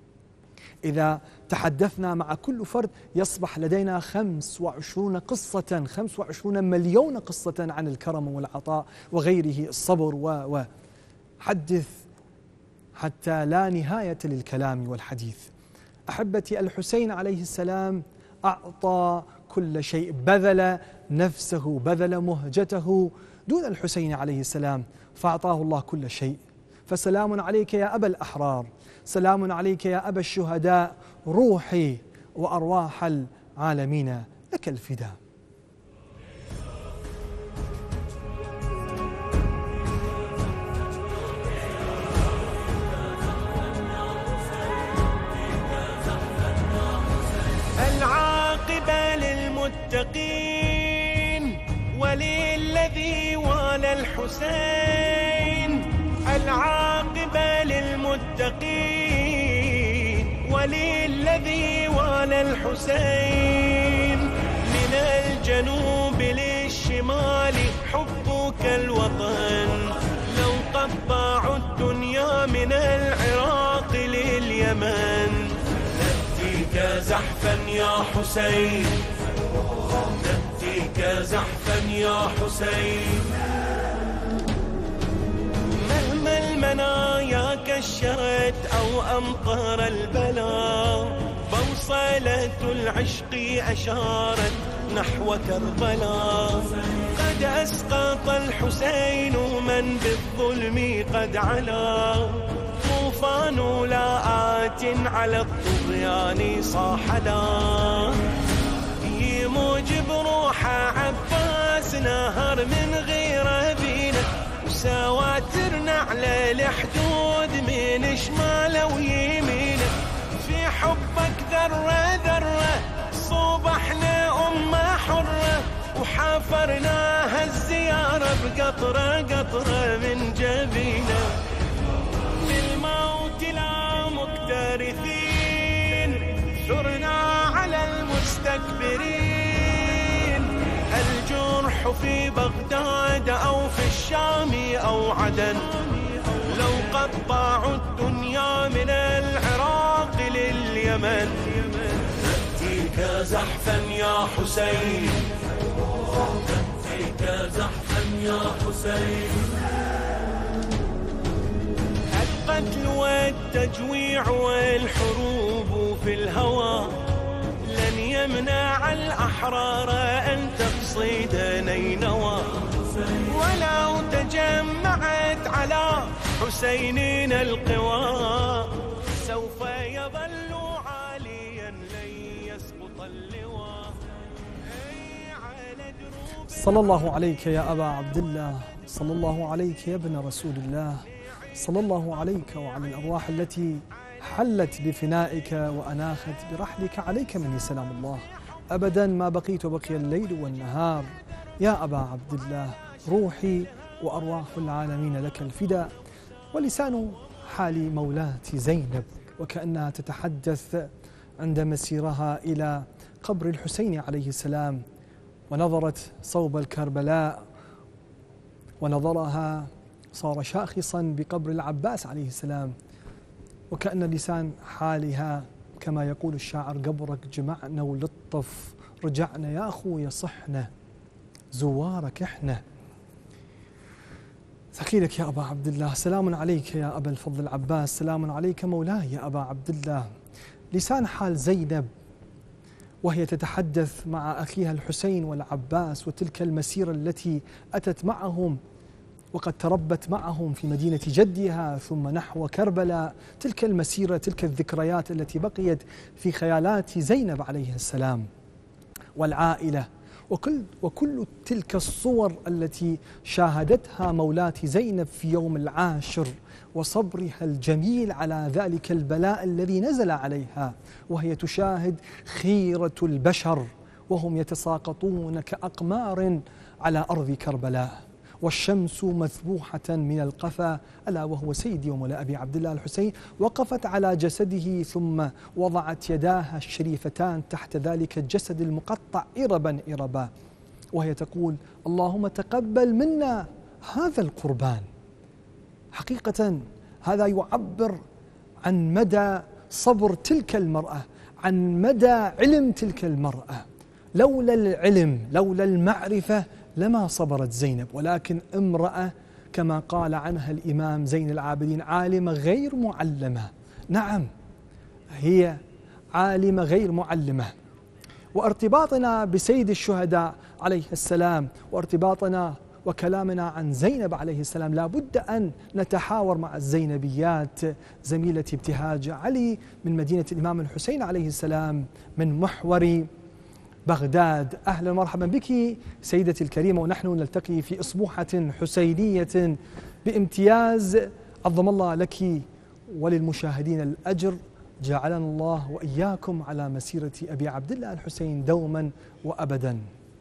إذا تحدثنا مع كل فرد يصبح لدينا 25 قصة، 25 مليون قصة عن الكرم والعطاء وغيره، الصبر وحدث حتى لا نهاية للكلام والحديث. أحبتي، الحسين عليه السلام أعطى كل شيء، بذل نفسه، بذل مهجته دون الحسين عليه السلام، فأعطاه الله كل شيء. فسلام عليك يا أبا الأحرار، سلام عليك يا أبا الشهداء، روحي وأرواح العالمين لك الفداء. العاقبة للمتقين وللذي والى الحسين، العاقبة للمتقين وللذي والى الحسين، من الجنوب للشمال حبك الوطن، لو قطعوا الدنيا من العراق لليمن، نأتيك زحفا يا حسين، نأتيك زحفا يا حسين، مهما المنايا كشرت أو أمطر البلاء، بوصلة العشق أشارت نحو كربلاء، قد أسقط الحسين من بالظلم قد علا، طوفان لاءات على الطغيان صاحلا، يموجب روح عباس نهر من غير بينا، وسواترنا على الحدود من شمال ويمينه، في حبك ذرة ذرة صوبحنا أمة حرة، وحافرناها الزيارة بقطرة قطرة من جبينه، للموت لا مكترثين، ثرنا على المستكبرين، الجرح في بغداد أو في الشام أو عدن، لو قطعوا الدنيا من العراق لليمن، نأتيك زحفا يا حسين، نأتيك زحفا يا حسين، القتل والتجويع والحروب في الهوى لن يمنع الأحرار أن تقصد نينوى، ولو تجمعت على حسين القوى سوف يظل عاليا لن يسقط اللواء. صلى الله عليك يا أبا عبد الله، صلى الله عليك يا ابن رسول الله، صلى الله عليك وعلى الأرواح التي حلت بفنائك وأناخت برحلك، عليك مني سلام الله أبدا ما بقيت وبقي الليل والنهار. يا أبا عبد الله، روحي وأرواح العالمين لك الفداء. ولسان حال مولاتي زينب وكأنها تتحدث عند مسيرها إلى قبر الحسين عليه السلام، ونظرت صوب الكربلاء ونظرها صار شاخصا بقبر العباس عليه السلام، وكأن لسان حالها كما يقول الشاعر: قبرك جمعنا ولطف رجعنا يا أخويا صحنا زوارك إحنا. ثقيلك يا أبا عبد الله، سلام عليك يا أبا الفضل العباس، سلام عليك مولاي يا أبا عبد الله. لسان حال زينب وهي تتحدث مع أخيها الحسين والعباس، وتلك المسيرة التي أتت معهم وقد تربت معهم في مدينة جدها ثم نحو كربلاء، تلك المسيرة، تلك الذكريات التي بقيت في خيالات زينب عليه السلام والعائلة، وكل تلك الصور التي شاهدتها مولاتي زينب في يوم العاشر وصبرها الجميل على ذلك البلاء الذي نزل عليها، وهي تشاهد خيرة البشر وهم يتساقطون كأقمار على أرض كربلاء، والشمس مذبوحة من القفا، ألا وهو سيدي ومولاي أبي عبد الله الحسين، وقفت على جسده ثم وضعت يداها الشريفتان تحت ذلك الجسد المقطع إربا إربا، وهي تقول: اللهم تقبل منا هذا القربان. حقيقة هذا يعبر عن مدى صبر تلك المرأة، عن مدى علم تلك المرأة. لولا العلم، لولا المعرفة لما صبرت زينب، ولكن امرأة كما قال عنها الإمام زين العابدين: عالمة غير معلمة. نعم، هي عالمة غير معلمة. وارتباطنا بسيد الشهداء عليه السلام وارتباطنا وكلامنا عن زينب عليه السلام لا بد أن نتحاور مع الزينبيات. زميلتي ابتهاج علي من مدينة الإمام الحسين عليه السلام من محور بغداد، أهلا ومرحبا بك سيدتي الكريمة، ونحن نلتقي في أصبوحة حسينية بامتياز، عظم الله لك وللمشاهدين الأجر، جعلنا الله وإياكم على مسيرة أبي عبد الله الحسين دوما وأبدا.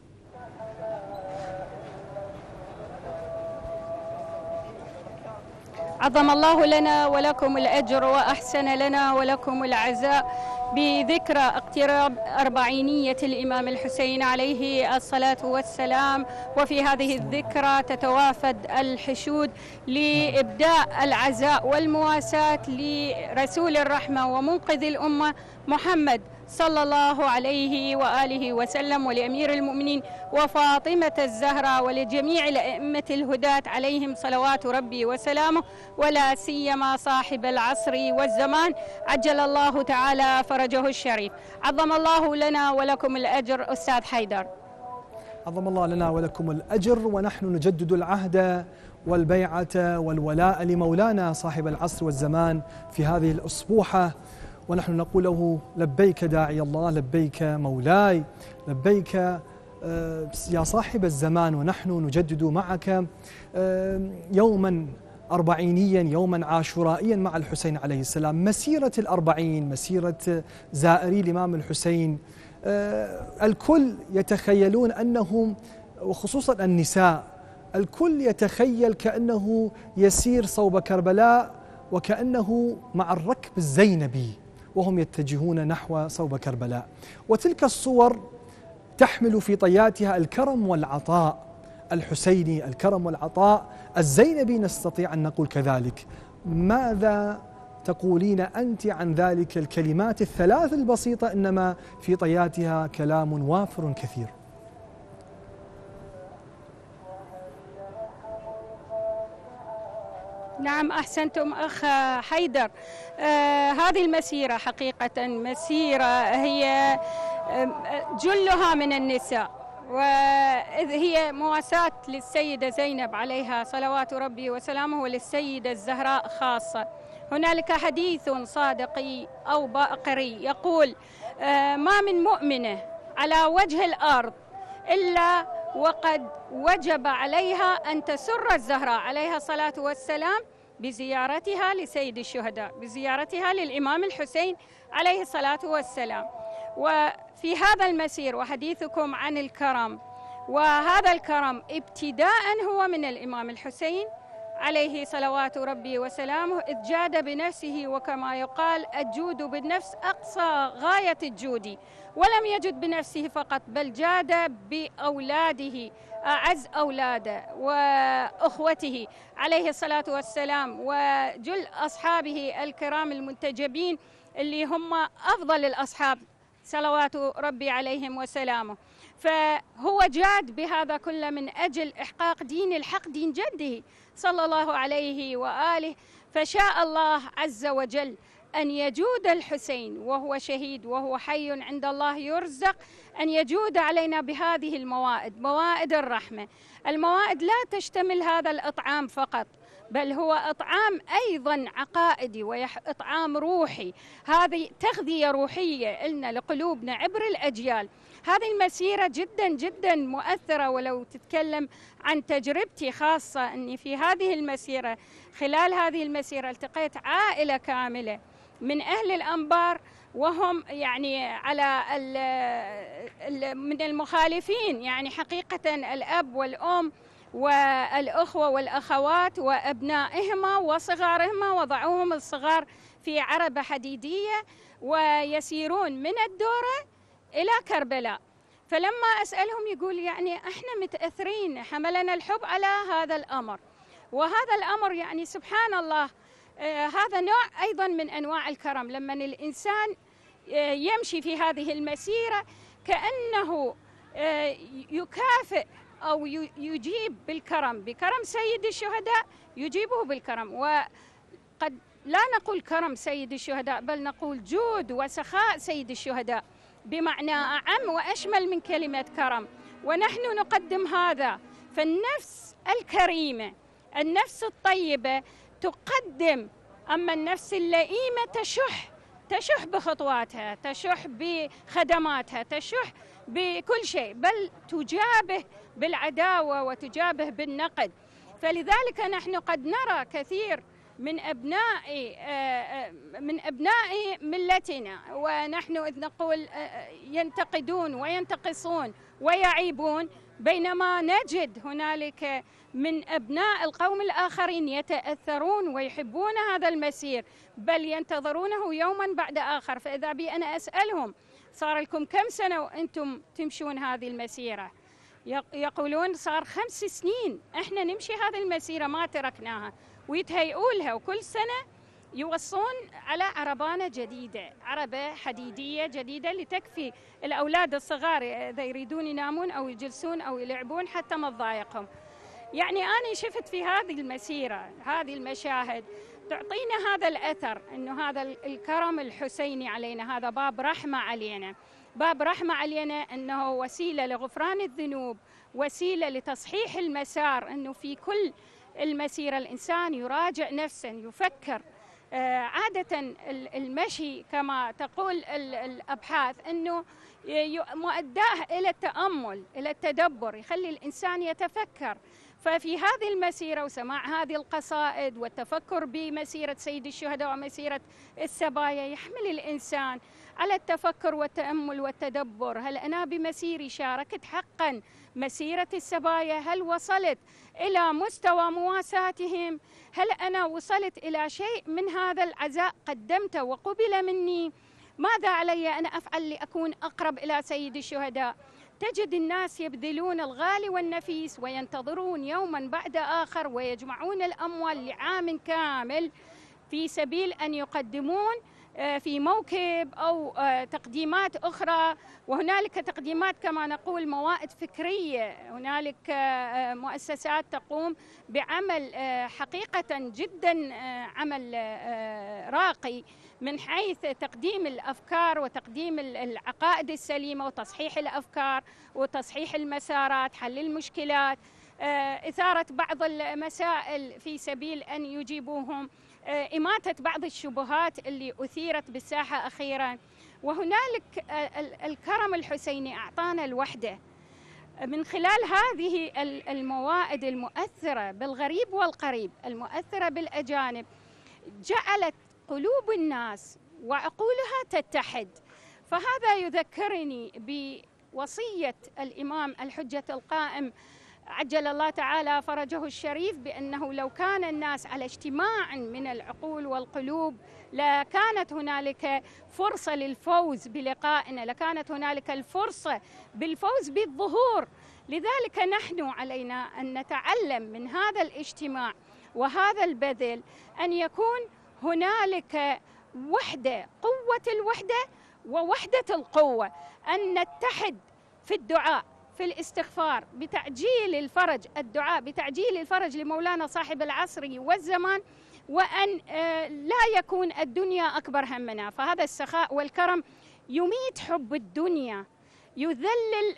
عظم الله لنا ولكم الأجر وأحسن لنا ولكم العزاء بذكرى اقتراب أربعينية الإمام الحسين عليه الصلاة والسلام. وفي هذه الذكرى تتوافد الحشود لإبداء العزاء والمواساة لرسول الرحمة ومنقذ الأمة محمد صلى الله عليه وآله وسلم، ولأمير المؤمنين وفاطمة الزهراء، ولجميع الأئمة الهداة عليهم صلوات ربي وسلامه، ولا سيما صاحب العصر والزمان عجل الله تعالى فرجه الشريف. عظم الله لنا ولكم الأجر أستاذ حيدر. عظم الله لنا ولكم الأجر، ونحن نجدد العهد والبيعة والولاء لمولانا صاحب العصر والزمان في هذه الأصبوحة، ونحن نقول له: لبيك داعي الله، لبيك مولاي، لبيك يا صاحب الزمان. ونحن نجدد معك يوما أربعينيا، يوما عاشورائيا مع الحسين عليه السلام. مسيرة الأربعين، مسيرة زائري الإمام الحسين، الكل يتخيلون أنهم، وخصوصا النساء، الكل يتخيل كأنه يسير صوب كربلاء وكأنه مع الركب الزينبي وهم يتجهون نحو صوب كربلاء. وتلك الصور تحمل في طياتها الكرم والعطاء الحسيني، الكرم والعطاء الزينبي، نستطيع أن نقول كذلك. ماذا تقولين أنت عن ذلك الكلمات الثلاث البسيطة إنما في طياتها كلام وافر كثير؟ نعم، أحسنتم أخ حيدر. هذه المسيرة حقيقة مسيرة هي جلها من النساء، وإذ هي مواساة للسيدة زينب عليها صلوات ربي وسلامه وللسيدة الزهراء خاصة. هنالك حديث صادقي أو باقري يقول: ما من مؤمنة على وجه الأرض إلا وقد وجب عليها أن تسر الزهراء عليها الصلاة والسلام بزيارتها لسيد الشهداء، بزيارتها للإمام الحسين عليه الصلاة والسلام. وفي هذا المسير وحديثكم عن الكرم وهذا الكرم ابتداء هو من الإمام الحسين عليه صلوات ربي وسلامه، إذ جاد بنفسه، وكما يقال الجود بالنفس أقصى غاية الجود، ولم يجد بنفسه فقط بل جاد بأولاده أعز أولاده وأخوته عليه الصلاة والسلام، وجل أصحابه الكرام المنتجبين اللي هم أفضل الأصحاب صلوات ربي عليهم وسلامه. فهو جاد بهذا كله من أجل إحقاق دين الحق، دين جده صلى الله عليه وآله. فشاء الله عز وجل أن يجود الحسين وهو شهيد وهو حي عند الله يرزق، أن يجود علينا بهذه الموائد، موائد الرحمة. الموائد لا تشتمل هذا الإطعام فقط، بل هو إطعام أيضا عقائدي وإطعام روحي، هذه تغذية روحية لنا لقلوبنا عبر الأجيال. هذه المسيرة جدا جدا مؤثرة، ولو تتكلم عن تجربتي خاصة أني في هذه المسيرة، خلال هذه المسيرة التقيت عائلة كاملة من أهل الأنبار، وهم يعني على من المخالفين، يعني حقيقة الأب والأم والأخوة والأخوات وأبنائهما وصغارهما وضعوهم الصغار في عربة حديدية ويسيرون من الدورة إلى كربلاء. فلما أسألهم يقول يعني إحنا متأثرين، حملنا الحب على هذا الأمر. وهذا الأمر يعني سبحان الله هذا نوع أيضا من أنواع الكرم، لما الإنسان يمشي في هذه المسيرة كأنه يكافئ أو يجيب بالكرم، بكرم سيد الشهداء يجيبه بالكرم. وقد لا نقول كرم سيد الشهداء، بل نقول جود وسخاء سيد الشهداء بمعنى أعم وأشمل من كلمة كرم، ونحن نقدم هذا. فالنفس الكريمة، النفس الطيبة تقدم، أما النفس اللئيمة تشح بخطواتها، تشح بخدماتها، تشح بكل شيء، بل تجابه بالعداوة وتجابه بالنقد. فلذلك نحن قد نرى كثير من أبناء ملتنا، ونحن إذ نقول ينتقدون وينتقصون ويعيبون، بينما نجد هنالك من أبناء القوم الآخرين يتأثرون ويحبون هذا المسير، بل ينتظرونه يوما بعد آخر. فإذا بي أنا أسألهم صار لكم كم سنة وأنتم تمشون هذه المسيرة؟ يقولون صار 5 سنين إحنا نمشي هذه المسيرة ما تركناها، ويتهيئوا لها، وكل سنة يوصون على عربانة جديدة، عربة حديدية جديدة لتكفي الأولاد الصغار إذا يريدون ينامون أو يجلسون أو يلعبون حتى ما تضايقهم. يعني أنا شفت في هذه المسيرة هذه المشاهد تعطينا هذا الأثر، أنه هذا الكرم الحسيني علينا، هذا باب رحمة علينا، باب رحمة علينا، أنه وسيلة لغفران الذنوب، وسيلة لتصحيح المسار، أنه في كل المسيرة الإنسان يراجع نفسه، يفكر. عادة المشي كما تقول الأبحاث أنه مؤداه إلى التأمل، إلى التدبر، يخلي الإنسان يتفكر. ففي هذه المسيرة وسماع هذه القصائد والتفكر بمسيرة سيد الشهداء ومسيرة السبايا يحمل الإنسان على التفكر والتأمل والتدبر. هل أنا بمسيري شاركت حقا مسيرة السبايا؟ هل وصلت إلى مستوى مواساتهم؟ هل أنا وصلت إلى شيء من هذا العزاء قدمته وقبل مني؟ ماذا علي أن أفعل لأكون أقرب إلى سيد الشهداء؟ تجد الناس يبذلون الغالي والنفيس وينتظرون يوما بعد آخر ويجمعون الأموال لعام كامل في سبيل أن يقدمون في موكب أو تقديمات أخرى. وهنالك تقديمات كما نقول موائد فكرية، هنالك مؤسسات تقوم بعمل حقيقة جدا عمل راقي من حيث تقديم الأفكار وتقديم العقائد السليمة وتصحيح الأفكار وتصحيح المسارات، حل المشكلات، إثارة بعض المسائل في سبيل أن يجيبوهم، إماتة بعض الشبهات اللي أثيرت بالساحة أخيراً. وهنالك الكرم الحسيني أعطانا الوحدة من خلال هذه الموائد المؤثرة بالغريب والقريب، المؤثرة بالأجانب، جعلت قلوب الناس وعقولها تتحد. فهذا يذكرني وصية الإمام الحجة القائم عجل الله تعالى فرجه الشريف بأنه لو كان الناس على اجتماع من العقول والقلوب لكانت هنالك فرصة للفوز بلقائنا، لكانت هنالك الفرصة بالفوز بالظهور. لذلك نحن علينا أن نتعلم من هذا الاجتماع وهذا البذل أن يكون هنالك وحدة، قوة الوحدة ووحدة القوة، أن نتحد في الدعاء، في الاستغفار، بتعجيل الفرج، الدعاء بتعجيل الفرج لمولانا صاحب العصر والزمان، وأن لا يكون الدنيا أكبر همنا. فهذا السخاء والكرم يميت حب الدنيا، يذلل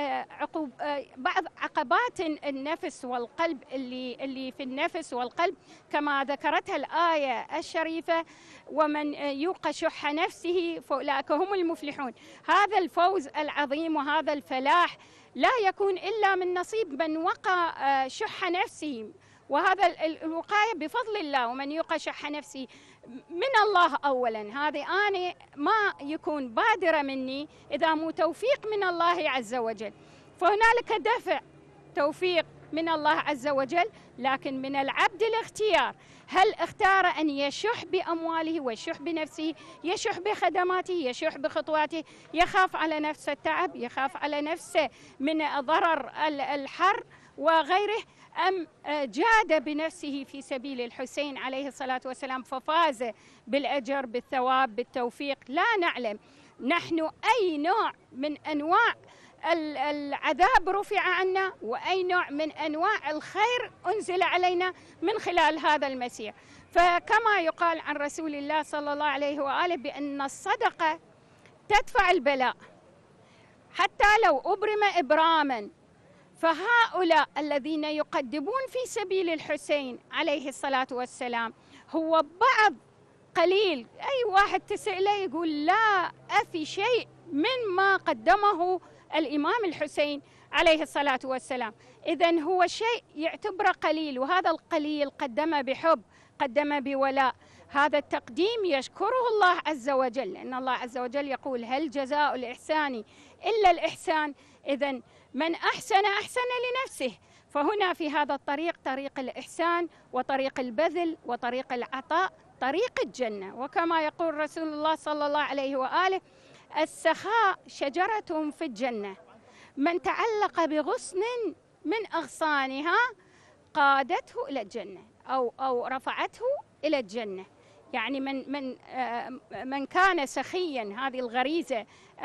بعض عقبات النفس والقلب اللي في النفس والقلب، كما ذكرتها الآية الشريفة: ومن يوق شح نفسه فأولئك هم المفلحون. هذا الفوز العظيم وهذا الفلاح لا يكون إلا من نصيب من وقى شح نفسه، وهذا الوقاية بفضل الله. ومن يوق شح نفسه من الله أولا، هذه أنا ما يكون بادرة مني إذا مو توفيق من الله عز وجل. فهنالك دفع توفيق من الله عز وجل، لكن من العبد الاختيار. هل اختار أن يشح بأمواله ويشح بنفسه، يشح بخدماته، يشح بخطواته، يخاف على نفسه التعب، يخاف على نفسه من ضرر الحر وغيره، أم جاد بنفسه في سبيل الحسين عليه الصلاة والسلام ففاز بالأجر بالثواب بالتوفيق؟ لا نعلم نحن أي نوع من أنواع العذاب رفع عنا وأي نوع من أنواع الخير أنزل علينا من خلال هذا المسير. فكما يقال عن رسول الله صلى الله عليه وآله بأن الصدقة تدفع البلاء حتى لو أبرم إبراما. فهؤلاء الذين يقدمون في سبيل الحسين عليه الصلاة والسلام هو بعض قليل. أي واحد تسأله يقول لا أفي شيء من ما قدمه الإمام الحسين عليه الصلاة والسلام. إذن هو شيء يعتبره قليل، وهذا القليل قدم بحب، قدم بولاء. هذا التقديم يشكره الله عز وجل، لأن الله عز وجل يقول: هل جزاء الإحسان إلا الإحسان؟ إذن من أحسن أحسن لنفسه. فهنا في هذا الطريق، طريق الإحسان وطريق البذل وطريق العطاء، طريق الجنة. وكما يقول رسول الله صلى الله عليه وآله: السخاء شجرة في الجنة، من تعلق بغصن من أغصانها قادته إلى الجنة أو رفعته إلى الجنة. يعني من كان سخيا، هذه الغريزة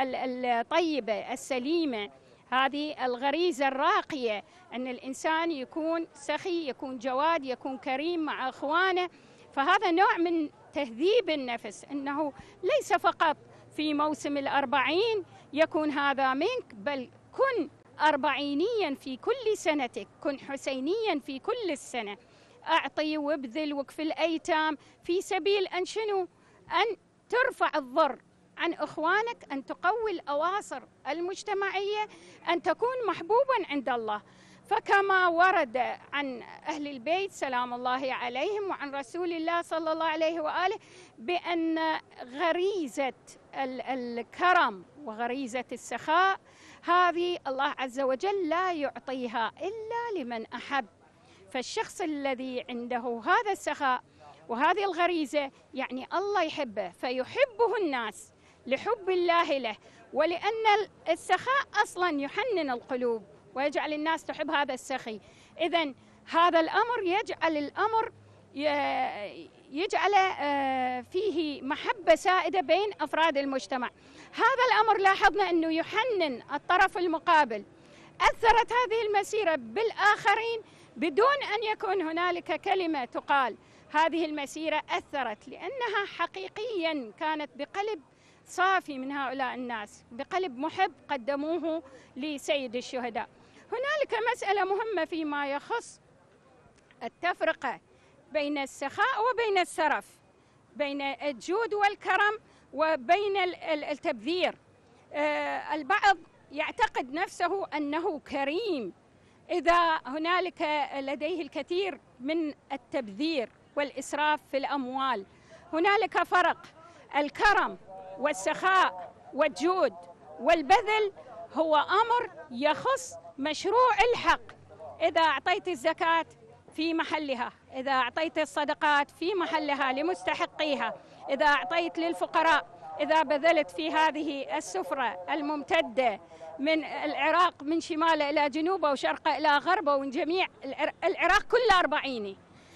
الطيبة السليمة، هذه الغريزة الراقية، أن الإنسان يكون سخي، يكون جواد، يكون كريم مع أخوانه. فهذا نوع من تهذيب النفس، أنه ليس فقط في موسم الأربعين يكون هذا منك، بل كن أربعينيا في كل سنتك، كن حسينيا في كل السنة. أعطي وابذل وكفل الأيتام في سبيل أن شنو؟ أن ترفع الضر عن إخوانك، أن تقوي الأواصر المجتمعية، أن تكون محبوبا عند الله. فكما ورد عن أهل البيت سلام الله عليهم وعن رسول الله صلى الله عليه وآله بأن غريزة الكرم وغريزة السخاء هذه الله عز وجل لا يعطيها إلا لمن أحب. فالشخص الذي عنده هذا السخاء وهذه الغريزة يعني الله يحبه، فيحبه الناس لحب الله له، ولأن السخاء أصلا يحنن القلوب ويجعل الناس تحب هذا السخي. إذن هذا الأمر يجعل فيه محبة سائدة بين أفراد المجتمع. هذا الأمر لاحظنا أنه يحنن الطرف المقابل. أثرت هذه المسيرة بالآخرين بدون أن يكون هنالك كلمة تقال. هذه المسيرة أثرت لأنها حقيقيا كانت بقلب صافي من هؤلاء الناس، بقلب محب قدموه لسيد الشهداء. هنالك مسألة مهمة فيما يخص التفرقة بين السخاء وبين السرف، بين الجود والكرم وبين التبذير. البعض يعتقد نفسه أنه كريم إذا هنالك لديه الكثير من التبذير والإسراف في الأموال. هنالك فرق. الكرم والسخاء والجود والبذل هو أمر يخص مشروع الحق. إذا أعطيت الزكاة في محلها، إذا أعطيت الصدقات في محلها لمستحقيها، إذا أعطيت للفقراء، إذا بذلت في هذه السفرة الممتدة من العراق من شماله إلى جنوبه وشرقه إلى غربه ومن جميع العراق كله 40،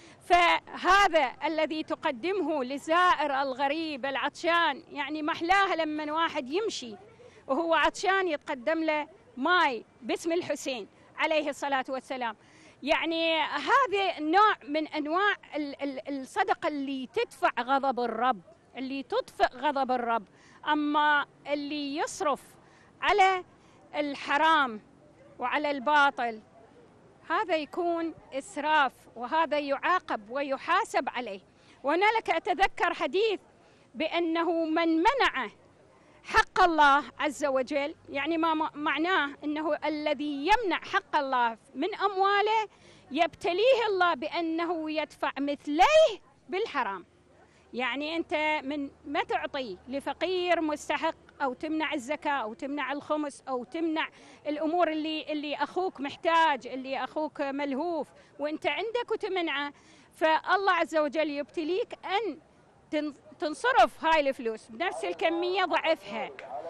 فهذا الذي تقدمه للزائر الغريب العطشان، يعني محلاها لما واحد يمشي وهو عطشان يتقدم له ماي باسم الحسين عليه الصلاة والسلام. يعني هذا نوع من أنواع الصدقة اللي تدفع غضب الرب، اللي تطفئ غضب الرب. أما اللي يصرف على الحرام وعلى الباطل هذا يكون إسراف، وهذا يعاقب ويحاسب عليه. وأنا لك أتذكر حديث بأنه من منع حق الله عز وجل، يعني ما معناه أنه الذي يمنع حق الله من أمواله يبتليه الله بأنه يدفع مثليه بالحرام. يعني أنت من ما تعطي لفقير مستحق أو تمنع الزكاة أو تمنع الخمس أو تمنع الأمور اللي أخوك محتاج، اللي أخوك ملهوف وأنت عندك وتمنعه، فالله عز وجل يبتليك أن تنصرف هاي الفلوس بنفس الكمية ضعفها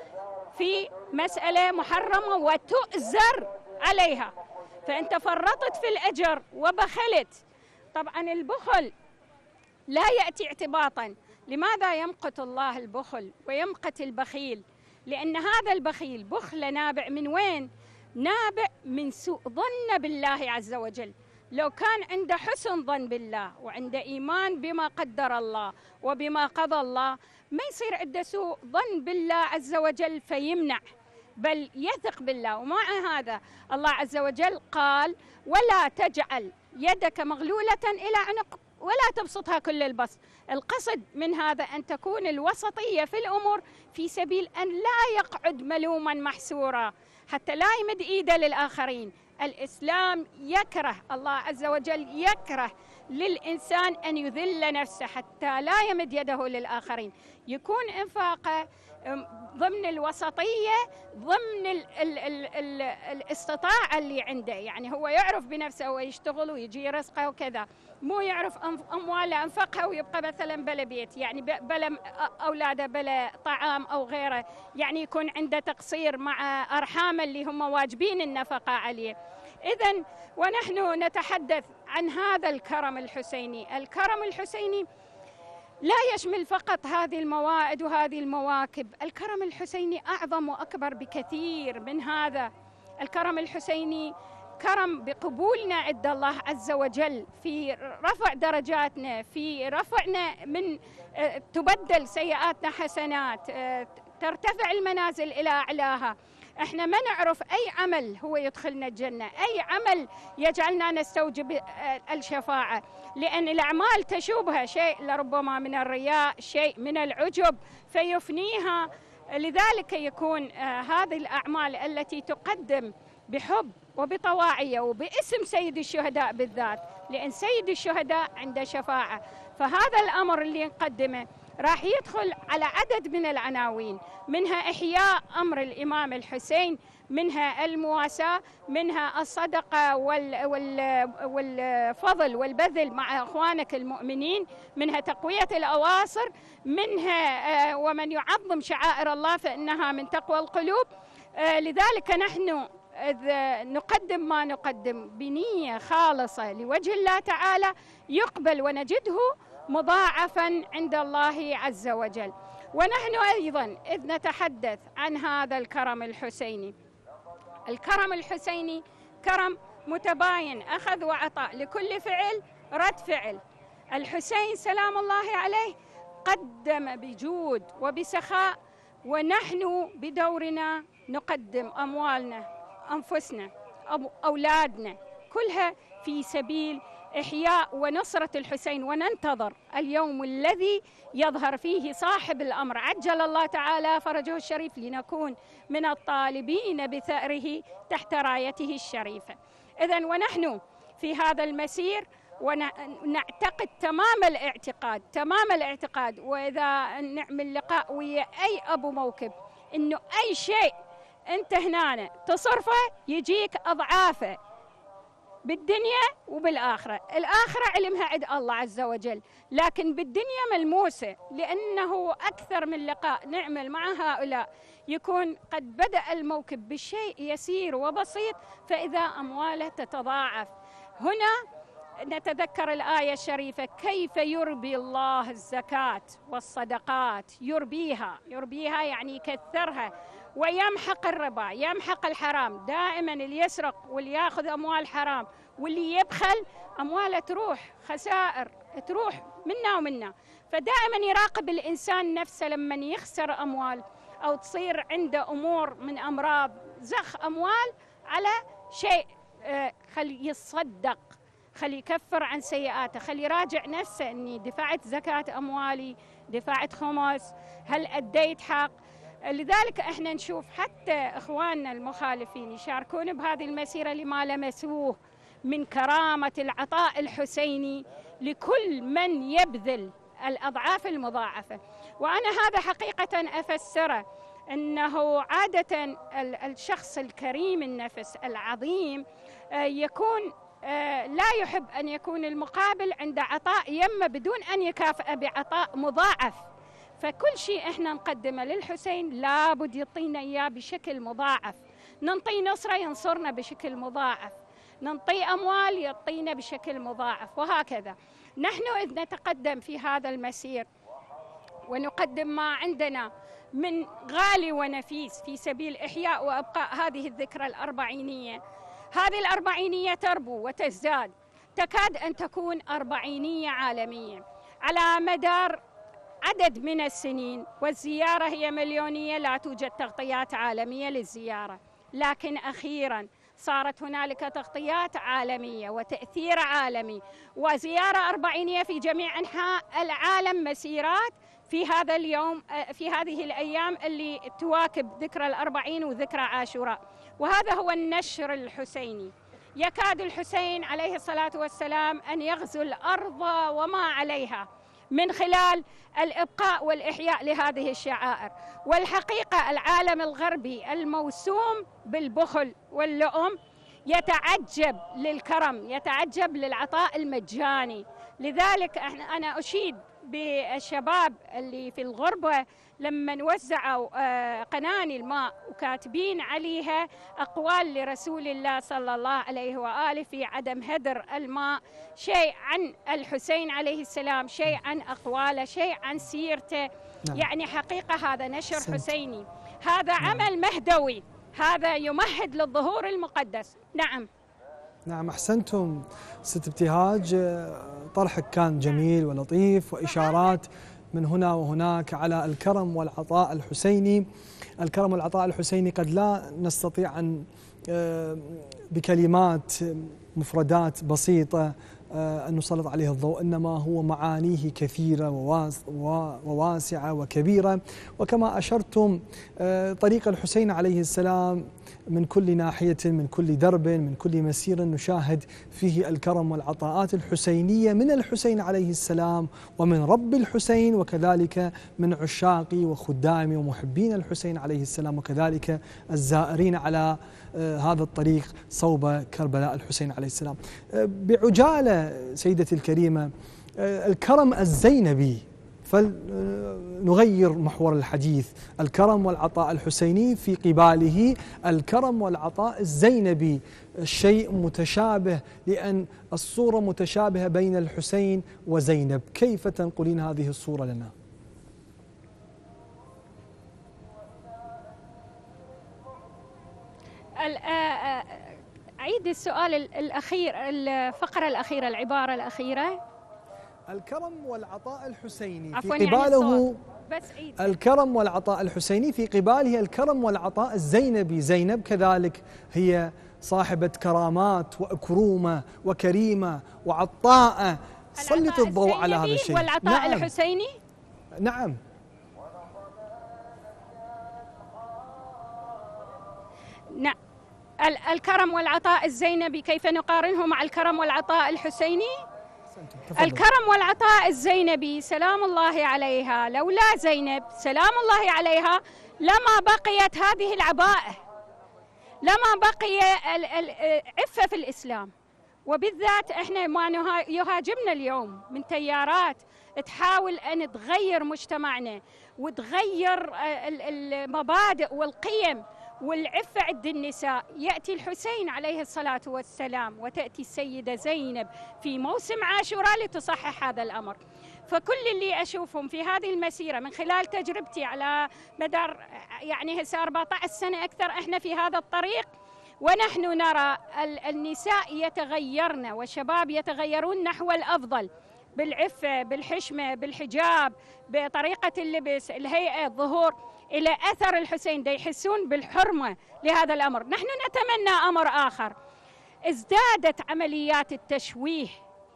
في مسألة محرمة وتؤزر عليها، فأنت فرطت في الأجر وبخلت. طبعا البخل لا يأتي اعتباطا. لماذا يمقت الله البخل ويمقت البخيل؟ لأن هذا البخيل بخل نابع من وين؟ نابع من سوء ظن بالله عز وجل. لو كان عنده حسن ظن بالله وعنده إيمان بما قدر الله وبما قضى الله ما يصير عنده سوء ظن بالله عز وجل فيمنع، بل يثق بالله. ومع هذا الله عز وجل قال: ولا تجعل يدك مغلولة إلى عنق ولا تبسطها كل البسط. القصد من هذا أن تكون الوسطية في الأمور في سبيل أن لا يقعد ملوما محسورا حتى لا يمد إيده للآخرين. الإسلام يكره، الله عز وجل يكره للإنسان أن يذل نفسه حتى لا يمد يده للآخرين. يكون إنفاقه ضمن الوسطية، ضمن الاستطاعة اللي عنده، يعني هو يعرف بنفسه ويشتغل ويجي رزقه وكذا، مو يعرف أمواله أنفقها ويبقى مثلا بلا بيت، يعني بلا أولاده بلا طعام أو غيره، يعني يكون عنده تقصير مع أرحامه اللي هم واجبين النفقة عليه. إذن ونحن نتحدث عن هذا الكرم الحسيني. الكرم الحسيني لا يشمل فقط هذه الموائد وهذه المواكب، الكرم الحسيني أعظم وأكبر بكثير من هذا. الكرم الحسيني كرم بقبولنا عند الله عز وجل، في رفع درجاتنا، في رفعنا من تبدل سيئاتنا حسنات، ترتفع المنازل إلى أعلاها. احنا ما نعرف أي عمل هو يدخلنا الجنة، أي عمل يجعلنا نستوجب الشفاعة، لأن الأعمال تشوبها شيء لربما من الرياء، شيء من العجب فيفنيها. لذلك يكون هذه الأعمال التي تقدم بحب وبطواعية وباسم سيد الشهداء بالذات، لأن سيد الشهداء عنده شفاعة، فهذا الأمر اللي نقدمه راح يدخل على عدد من العناوين، منها إحياء أمر الإمام الحسين، منها المواساة، منها الصدقة والفضل والبذل مع أخوانك المؤمنين، منها تقوية الأواصر، منها ومن يعظم شعائر الله فإنها من تقوى القلوب. لذلك نحن نقدم ما نقدم بنية خالصة لوجه الله تعالى يقبل ونجده مضاعفا عند الله عز وجل. ونحن أيضا إذ نتحدث عن هذا الكرم الحسيني، الكرم الحسيني كرم متباين، أخذ وعطاء، لكل فعل رد فعل. الحسين سلام الله عليه قدم بجود وبسخاء، ونحن بدورنا نقدم أموالنا، أنفسنا، أولادنا، كلها في سبيل إحياء ونصرة الحسين. وننتظر اليوم الذي يظهر فيه صاحب الأمر عجل الله تعالى فرجه الشريف، لنكون من الطالبين بثأره تحت رايته الشريفة. إذن ونحن في هذا المسير ونعتقد تمام الاعتقاد، وإذا نعمل لقاء ويا أي أبو موكب إنه أي شيء أنت هنا تصرفه يجيك أضعافه بالدنيا وبالآخرة. الآخرة علمها عند الله عز وجل، لكن بالدنيا ملموسة، لأنه أكثر من لقاء نعمل مع هؤلاء يكون قد بدأ الموكب بشيء يسير وبسيط، فإذا أمواله تتضاعف. هنا نتذكر الآية الشريفة: كيف يربي الله الزكاة والصدقات، يربيها يعني يكثرها، ويمحق الربا، يمحق الحرام. دائما اللي يسرق واللي ياخذ أموال حرام واللي يبخل أمواله تروح خسائر، تروح منا ومنا. فدائما يراقب الإنسان نفسه لما يخسر أموال أو تصير عنده أمور من أمراض زخ أموال على شيء، خلي يتصدق، خلي يكفر عن سيئاته، خلي يراجع نفسه أني دفعت زكاة أموالي، دفعت خمس، هل أديت حق. لذلك احنا نشوف حتى اخواننا المخالفين يشاركون بهذه المسيرة لما لمسوه من كرامة العطاء الحسيني لكل من يبذل الأضعاف المضاعفة. وأنا هذا حقيقة أفسره أنه عادة الشخص الكريم النفس العظيم يكون لا يحب أن يكون المقابل عند عطاء يمه بدون أن يكافئ بعطاء مضاعف. فكل شيء احنا نقدمه للحسين لابد يعطينا اياه بشكل مضاعف، ننطي نصره ينصرنا بشكل مضاعف، ننطي اموال يعطينا بشكل مضاعف، وهكذا. نحن اذ نتقدم في هذا المسير ونقدم ما عندنا من غالي ونفيس في سبيل احياء وابقاء هذه الذكرى الأربعينية. هذه الأربعينية تربو وتزداد، تكاد ان تكون أربعينية عالمية على مدار عدد من السنين، والزيارة هي مليونية، لا توجد تغطيات عالمية للزيارة، لكن أخيراً صارت هنالك تغطيات عالمية وتأثير عالمي وزيارة أربعينية في جميع أنحاء العالم، مسيرات في هذا اليوم، في هذه الأيام اللي تواكب ذكرى الأربعين وذكرى عاشوراء. وهذا هو النشر الحسيني. يكاد الحسين عليه الصلاة والسلام أن يغزو الأرض وما عليها من خلال الإبقاء والإحياء لهذه الشعائر. والحقيقة العالم الغربي الموسوم بالبخل واللؤم يتعجب للكرم، يتعجب للعطاء المجاني. لذلك أنا أشيد بالشباب اللي في الغربة لما وزعوا قناني الماء وكاتبين عليها أقوال لرسول الله صلى الله عليه وآله في عدم هدر الماء، شيء عن الحسين عليه السلام، شيء عن أقواله، شيء عن سيرته. نعم. يعني حقيقة هذا نشر حسيني، هذا عمل مهدوي، هذا يمهد للظهور المقدس. نعم أحسنتم ست ابتهاج، طرحك كان جميل ولطيف وإشارات من هنا وهناك على الكرم والعطاء الحسيني. الكرم والعطاء الحسيني قد لا نستطيع أن بكلمات مفردات بسيطة أن نسلط عليه الضوء، إنما هو معانيه كثيرة وواسعة وكبيرة. وكما أشرتم طريق الحسين عليه السلام من كل ناحية، من كل درب، من كل مسير نشاهد فيه الكرم والعطاءات الحسينية من الحسين عليه السلام ومن رب الحسين، وكذلك من عشاقي وخدامي ومحبين الحسين عليه السلام، وكذلك الزائرين على هذا الطريق صوب كربلاء الحسين عليه السلام. بعجالة سيدتي الكريمة، الكرم الزينبي، فلنغير محور الحديث، الكرم والعطاء الحسيني في قباله الكرم والعطاء الزينبي، الشيء متشابه لأن الصورة متشابهة بين الحسين وزينب. كيف تنقلين هذه الصورة لنا؟ عيد السؤال الأخير، الفقرة الأخيرة، العبارة الأخيرة. الكرم والعطاء الحسيني في قباله، الكرم والعطاء الحسيني في قباله الكرم والعطاء الزينبي. زينب كذلك هي صاحبة كرامات وأكرومة وكريمة وعطاءة. سلط الضوء على هذا الشيء. والعطاء الحسيني. نعم. الكرم والعطاء الزينبي كيف نقارنه مع الكرم والعطاء الحسيني؟ الكرم والعطاء الزينبي سلام الله عليها، لولا زينب سلام الله عليها لما بقيت هذه العباءة، لما بقي عفة في الإسلام، وبالذات إحنا ما يهاجمنا اليوم من تيارات تحاول أن تغير مجتمعنا وتغير المبادئ والقيم والعفة عند النساء. يأتي الحسين عليه الصلاة والسلام وتأتي السيدة زينب في موسم عاشوراء لتصحح هذا الأمر. فكل اللي أشوفهم في هذه المسيرة من خلال تجربتي على مدار يعني هسه 14 سنة أكثر إحنا في هذا الطريق، ونحن نرى النساء يتغيرن والشباب يتغيرون نحو الأفضل بالعفة، بالحشمة، بالحجاب، بطريقة اللبس، الهيئة، الظهور، إلى أثر الحسين دا يحسون بالحرمة لهذا الأمر. نحن نتمنى أمر آخر، ازدادت عمليات التشويه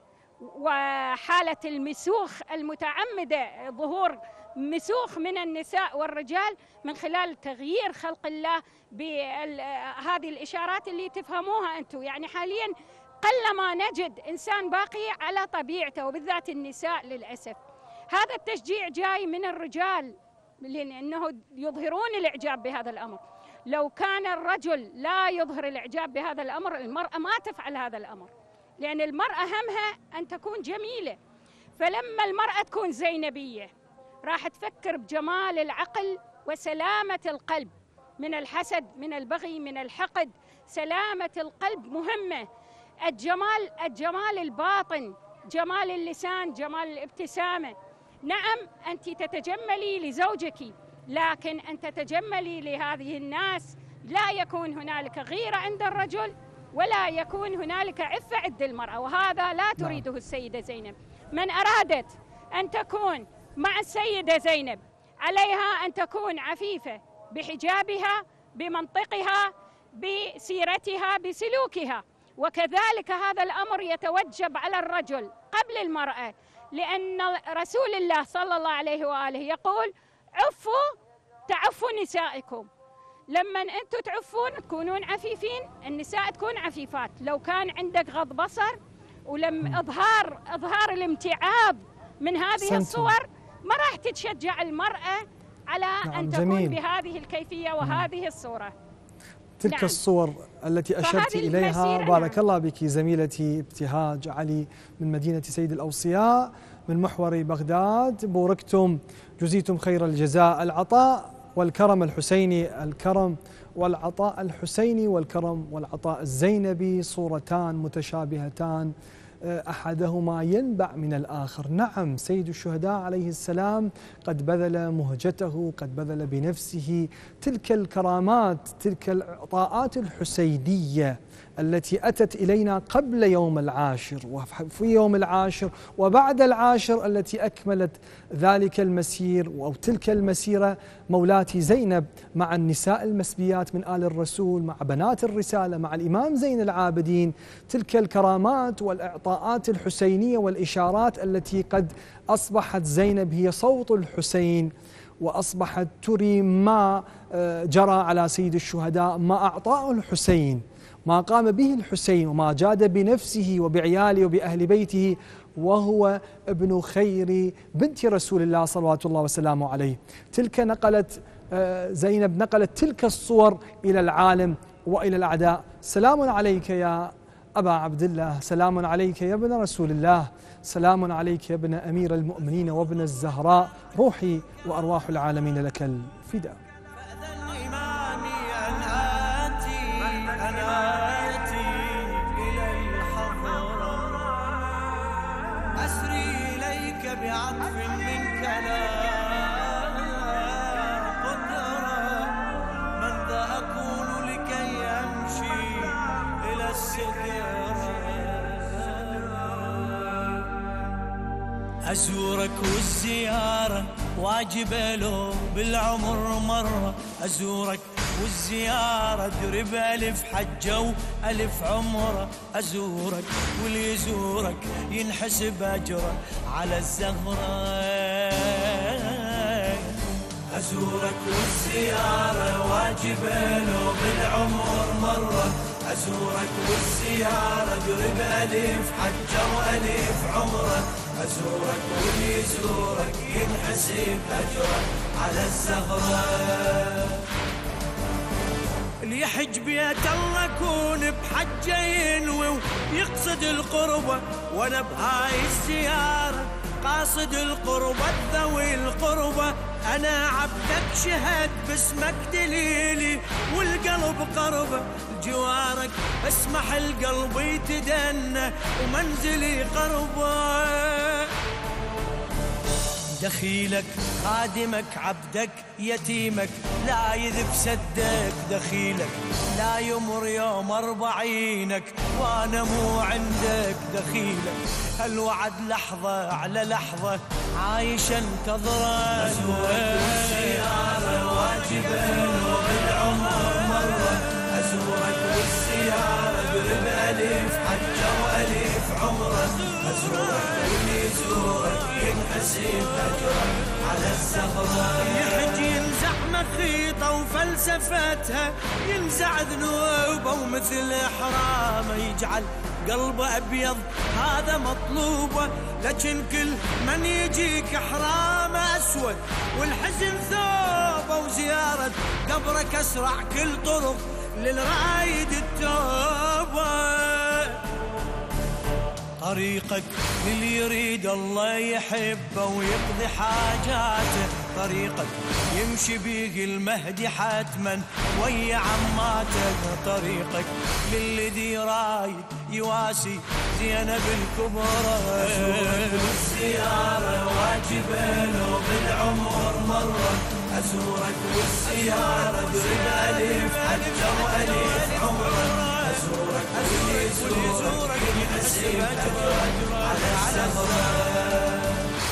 وحالة المسوخ المتعمدة، ظهور مسوخ من النساء والرجال من خلال تغيير خلق الله بهذه الإشارات اللي تفهموها أنتم. يعني حاليا قلما نجد إنسان باقي على طبيعته وبالذات النساء للأسف. هذا التشجيع جاي من الرجال لأنه يظهرون الإعجاب بهذا الأمر. لو كان الرجل لا يظهر الإعجاب بهذا الأمر، المرأة ما تفعل هذا الأمر، لأن المرأة همها أن تكون جميلة. فلما المرأة تكون زينبية راح تفكر بجمال العقل وسلامة القلب من الحسد، من البغي، من الحقد. سلامة القلب مهمة. الجمال الباطن، جمال اللسان، جمال الابتسامة. نعم أنت تتجملي لزوجك، لكن أن تتجملي لهذه الناس لا يكون هنالك غيرة عند الرجل ولا يكون هنالك عفة عند المرأة، وهذا لا تريده السيدة زينب. من أرادت أن تكون مع السيدة زينب عليها أن تكون عفيفة بحجابها، بمنطقها، بسيرتها، بسلوكها. وكذلك هذا الأمر يتوجب على الرجل قبل المرأة، لأن رسول الله صلى الله عليه وآله يقول: عفوا تعفوا نسائكم. لما أنتم تعفون تكونون عفيفين، النساء تكون عفيفات. لو كان عندك غض بصر ولم إظهار الامتعاض من هذه الصور، ما راح تتشجع المرأة على أن تكون بهذه الكيفية وهذه الصورة. تلك الصور التي أشرت إليها، بارك الله بك زميلتي ابتهاج علي من مدينة سيد الأوصياء من محور بغداد، بوركتم، جزيتم خير الجزاء. العطاء والكرم الحسيني، الكرم والعطاء الحسيني والكرم والعطاء الزينبي صورتان متشابهتان، أحدهما ينبع من الآخر. نعم سيد الشهداء عليه السلام قد بذل مهجته، قد بذل بنفسه تلك الكرامات، تلك العطاءات الحسينية التي أتت إلينا قبل يوم العاشر وفي يوم العاشر وبعد العاشر التي أكملت ذلك المسير أو تلك المسيرة مولاتي زينب مع النساء المسبيات من آل الرسول، مع بنات الرسالة، مع الإمام زين العابدين. تلك الكرامات والإعطاءات الحسينية والإشارات التي قد أصبحت زينب هي صوت الحسين، وأصبحت تري ما جرى على سيد الشهداء، ما أعطاه الحسين، ما قام به الحسين، وما جاد بنفسه وبعياله وبأهل بيته، وهو ابن خير بنت رسول الله صلوات الله وسلامه عليه. تلك نقلت زينب، نقلت تلك الصور إلى العالم وإلى الأعداء. سلام عليك يا أبا عبد الله، سلام عليك يا ابن رسول الله، سلام عليك يا ابن أمير المؤمنين وابن الزهراء، روحي وأرواح العالمين لك الفداء. بعطف منك لا قدرة، من ذا أكون لكي أمشي إلى السدرة. أزورك والزيارة واجبة لو بالعمر مرة، أزورك والزيارة درب ألف حجة وألف عمرة، أزورك واللي يزورك ينحسب أجره على الزهرة. أزورك والزيارة واجبة لو بالعمر مرة، أزورك والزيارة درب ألف حجة وألف عمرة، أزورك واللي يزورك ينحسب أجره على الزهرة. واللي يحج بيت الله يكون بحجه ينوي ويقصد القربة، وانا بهاي الزيارة قاصد القربة ذوي القربة. انا عبدك شهد باسمك دليلي والقلب قربة جوارك، اسمح القلب يتدنى ومنزلي قربة. دخيلك خادمك عبدك يتيمك لا يذف سدك، دخيلك لا يمر يوم 40 وانا مو عندك، دخيلك الوعد لحظة على لحظة عايش انتظرك. أزورك والزيارة واجبة وبالعمر مرة، أزورك والزيارة قرب ألف حجة وألف عمره، أزورك واللي يزورك ينحسب أجرك على الزهرة. يحج ينزع مخيطة وفلسفتها، ينزع ذنوبه ومثل إحرامه يجعل قلبه أبيض، هذا مطلوبه. لكن كل من يجيك إحرامه أسود والحزن ثوبه، وزيارة قبرك أسرع كل طرق للرايد التوبة. طريقك للي يريد الله يحبه ويقضي حاجاته، طريقك يمشي بيه المهدي حتما ويا عماته، طريقك للي ذي رايد يواسي زينب الكبرى. أزورك والزيارة واجبة لو بالعمر مرة، أزورك والزيارة قرب ألف حجة وألف عمره، أزورك واللي يزورك يحسب أجرك على الزهرة.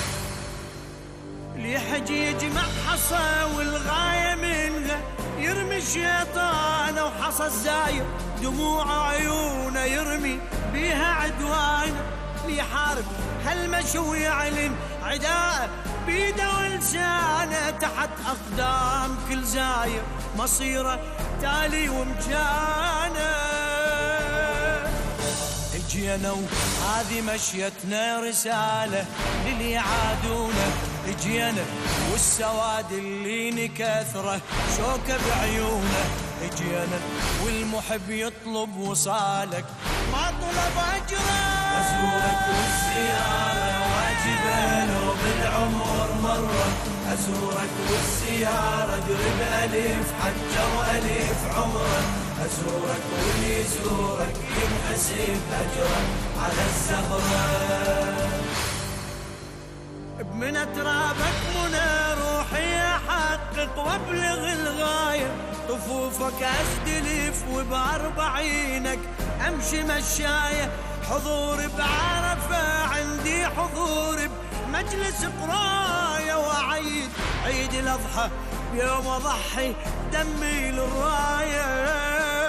اليحج يجمع حصى والغاية منها يرمي الشيطان وحصى الزاير، دموع عيونه يرمي بيها عدوانه، ليحارب هالمشي ويعلن عداءه بيده ولسانه، تحت أقدام كل زاير مصيره تالي ومجانه. اجينا وهذه مشيتنا رسالة للي يعادونه، اجينا والسواد اللي نكثره شوكه بعيونه، اجينا والمحب يطلب وصالك ما طلب أجره. أزورك والزيارة واجبة لو بالعمر مرة، أزورك والزيارة قرب ألف حجة وألف عمره، أزورك واللي يزورك ينحسب أجرك على الزهرة. بمن ترابك منى روحي أحقق وابلغ الغاية، طفوفك أزدلف وب40 أمشي مشاية، حضور بعرفة عندي حضور بمجلس قراية، وأعيد عيد الأضحى بيوم أضحي دمي للراية.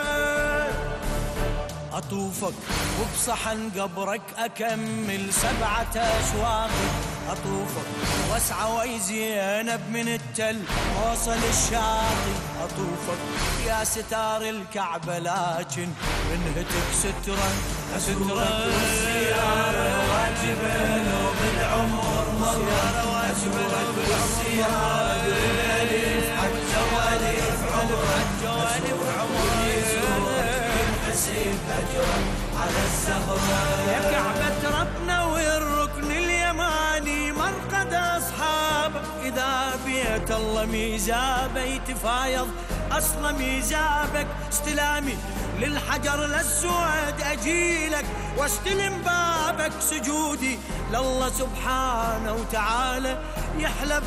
أطوفك وبصحن قبرك أكمل 7 أشواط، أطوفك واسعى ويزينب من التل وصل الشاطئ، أطوفك يا ستار الكعبة لكن منهتك سترة. أزورك والزيارة واجبة لو بالعمر مرة، أزورك والزيارة بالألف حجة وألف عمره، أزورك يزورك ينحسب أجرك على الزهرة. يا كعبة ربنا والركن اليماني مرقد أصحابك، إذا بيت الله ميزابه يتفايض أصل ميزابك، استلامي للحجر للسود أجيلك واستلم بابك، سجودي لله سبحانه وتعالى يحلى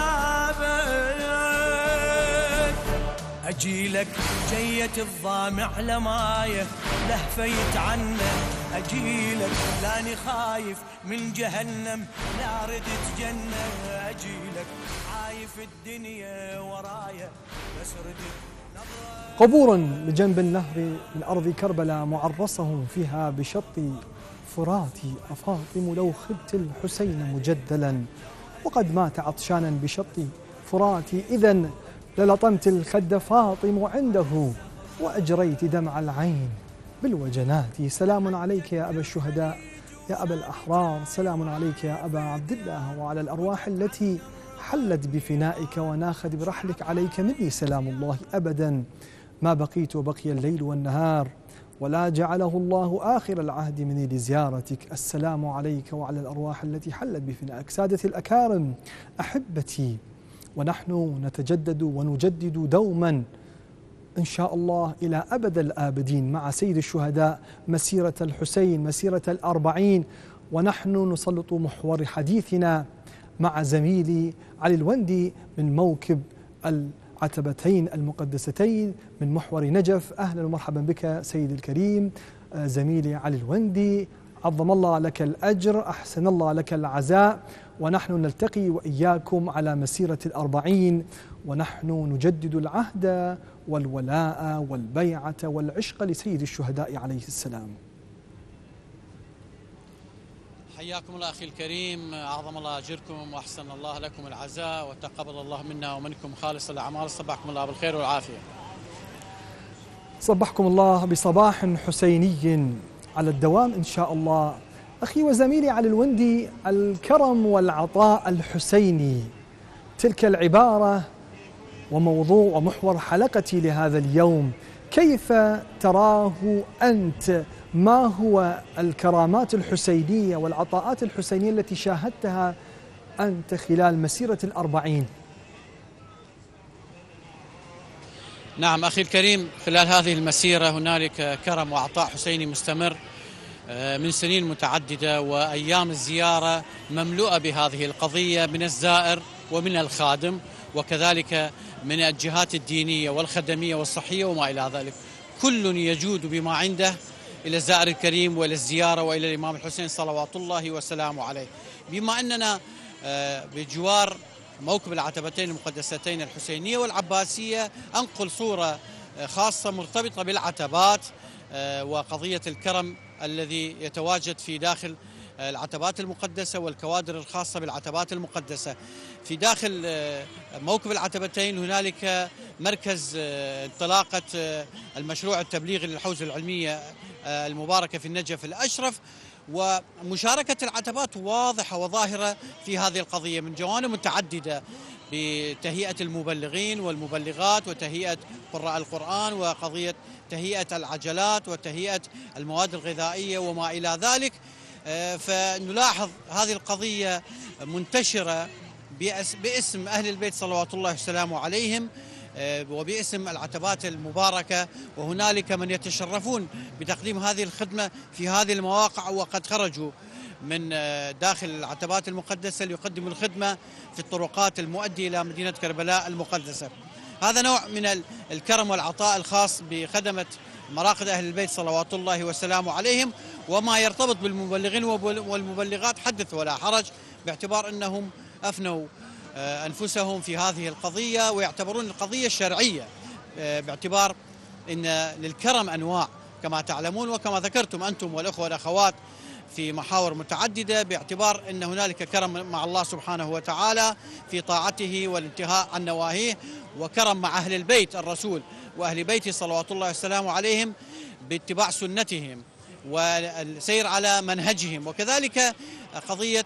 بعتابك. أجيلك جية الضامع لمايه لهفيت عنه، أجيلك لاني خايف من جهنم لا ردت جنة، أجيلك عايف الدنيا ورايا بس ردت نظرة. قبور بجنب النهر من أرض كربلاء معرصه فيها بشط فراتي، أفاطم لو خبت الحسين مجدلا، وقد مات عطشانا بشط فراتي، إذن للطمت الخد فاطم عنده وأجريت دمع العين بالوجنات. سلام عليك يا أبا الشهداء يا أبا الأحرار، سلام عليك يا أبا عبد الله وعلى الأرواح التي حلت بفنائك وناخت برحلك، عليك مني سلام الله أبدا ما بقيت وبقي الليل والنهار، ولا جعله الله آخر العهد مني لزيارتك. السلام عليك وعلى الأرواح التي حلت بفنائك. سادتي الأكارم، أحبتي، ونحن نتجدد ونجدد دوما إن شاء الله إلى أبد الآبدين مع سيد الشهداء مسيرة الحسين، مسيرة ال40، ونحن نسلط محور حديثنا مع زميلي علي الوندي من موكب العتبتين المقدستين من محور نجف. أهلا ومرحبا بك سيدي الكريم زميلي علي الوندي، عظم الله لك الأجر، أحسن الله لك العزاء، ونحن نلتقي وإياكم على مسيرة ال40، ونحن نجدد العهد والولاء والبيعة والعشق لسيد الشهداء عليه السلام. حياكم الله أخي الكريم، أعظم الله أجركم وأحسن الله لكم العزاء، وتقبل الله منا ومنكم خالص الأعمال. صبحكم الله بالخير والعافية. صبحكم الله بصباح حسيني على الدوام إن شاء الله. أخي وزميلي علي الوندي، الكرم والعطاء الحسيني، تلك العبارة وموضوع ومحور حلقتي لهذا اليوم. كيف تراه أنت؟ ما هو الكرامات الحسينية والعطاءات الحسينية التي شاهدتها أنت خلال مسيرة ال40؟ نعم أخي الكريم، خلال هذه المسيرة هنالك كرم وعطاء حسيني مستمر من سنين متعددة، وأيام الزيارة مملوءة بهذه القضية من الزائر ومن الخادم، وكذلك من الجهات الدينية والخدمية والصحية وما إلى ذلك. كل يجود بما عنده إلى الزائر الكريم وإلى الزيارة وإلى الإمام الحسين صلوات الله وسلامه عليه. بما أننا بجوار موكب العتبتين المقدستين الحسينية والعباسية، أنقل صورة خاصة مرتبطة بالعتبات وقضية الكرم الذي يتواجد في داخل العتبات المقدسة والكوادر الخاصة بالعتبات المقدسة. في داخل موكب العتبتين هنالك مركز انطلاقة المشروع التبليغي للحوزة العلمية المباركة في النجف الأشرف، ومشاركة العتبات واضحة وظاهرة في هذه القضية من جوانب متعددة، بتهيئة المبلغين والمبلغات وتهيئة قراء القرآن وقضية تهيئة العجلات وتهيئة المواد الغذائية وما إلى ذلك. فنلاحظ هذه القضية منتشرة باسم أهل البيت صلوات الله وسلامه عليهم وباسم العتبات المباركة، وهنالك من يتشرفون بتقديم هذه الخدمة في هذه المواقع، وقد خرجوا من داخل العتبات المقدسة ليقدموا الخدمة في الطرقات المؤدية إلى مدينة كربلاء المقدسة. هذا نوع من الكرم والعطاء الخاص بخدمة مراقد أهل البيت صلوات الله وسلامه عليهم، وما يرتبط بالمبلغين والمبلغات حدث ولا حرج، باعتبار أنهم أفنوا أنفسهم في هذه القضية ويعتبرون القضية شرعية، باعتبار أن للكرم أنواع كما تعلمون وكما ذكرتم أنتم والأخوة والأخوات في محاور متعددة، باعتبار أن هنالك كرم مع الله سبحانه وتعالى في طاعته والانتهاء عن نواهيه، وكرم مع أهل البيت الرسول وأهل بيته صلوات الله وسلامه عليهم باتباع سنتهم والسير على منهجهم، وكذلك قضية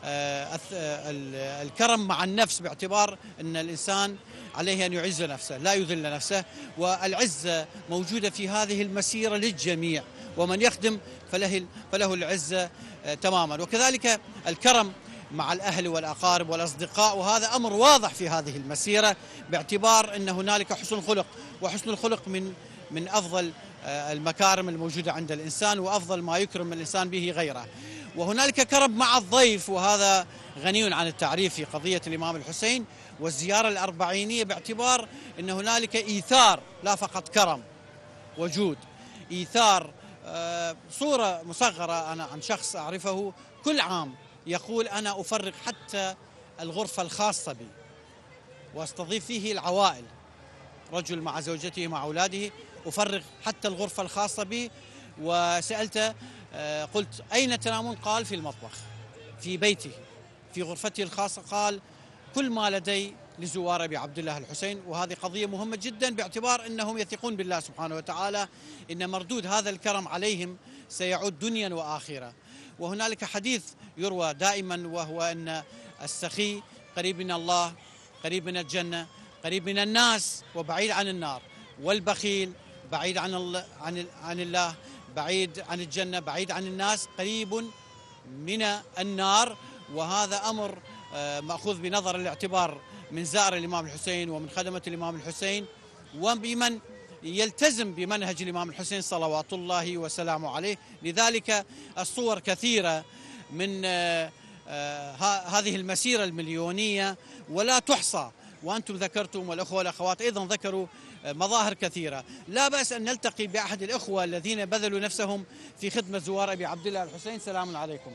الكرم مع النفس، باعتبار أن الإنسان عليه أن يعز نفسه لا يذل نفسه، والعزة موجودة في هذه المسيرة للجميع، ومن يخدم فله العزة تماما. وكذلك الكرم مع الأهل والأقارب والأصدقاء، وهذا أمر واضح في هذه المسيرة، باعتبار أن هنالك حسن خلق، وحسن الخلق من أفضل المكارم الموجودة عند الإنسان وأفضل ما يكرم الإنسان به غيره. وهنالك كرم مع الضيف، وهذا غني عن التعريف في قضية الإمام الحسين والزيارة الأربعينية، باعتبار أن هنالك إيثار لا فقط كرم وجود، إيثار. صورة مصغرة أنا عن شخص أعرفه كل عام يقول أنا أفرغ حتى الغرفة الخاصة بي واستضيف فيه العوائل، رجل مع زوجته مع أولاده، أفرغ حتى الغرفة الخاصة بي. وسألته قلت أين تنامون؟ قال في المطبخ في بيته في غرفته الخاصة. قال كل ما لدي لزوار أبي عبد الله الحسين. وهذه قضية مهمة جدا، باعتبار أنهم يثقون بالله سبحانه وتعالى إن مردود هذا الكرم عليهم سيعود دنيا وآخرة. وهنالك حديث يروى دائما، وهو أن السخي قريب من الله، قريب من الجنة، قريب من الناس وبعيد عن النار. والبخيل بعيد عن الله، بعيد عن الجنة، بعيد عن الناس، قريب من النار. وهذا أمر مأخوذ بنظر الاعتبار من زائر الإمام الحسين ومن خدمة الإمام الحسين وبمن يلتزم بمنهج الإمام الحسين صلوات الله وسلامه عليه. لذلك الصور كثيرة من هذه المسيرة المليونية ولا تحصى، وأنتم ذكرتم والأخوة والأخوات أيضا ذكروا مظاهر كثيرة. لا بأس أن نلتقي بأحد الأخوة الذين بذلوا نفسهم في خدمة زوار أبي عبد الله الحسين. سلام عليكم.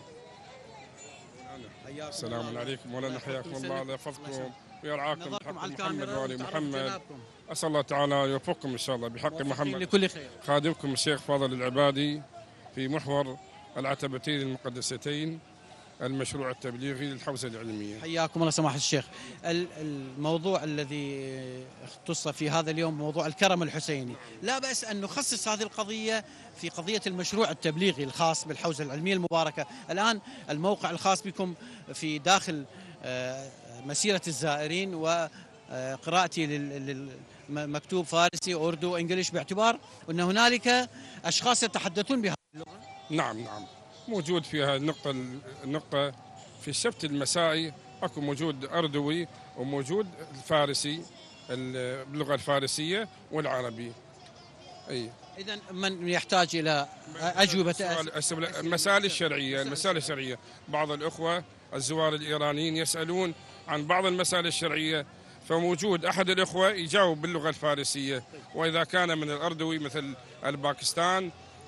السلام عليكم مولانا، حياكم الله، الله يحفظكم ويرعاكم بحق محمد وآل محمد. أسأل الله تعالى يوفقكم إن شاء الله بحق محمد لكل خير. خادمكم الشيخ فاضل العبادي في محور العتبتين المقدستين، المشروع التبليغي للحوزة العلمية. حياكم الله سماحة الشيخ. الموضوع الذي اختص في هذا اليوم موضوع الكرم الحسيني، لا بأس أن نخصص هذه القضية في قضية المشروع التبليغي الخاص بالحوزة العلمية المباركة. الآن الموقع الخاص بكم في داخل مسيرة الزائرين وقراءتي للمكتوب فارسي أردو إنجليش، باعتبار أن هنالك أشخاص يتحدثون بهذه اللغة. نعم موجود فيها النقطة في السبت المسائي، اكو موجود أردوي وموجود الفارسي باللغة الفارسية والعربي. أي إذن من يحتاج إلى أجوبة المسائل الشرعية، بعض الأخوة الزوار الإيرانيين يسألون عن بعض المسائل الشرعية، فموجود أحد الأخوة يجاوب باللغة الفارسية، وإذا كان من الأردوي مثل الباكستان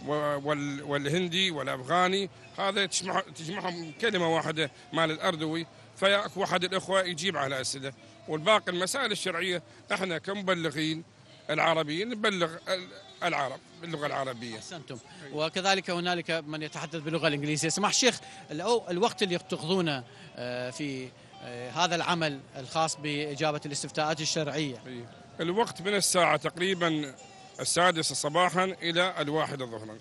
والهندي والأفغاني، هذا تجمعهم كلمة واحدة مال الأردوي، فيأكو أحد الأخوة يجيب على أسئلة. والباقي المسائل الشرعية احنا كمبلغين العربيين نبلغ العرب باللغة العربية. أحسنتم. وكذلك هنالك من يتحدث باللغة الإنجليزية. سمح الشيخ، الوقت اللي تأخذونه في هذا العمل الخاص بإجابة الاستفتاءات الشرعية؟ الوقت من الساعة تقريبا 6 صباحا إلى 1 ظهرا.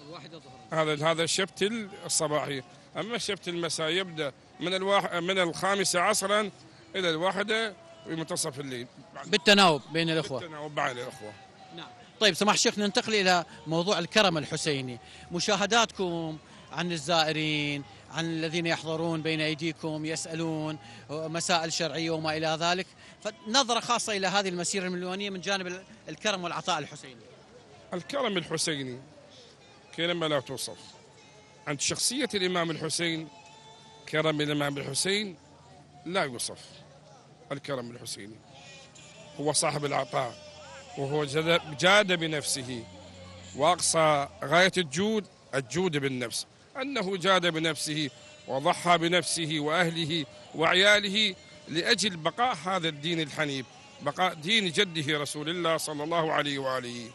هذا الشبت الصباحي. أما الشبت المساء يبدأ من 5 عصرا إلى 1 في منتصف الليل، بالتناوب بين الأخوة. بالتناوب بين الأخوة. نعم. طيب سمح الشيخ، ننتقل إلى موضوع الكرم الحسيني. مشاهداتكم عن الزائرين، عن الذين يحضرون بين أيديكم يسألون مسائل شرعية وما إلى ذلك، فنظرة خاصة إلى هذه المسيرة المليونية من جانب الكرم والعطاء الحسيني. الكرم الحسيني كلمة لا توصف. عند شخصية الإمام الحسين، كرم الإمام الحسين لا يوصف. الكرم الحسيني هو صاحب العطاء، وهو جاد بنفسه، وأقصى غاية الجود بالنفس، أنه جاد بنفسه وضحى بنفسه وأهله وعياله لأجل بقاء هذا الدين الحنيف، بقاء دين جده رسول الله صلى الله عليه وآله.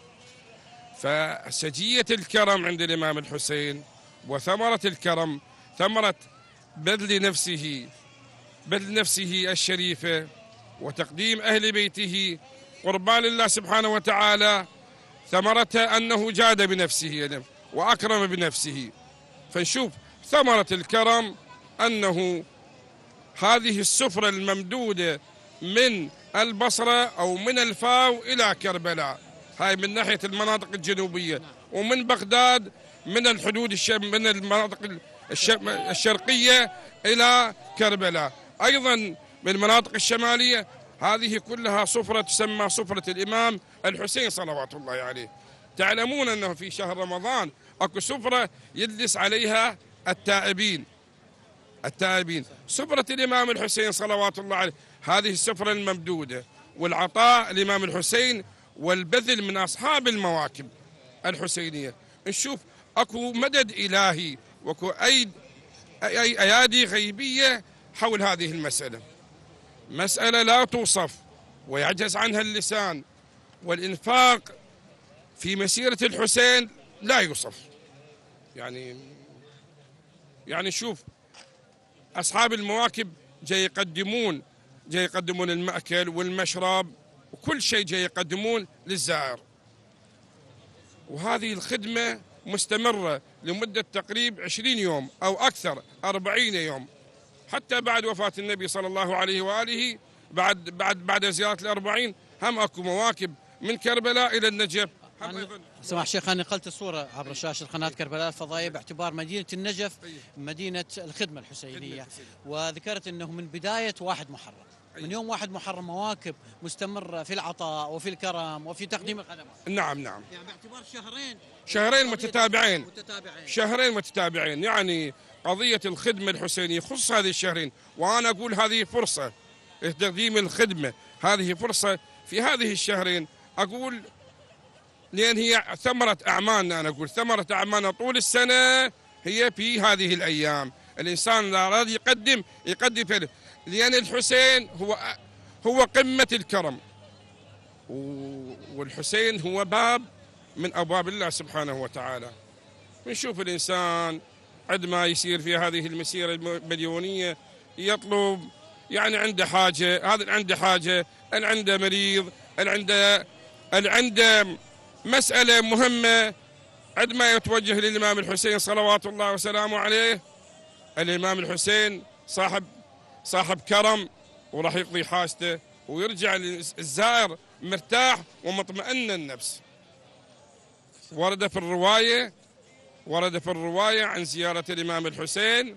فسجية الكرم عند الإمام الحسين وثمرة الكرم ثمرة بذل نفسه الشريفة وتقديم أهل بيته قربان لله سبحانه وتعالى، ثمرته أنه جاد بنفسه وأكرم بنفسه. فنشوف ثمرة الكرم أنه هذه السفرة الممدودة من البصرة أو من الفاو إلى كربلاء، هاي من ناحية المناطق الجنوبية، ومن بغداد من الحدود من المناطق الشرقية إلى كربلاء، أيضا من المناطق الشمالية. هذه كلها سفرة تسمى سفرة الإمام الحسين صلوات الله عليه. تعلمون أنه في شهر رمضان أكو سفرة يجلس عليها التائبين. سفرة الإمام الحسين صلوات الله عليه، هذه السفرة الممدودة، والعطاء الإمام الحسين والبذل من أصحاب المواكب الحسينية. نشوف أكو مدد إلهي وأكو أيادي غيبية حول هذه المسألة، مسألة لا توصف ويعجز عنها اللسان. والإنفاق في مسيرة الحسين لا يوصف. يعني شوف أصحاب المواكب جاي يقدمون المأكل والمشرب وكل شيء جاي يقدمون للزائر. وهذه الخدمة مستمرة لمدة تقريب 20 يوم أو أكثر، 40 يوم، حتى بعد وفاة النبي صلى الله عليه وآله. بعد زيارة 40 هم أكو مواكب من كربلاء إلى النجف. سماحة الشيخ، أنا نقلت الصورة عبر شاشة قناة كربلاء الفضائية باعتبار مدينة النجف مدينة الخدمة الحسينية، وذكرت أنه من بداية 1 محرم، من يوم 1 محرم مواكب مستمرة في العطاء وفي الكرم وفي تقديم الخدمات. نعم يعني باعتبار شهرين متتابعين. شهرين متتابعين، يعني قضية الخدمة الحسينية خص هذه الشهرين، وأنا أقول هذه فرصة تقديم الخدمة، هذه فرصة في هذه الشهرين، أقول لأن هي ثمرة أعمالنا. أنا أقول ثمرة أعمالنا طول السنة هي في هذه الأيام. الإنسان إذا أراد يقدم فيه، لأن الحسين هو قمة الكرم، والحسين هو باب من أبواب الله سبحانه وتعالى. ونشوف الإنسان عندما يسير في هذه المسيرة المليونية يطلب، يعني عنده حاجة، هذا عنده حاجة، اللي عنده مريض، اللي عنده مسألة مهمة، عندما يتوجه للإمام الحسين صلوات الله وسلامه عليه. الإمام الحسين صاحب كرم، وراح يقضي حاجته ويرجع الزائر مرتاح ومطمئن النفس. ورد في الرواية عن زيارة الإمام الحسين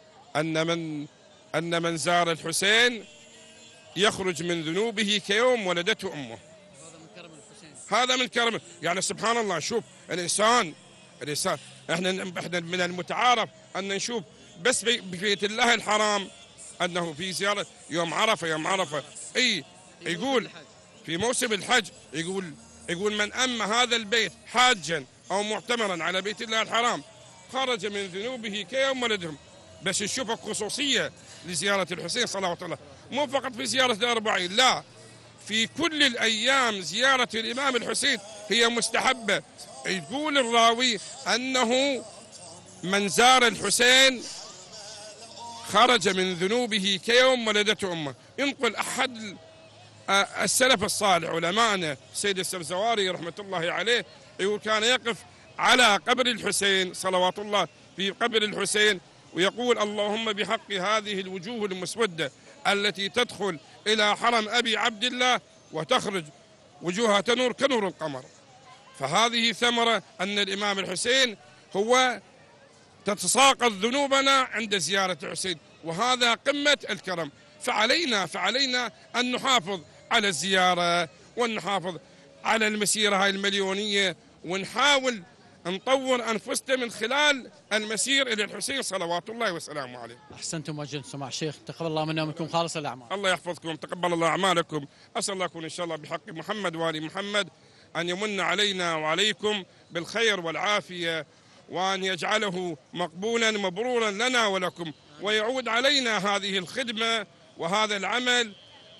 أن من زار الحسين يخرج من ذنوبه كيوم ولدته أمه. هذا من كرم، يعني سبحان الله. شوف الإنسان احنا من المتعارف أن نشوف بس ببيت الله الحرام أنه في زيارة يوم عرفة يقول في موسم الحج، يقول من أما هذا البيت حاجا أو معتمرا على بيت الله الحرام خرج من ذنوبه كيوم ولدهم. بس نشوف خصوصية لزيارة الحسين صلوات الله، مو فقط في زيارة الأربعين، لا، في كل الأيام زيارة الإمام الحسين هي مستحبة. يقول الراوي أنه من زار الحسين خرج من ذنوبه كيوم ولدته أمه. ينقل أحد السلف الصالح علماءنا سيد السبزواري رحمة الله عليه، يقول كان يقف على قبر الحسين صلوات الله، في قبر الحسين، ويقول اللهم بحق هذه الوجوه المسودة التي تدخل إلى حرم أبي عبد الله وتخرج وجوهها تنور كنور القمر. فهذه ثمرة أن الإمام الحسين هو تتساقط ذنوبنا عند زيارة الحسين، وهذا قمة الكرم. فعلينا أن نحافظ على الزيارة، وأن نحافظ على المسيرة هاي المليونية، ونحاول نطور أنفسنا من خلال المسير إلى الحسين صلوات الله وسلامه عليه. أحسنتم وجل سماح الشيخ، تقبل الله منا ومنكم خالص الأعمال. الله يحفظكم، تقبل الله أعمالكم. أسأل الله يكون إن شاء الله بحق محمد وآل محمد أن يمن علينا وعليكم بالخير والعافية، وأن يجعله مقبولا مبرورا لنا ولكم، ويعود علينا هذه الخدمة وهذا العمل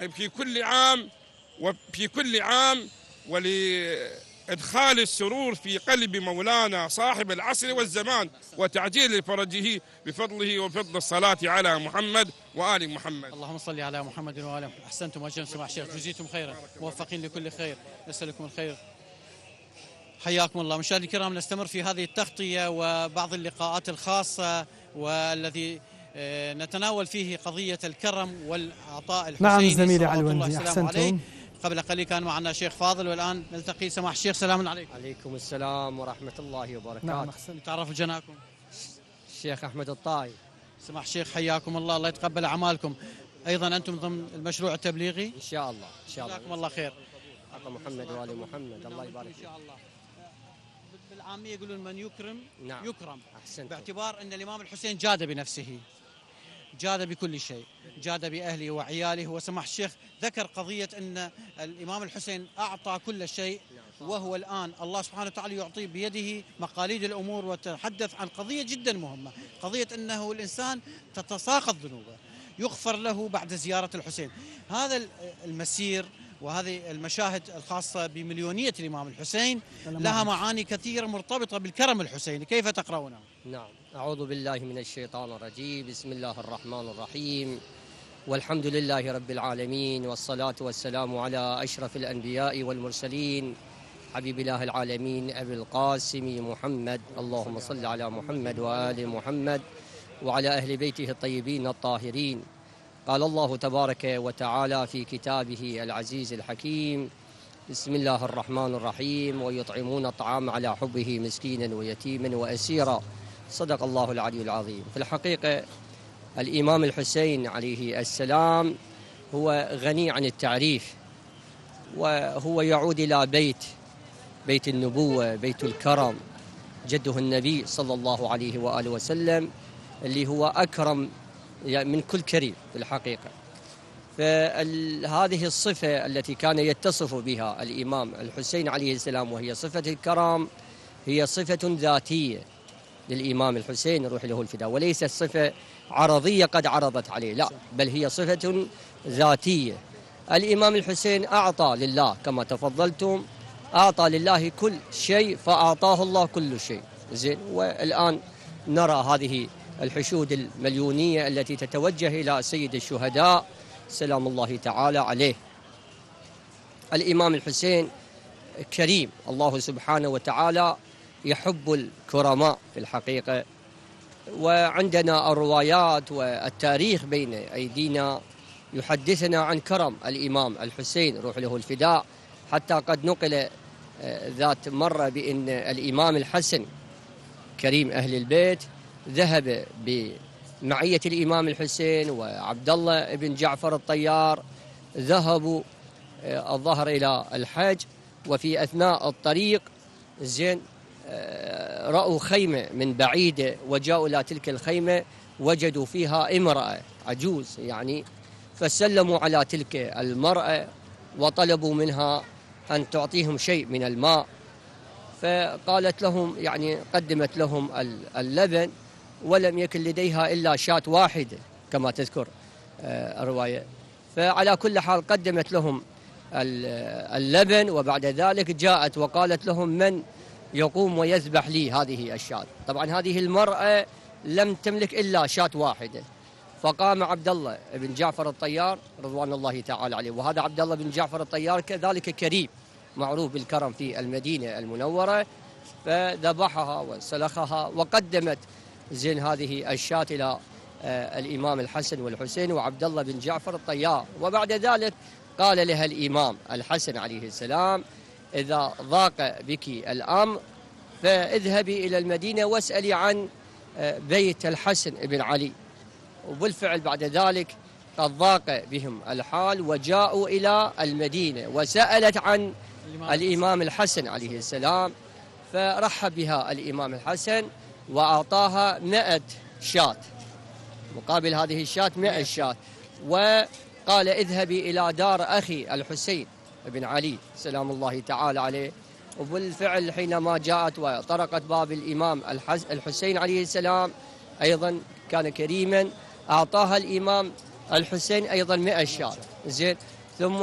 في كل عام ولإدخال السرور في قلب مولانا صاحب العصر والزمان، وتعجيل فرجه بفضله وفضل الصلاة على محمد وآل محمد. اللهم صل على محمد وآل محمد. أحسنتم وجل سماح الشيخ، جزيتم خيرا، موفقين لكل خير، نسألكم الخير. حياكم الله. مشاهدينا الكرام، نستمر في هذه التغطية وبعض اللقاءات الخاصة والذي نتناول فيه قضية الكرم والعطاء الحسيني. نعم زميلي علوندي، أحسنتم. قبل قليل كان معنا شيخ فاضل، والآن نلتقي سماح الشيخ. سلام عليكم. عليكم السلام ورحمة الله وبركاته. نعم أحسنتم. تعرفوا جناكم الشيخ أحمد الطائي. سماح الشيخ حياكم الله، الله يتقبل أعمالكم. أيضا أنتم ضمن المشروع التبليغي إن شاء الله. إن شاء الله. جزاكم الله خير. حق محمد وآل محمد، الله يبارك فيك. إن شاء الله. بالعامية يقولون من يكرم نعم. يكرم. أحسنتم. باعتبار أن الإمام الحسين جاد بنفسه، جاد بكل شيء، جاد بأهله وعياله. وسماح الشيخ ذكر قضية أن الإمام الحسين أعطى كل شيء، وهو الآن الله سبحانه وتعالى يعطي بيده مقاليد الأمور. وتحدث عن قضية جدا مهمة، قضية أنه الإنسان تتساقط ذنوبه، يغفر له بعد زيارة الحسين. هذا المسير وهذه المشاهد الخاصة بمليونية الإمام الحسين لها معاني كثيرة مرتبطة بالكرم الحسيني، كيف تقرأونها؟ نعم، أعوذ بالله من الشيطان الرجيم، بسم الله الرحمن الرحيم، والحمد لله رب العالمين، والصلاة والسلام على أشرف الأنبياء والمرسلين، حبيب الله العالمين أبي القاسم محمد. اللهم صل على محمد وآل محمد وعلى أهل بيته الطيبين الطاهرين. قال الله تبارك وتعالى في كتابه العزيز الحكيم: بسم الله الرحمن الرحيم ويطعمون الطعام على حبه مسكينا ويتيما وأسيرا صدق الله العلي العظيم. في الحقيقة الإمام الحسين عليه السلام هو غني عن التعريف، وهو يعود إلى بيت النبوة، بيت الكرم، جده النبي صلى الله عليه وآله وسلم اللي هو أكرم من كل كريم في الحقيقة. فهذه الصفة التي كان يتصف بها الإمام الحسين عليه السلام وهي صفة الكرم هي صفة ذاتية للإمام الحسين روح له الفداء، وليست صفة عرضية قد عرضت عليه، لا، بل هي صفة ذاتية. الإمام الحسين أعطى لله كما تفضلتم، أعطى لله كل شيء فأعطاه الله كل شيء. زين، والآن نرى هذه الحشود المليونية التي تتوجه إلى سيد الشهداء سلام الله تعالى عليه. الإمام الحسين كريم، الله سبحانه وتعالى يحب الكرماء في الحقيقة، وعندنا الروايات والتاريخ بين أيدينا يحدثنا عن كرم الإمام الحسين روح له الفداء، حتى قد نقل ذات مرة بأن الإمام الحسن كريم أهل البيت ذهب بمعية الإمام الحسين وعبد الله بن جعفر الطيار، ذهبوا الظهر إلى الحج، وفي أثناء الطريق زين رأوا خيمة من بعيد، وجاءوا إلى تلك الخيمة وجدوا فيها امرأة عجوز يعني، فسلموا على تلك المرأة وطلبوا منها أن تعطيهم شيء من الماء، فقالت لهم يعني قدمت لهم اللبن، ولم يكن لديها إلا شاة واحدة كما تذكر الرواية. فعلى كل حال قدمت لهم اللبن، وبعد ذلك جاءت وقالت لهم من يقوم ويذبح لي هذه الشاة. طبعا هذه المرأة لم تملك إلا شاة واحدة، فقام عبد الله بن جعفر الطيار رضوان الله تعالى عليه، وهذا عبد الله بن جعفر الطيار كذلك كريم معروف بالكرم في المدينة المنورة، فذبحها وسلخها وقدمت زين هذه الشاة إلى الإمام الحسن والحسين وعبد الله بن جعفر الطيار. وبعد ذلك قال لها الإمام الحسن عليه السلام إذا ضاق بك الأمر فاذهبي إلى المدينة واسألي عن بيت الحسن بن علي. وبالفعل بعد ذلك قد ضاق بهم الحال وجاءوا إلى المدينة، وسألت عن الإمام الحسن عليه السلام، فرحب بها الإمام الحسن وأعطاها 100 شاة، مقابل هذه الشاة 100 شاة، وقال اذهبي إلى دار أخي الحسين بن علي سلام الله تعالى عليه. وبالفعل حينما جاءت وطرقت باب الإمام الحسين عليه السلام أيضا كان كريما، أعطاها الإمام الحسين أيضا 100 شاة. زين، ثم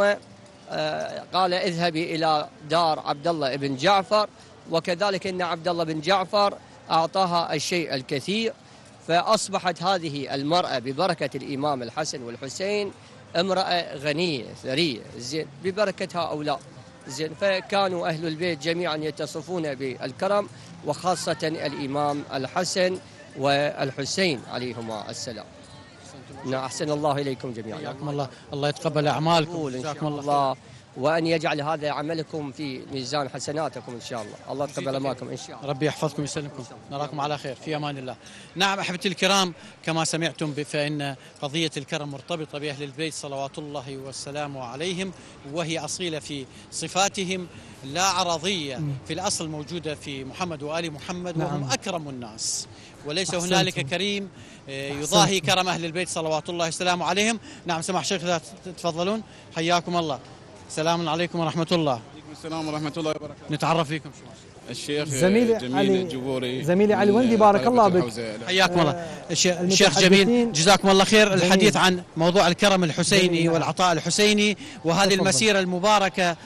قال اذهبي إلى دار عبد الله بن جعفر، وكذلك أن عبد الله بن جعفر أعطاها الشيء الكثير، فأصبحت هذه المرأة ببركة الإمام الحسن والحسين امرأة غنية ثرية، زين، ببركة هؤلاء. زين، فكانوا أهل البيت جميعا يتصفون بالكرم، وخاصة الإمام الحسن والحسين عليهما السلام. نعم، أحسن الله إليكم جميعا. حياكم الله يتقبل أعمالكم، جزاكم الله، وأن يجعل هذا عملكم في ميزان حسناتكم إن شاء الله يتقبل أعمالكم إن شاء الله. ربي يحفظكم ويسلمكم، نراكم على خير في أمان الله. نعم أحبتي الكرام، كما سمعتم فإن قضية الكرم مرتبطة بأهل البيت صلوات الله والسلام عليهم، وهي أصيلة في صفاتهم لا عرضية، في الأصل موجودة في محمد وآل محمد، وهم أكرم الناس، وليس هنالك كريم يضاهي كرم أهل البيت صلوات الله والسلام عليهم. نعم سماح شيخ تفضلون، حياكم الله. السلام عليكم ورحمة الله. وعليكم السلام ورحمة الله وبركاته. نتعرف فيكم الشيخ زميلي جميل الجبوري، زميلي علي وندي، بارك الله بك. حياكم الله. الشيخ جميل جزاكم الله خير. الحديث عن موضوع الكرم الحسيني والعطاء الحسيني، وهذه المسيرة المباركة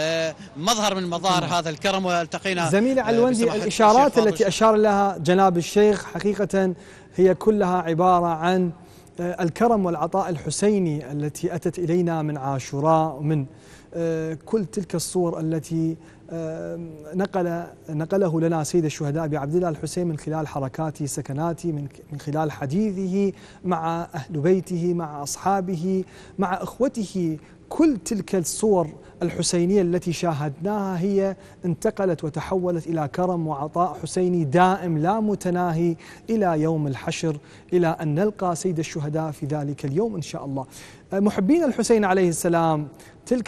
مظهر من مظاهر هذا الكرم. والتقينا زميلي علي الوندي، الإشارات التي أشار لها جناب الشيخ حقيقة هي كلها عبارة عن الكرم والعطاء الحسيني التي أتت إلينا من عاشوراء، ومن كل تلك الصور التي نقله لنا سيد الشهداء أبي عبد الله الحسين من خلال حركاته سكناته، من خلال حديثه مع أهل بيته، مع أصحابه، مع أخوته كل تلك الصور الحسينية التي شاهدناها هي انتقلت وتحولت إلى كرم وعطاء حسيني دائم لا متناهي إلى يوم الحشر، إلى أن نلقى سيد الشهداء في ذلك اليوم إن شاء الله. محبين الحسين عليه السلام، تلك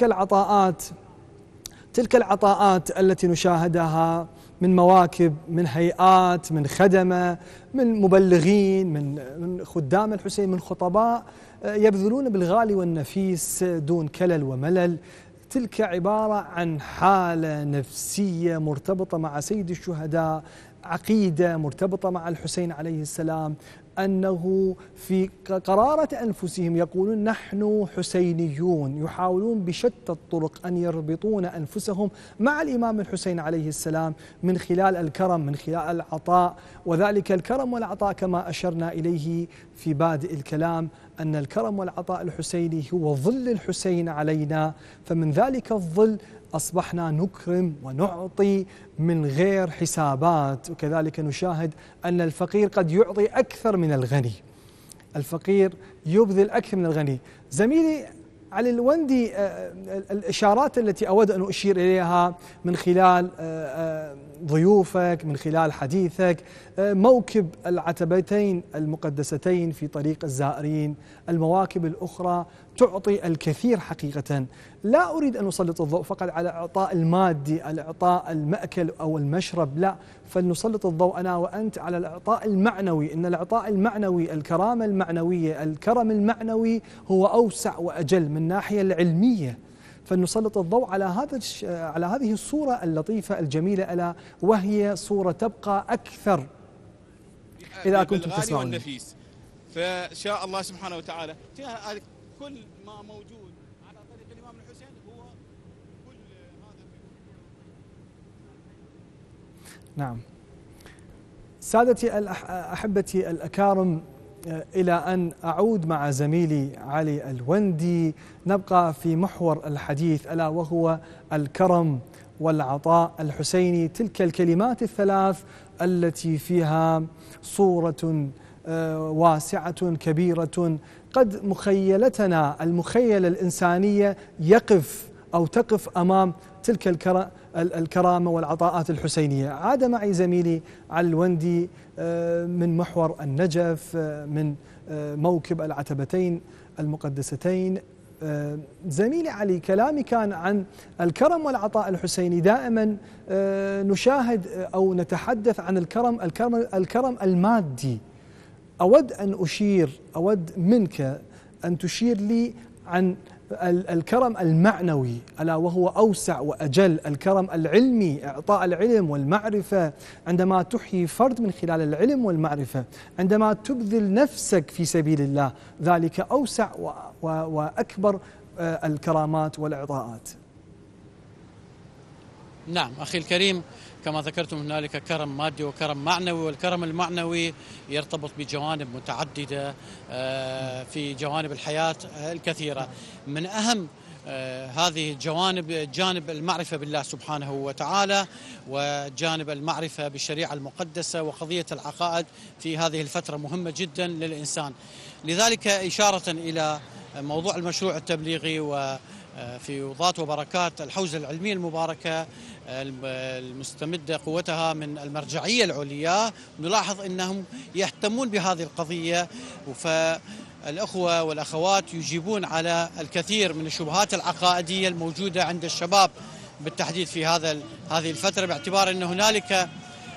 العطاءات التي نشاهدها من مواكب، من هيئات، من خدمة، من مبلغين، من خدام الحسين، من خطباء يبذلون بالغالي والنفيس دون كلل وملل. تلك عبارة عن حالة نفسية مرتبطة مع سيد الشهداء، عقيدة مرتبطة مع الحسين عليه السلام، أنه في قرارة أنفسهم يقولون نحن حسينيون، يحاولون بشتى الطرق أن يربطون أنفسهم مع الإمام الحسين عليه السلام من خلال الكرم، من خلال العطاء. وذلك الكرم والعطاء كما أشرنا إليه في بادئ الكلام أن الكرم والعطاء الحسيني هو ظل الحسين علينا، فمن ذلك الظل أصبحنا نكرم ونعطي من غير حسابات. وكذلك نشاهد أن الفقير قد يعطي أكثر من الغني، الفقير يبذل أكثر من الغني. زميلي علي الوندي، الإشارات التي أود أن أشير إليها من خلال ضيوفك، من خلال حديثك، موكب العتبتين المقدستين في طريق الزائرين، المواكب الأخرى تعطي الكثير حقيقة. لا أريد أن أسلط الضوء فقط على الإعطاء المادي، الإعطاء المأكل أو المشرب، لا، فلنسلط الضوء أنا وأنت على الإعطاء المعنوي. إن الإعطاء المعنوي، الكرامة المعنوية، الكرم المعنوي هو أوسع وأجل من الناحية العلمية. فلنسلط الضوء على هذه الصورة اللطيفة الجميلة، ألا وهي صورة تبقى أكثر إذا كنتم تسمعون. والنفيس، فشاء الله سبحانه وتعالى كل ما موجود على طريق الإمام الحسين هو كل هذا. نعم سادتي أحبتي الأكارم، إلى أن أعود مع زميلي علي الوندي نبقى في محور الحديث، ألا وهو الكرم والعطاء الحسيني. تلك الكلمات الثلاث التي فيها صورة واسعة كبيرة، قد مخيلتنا المخيلة الإنسانية تقف أمام تلك الكرامة والعطاءات الحسينية. عاد معي زميلي علي الوندي من محور النجف، من موكب العتبتين المقدستين. زميلي علي، كلامي كان عن الكرم والعطاء الحسيني. دائما نشاهد أو نتحدث عن الكرم المادي. أود منك أن تشير لي عن الكرم المعنوي، ألا وهو أوسع وأجل، الكرم العلمي، إعطاء العلم والمعرفة، عندما تحيي فرد من خلال العلم والمعرفة، عندما تبذل نفسك في سبيل الله، ذلك أوسع وأكبر الكرامات والإعطاءات. نعم أخي الكريم، كما ذكرتم هنالك كرم مادي وكرم معنوي، والكرم المعنوي يرتبط بجوانب متعددة في جوانب الحياة الكثيرة. من أهم هذه الجوانب جانب المعرفة بالله سبحانه وتعالى، وجانب المعرفة بالشريعة المقدسة، وقضية العقائد في هذه الفترة مهمة جدا للإنسان. لذلك إشارة إلى موضوع المشروع التبليغي وفي وضات وبركات الحوزة العلمية المباركة المستمدة قوتها من المرجعية العليا، نلاحظ أنهم يهتمون بهذه القضية، فالأخوة والأخوات يجيبون على الكثير من الشبهات العقائدية الموجودة عند الشباب بالتحديد في هذه الفترة، باعتبار أن هنالك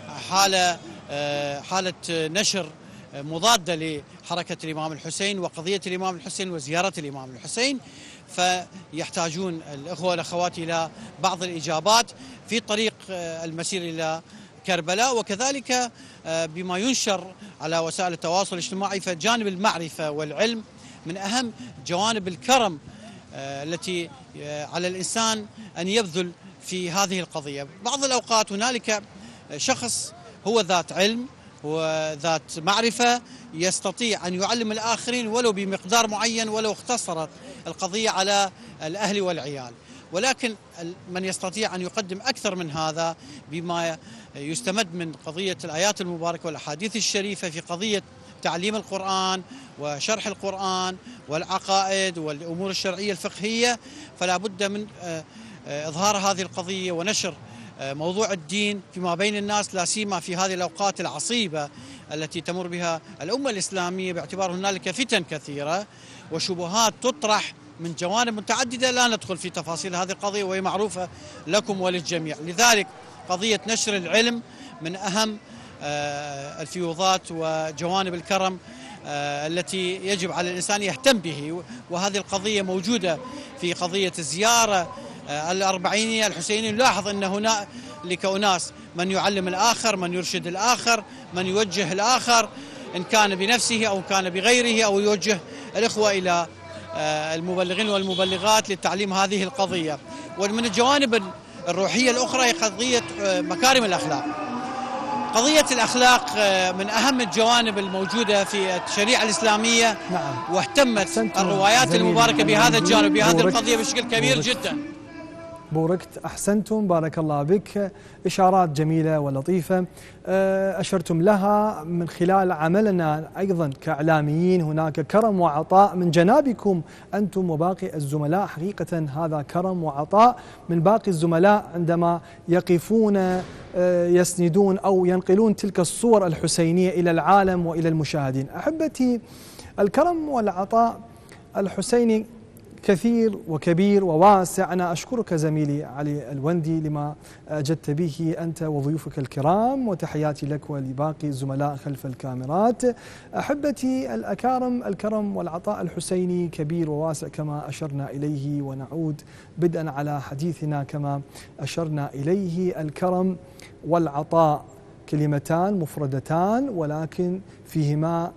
حالة نشر مضادة لحركة الإمام الحسين وقضية الإمام الحسين وزيارة الإمام الحسين، فيحتاجون الأخوة والأخوات إلى بعض الإجابات في طريق المسير إلى كربلاء، وكذلك بما ينشر على وسائل التواصل الاجتماعي. فجانب المعرفة والعلم من أهم جوانب الكرم التي على الإنسان أن يبذل في هذه القضية. بعض الأوقات هنالك شخص هو ذات علم وذات معرفة يستطيع أن يعلم الآخرين ولو بمقدار معين، ولو اختصرت القضية على الأهل والعيال، ولكن من يستطيع أن يقدم أكثر من هذا بما يستمد من قضية الآيات المباركة والأحاديث الشريفة في قضية تعليم القرآن وشرح القرآن والعقائد والأمور الشرعية الفقهية، فلا بد من إظهار هذه القضية ونشر موضوع الدين فيما بين الناس، لا سيما في هذه الأوقات العصيبة التي تمر بها الأمة الإسلامية، باعتبار هنالك فتن كثيرة وشبهات تطرح من جوانب متعددة لا ندخل في تفاصيل هذه القضية وهي معروفة لكم وللجميع. لذلك قضية نشر العلم من أهم الفيوضات وجوانب الكرم التي يجب على الإنسان يهتم به، وهذه القضية موجودة في قضية الزيارة الأربعينية الحسينية. نلاحظ أن هنالك أناس من يعلم الآخر، من يرشد الآخر، من يوجه الآخر إن كان بنفسه أو كان بغيره، أو يوجه الإخوة إلى المبلغين والمبلغات لتعليم هذه القضية. ومن الجوانب الروحية الأخرى هي قضية مكارم الأخلاق. قضية الأخلاق من أهم الجوانب الموجودة في الشريعة الإسلامية. نعم. واهتمت الروايات المباركة بهذا الجانب، بهذه القضية بشكل كبير جدا. بوركت، أحسنتم، بارك الله بك. إشارات جميلة ولطيفة أشرتم لها من خلال عملنا أيضا كإعلاميين. هناك كرم وعطاء من جنابكم أنتم وباقي الزملاء، حقيقة هذا كرم وعطاء من باقي الزملاء عندما يقفون يسندون أو ينقلون تلك الصور الحسينية إلى العالم وإلى المشاهدين. أحبتي، الكرم والعطاء الحسيني كثير وكبير وواسع. أنا أشكرك زميلي علي الوندي لما أجدت به أنت وضيوفك الكرام، وتحياتي لك ولباقي الزملاء خلف الكاميرات. أحبتي الأكارم، الكرم والعطاء الحسيني كبير وواسع كما أشرنا إليه، ونعود بدءا على حديثنا كما أشرنا إليه. الكرم والعطاء كلمتان مفردتان، ولكن فيهما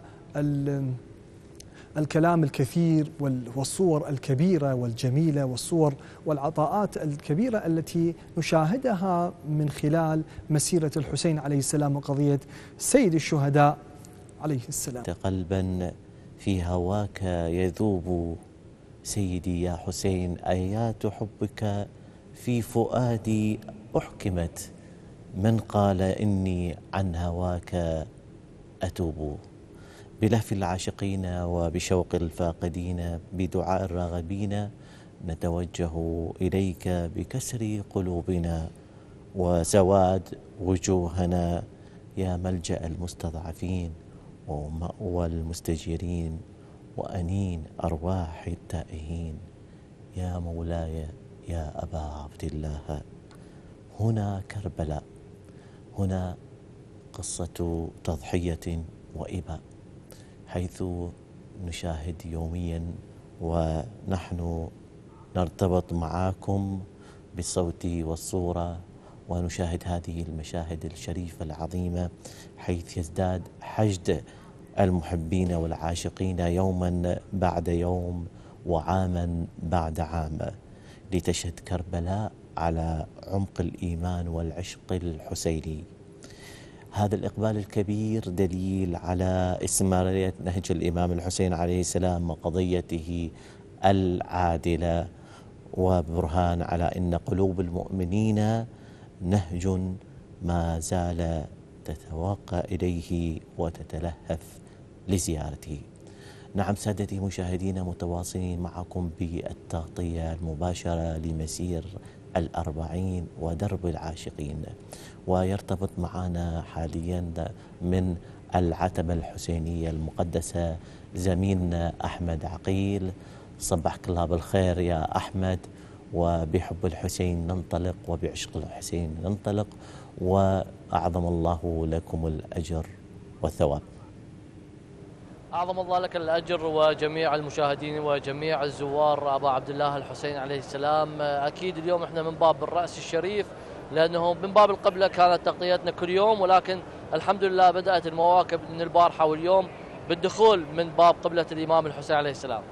الكلام الكثير والصور الكبيرة والجميلة والصور والعطاءات الكبيرة التي نشاهدها من خلال مسيرة الحسين عليه السلام وقضية سيد الشهداء عليه السلام. قلبا في هواك يذوب سيدي يا حسين، آيات حبك في فؤادي أحكمت، من قال إني عن هواك أتوب. بلهف العاشقين وبشوق الفاقدين، بدعاء الراغبين نتوجه إليك بكسر قلوبنا وسواد وجوهنا، يا ملجأ المستضعفين ومأوى المستجيرين وأنين أرواح التائهين. يا مولاي يا أبا عبد الله، هنا كربلاء، هنا قصة تضحية وإباء، حيث نشاهد يوميا ونحن نرتبط معاكم بالصوت والصورة، ونشاهد هذه المشاهد الشريفة العظيمة، حيث يزداد حشد المحبين والعاشقين يوما بعد يوم وعاما بعد عام، لتشهد كربلاء على عمق الإيمان والعشق الحسيني. هذا الإقبال الكبير دليل على استمرارية نهج الإمام الحسين عليه السلام وقضيته العادلة، وبرهان على أن قلوب المؤمنين نهج ما زال تتوقع إليه وتتلهف لزيارته. نعم سادتي مشاهدين، متواصلين معكم بالتغطية المباشرة لمسير الأربعين ودرب العاشقين، ويرتبط معنا حاليا من العتبة الحسينية المقدسة زميلنا أحمد عقيل. صبحك الله بالخير يا أحمد، وبحب الحسين ننطلق وبعشق الحسين ننطلق، وأعظم الله لكم الأجر والثواب. أعظم الله لك الأجر وجميع المشاهدين وجميع الزوار أبا عبد الله الحسين عليه السلام. أكيد اليوم إحنا من باب الرأس الشريف، لأنه من باب القبلة كانت تغطيتنا كل يوم، ولكن الحمد لله بدأت المواكب من البارحة واليوم بالدخول من باب قبلة الإمام الحسين عليه السلام.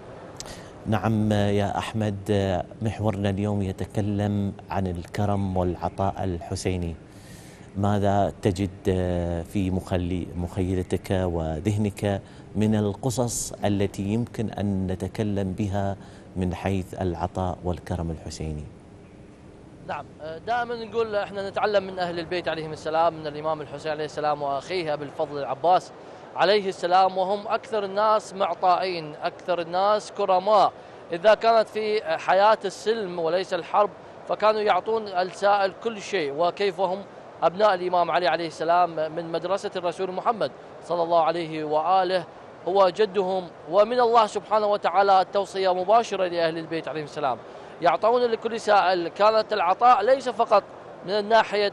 نعم يا أحمد، محورنا اليوم يتكلم عن الكرم والعطاء الحسيني. ماذا تجد في مخيلتك وذهنك من القصص التي يمكن أن نتكلم بها من حيث العطاء والكرم الحسيني؟ نعم، دائما نقول احنا نتعلم من أهل البيت عليهم السلام، من الإمام الحسين عليه السلام وأخيه أبي الفضل العباس، عليه السلام، وهم أكثر الناس معطائين، أكثر الناس كرماء. إذا كانت في حياة السلم وليس الحرب فكانوا يعطون السائل كل شيء، وكيف هم أبناء الإمام علي عليه السلام من مدرسة الرسول محمد صلى الله عليه وآله هو جدهم، ومن الله سبحانه وتعالى التوصية مباشرة لأهل البيت عليهم السلام، يعطون لكل سائل. كانت العطاء ليس فقط من ناحية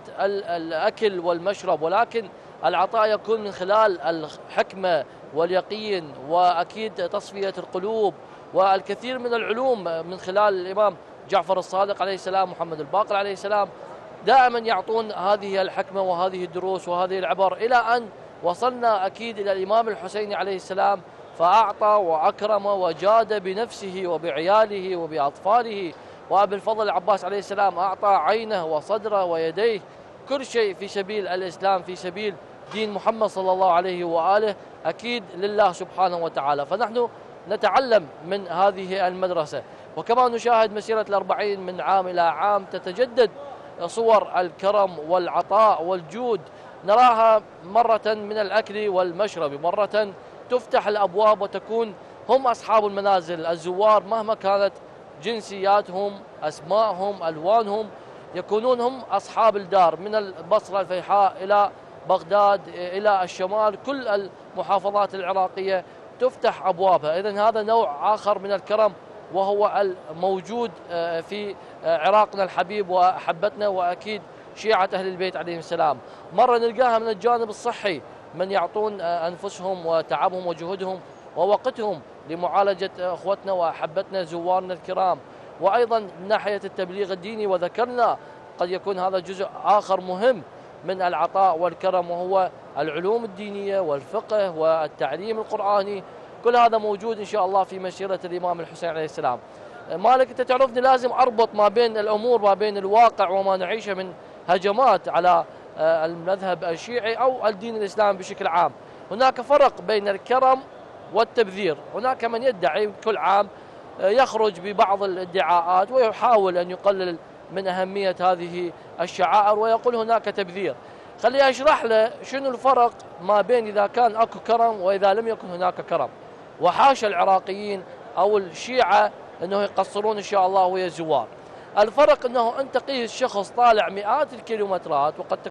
الأكل والمشرب، ولكن العطاء يكون من خلال الحكمة واليقين، وأكيد تصفية القلوب، والكثير من العلوم من خلال الإمام جعفر الصادق عليه السلام، محمد الباقر عليه السلام، دائما يعطون هذه الحكمة وهذه الدروس وهذه العبر، إلى أن وصلنا أكيد إلى الإمام الحسين عليه السلام، فأعطى وأكرم وجاد بنفسه وبعياله وبأطفاله. وأبي الفضل العباس عليه السلام أعطى عينه وصدره ويديه، كل شيء في سبيل الإسلام، في سبيل دين محمد صلى الله عليه وآله، أكيد لله سبحانه وتعالى. فنحن نتعلم من هذه المدرسة، وكما نشاهد مسيرة 40 من عام إلى عام تتجدد صور الكرم والعطاء والجود، نراها مرة من الأكل والمشرب، مرة تفتح الأبواب وتكون هم أصحاب المنازل، الزوار مهما كانت جنسياتهم، أسمائهم، ألوانهم، يكونون هم أصحاب الدار، من البصرة الفيحاء إلى بغداد إلى الشمال، كل المحافظات العراقية تفتح أبوابها. إذن هذا نوع آخر من الكرم، وهو الموجود في عراقنا الحبيب وأحبتنا، وأكيد شيعة أهل البيت عليهم السلام. مرة نلقاها من الجانب الصحي، من يعطون أنفسهم وتعبهم وجهدهم ووقتهم لمعالجة أخوتنا وأحبتنا زوارنا الكرام. وأيضا من ناحية التبليغ الديني، وذكرنا قد يكون هذا جزء آخر مهم من العطاء والكرم، وهو العلوم الدينية والفقه والتعليم القرآني. كل هذا موجود إن شاء الله في مسيرة الإمام الحسين عليه السلام. مالك أنت تعرفني لازم أربط ما بين الأمور، ما بين الواقع وما نعيشه من هجمات على المذهب الشيعي أو الدين الإسلامي بشكل عام. هناك فرق بين الكرم والتبذير. هناك من يدعي كل عام يخرج ببعض الادعاءات ويحاول أن يقلل من أهمية هذه الشعائر ويقول هناك تبذير. خلي أشرح له شنو الفرق ما بين إذا كان أكو كرم وإذا لم يكن هناك كرم. وحاشا العراقيين أو الشيعة أنه يقصرون إن شاء الله ويا الزوار. الفرق أنه أنت قيس شخص طالع مئات الكيلومترات، وقد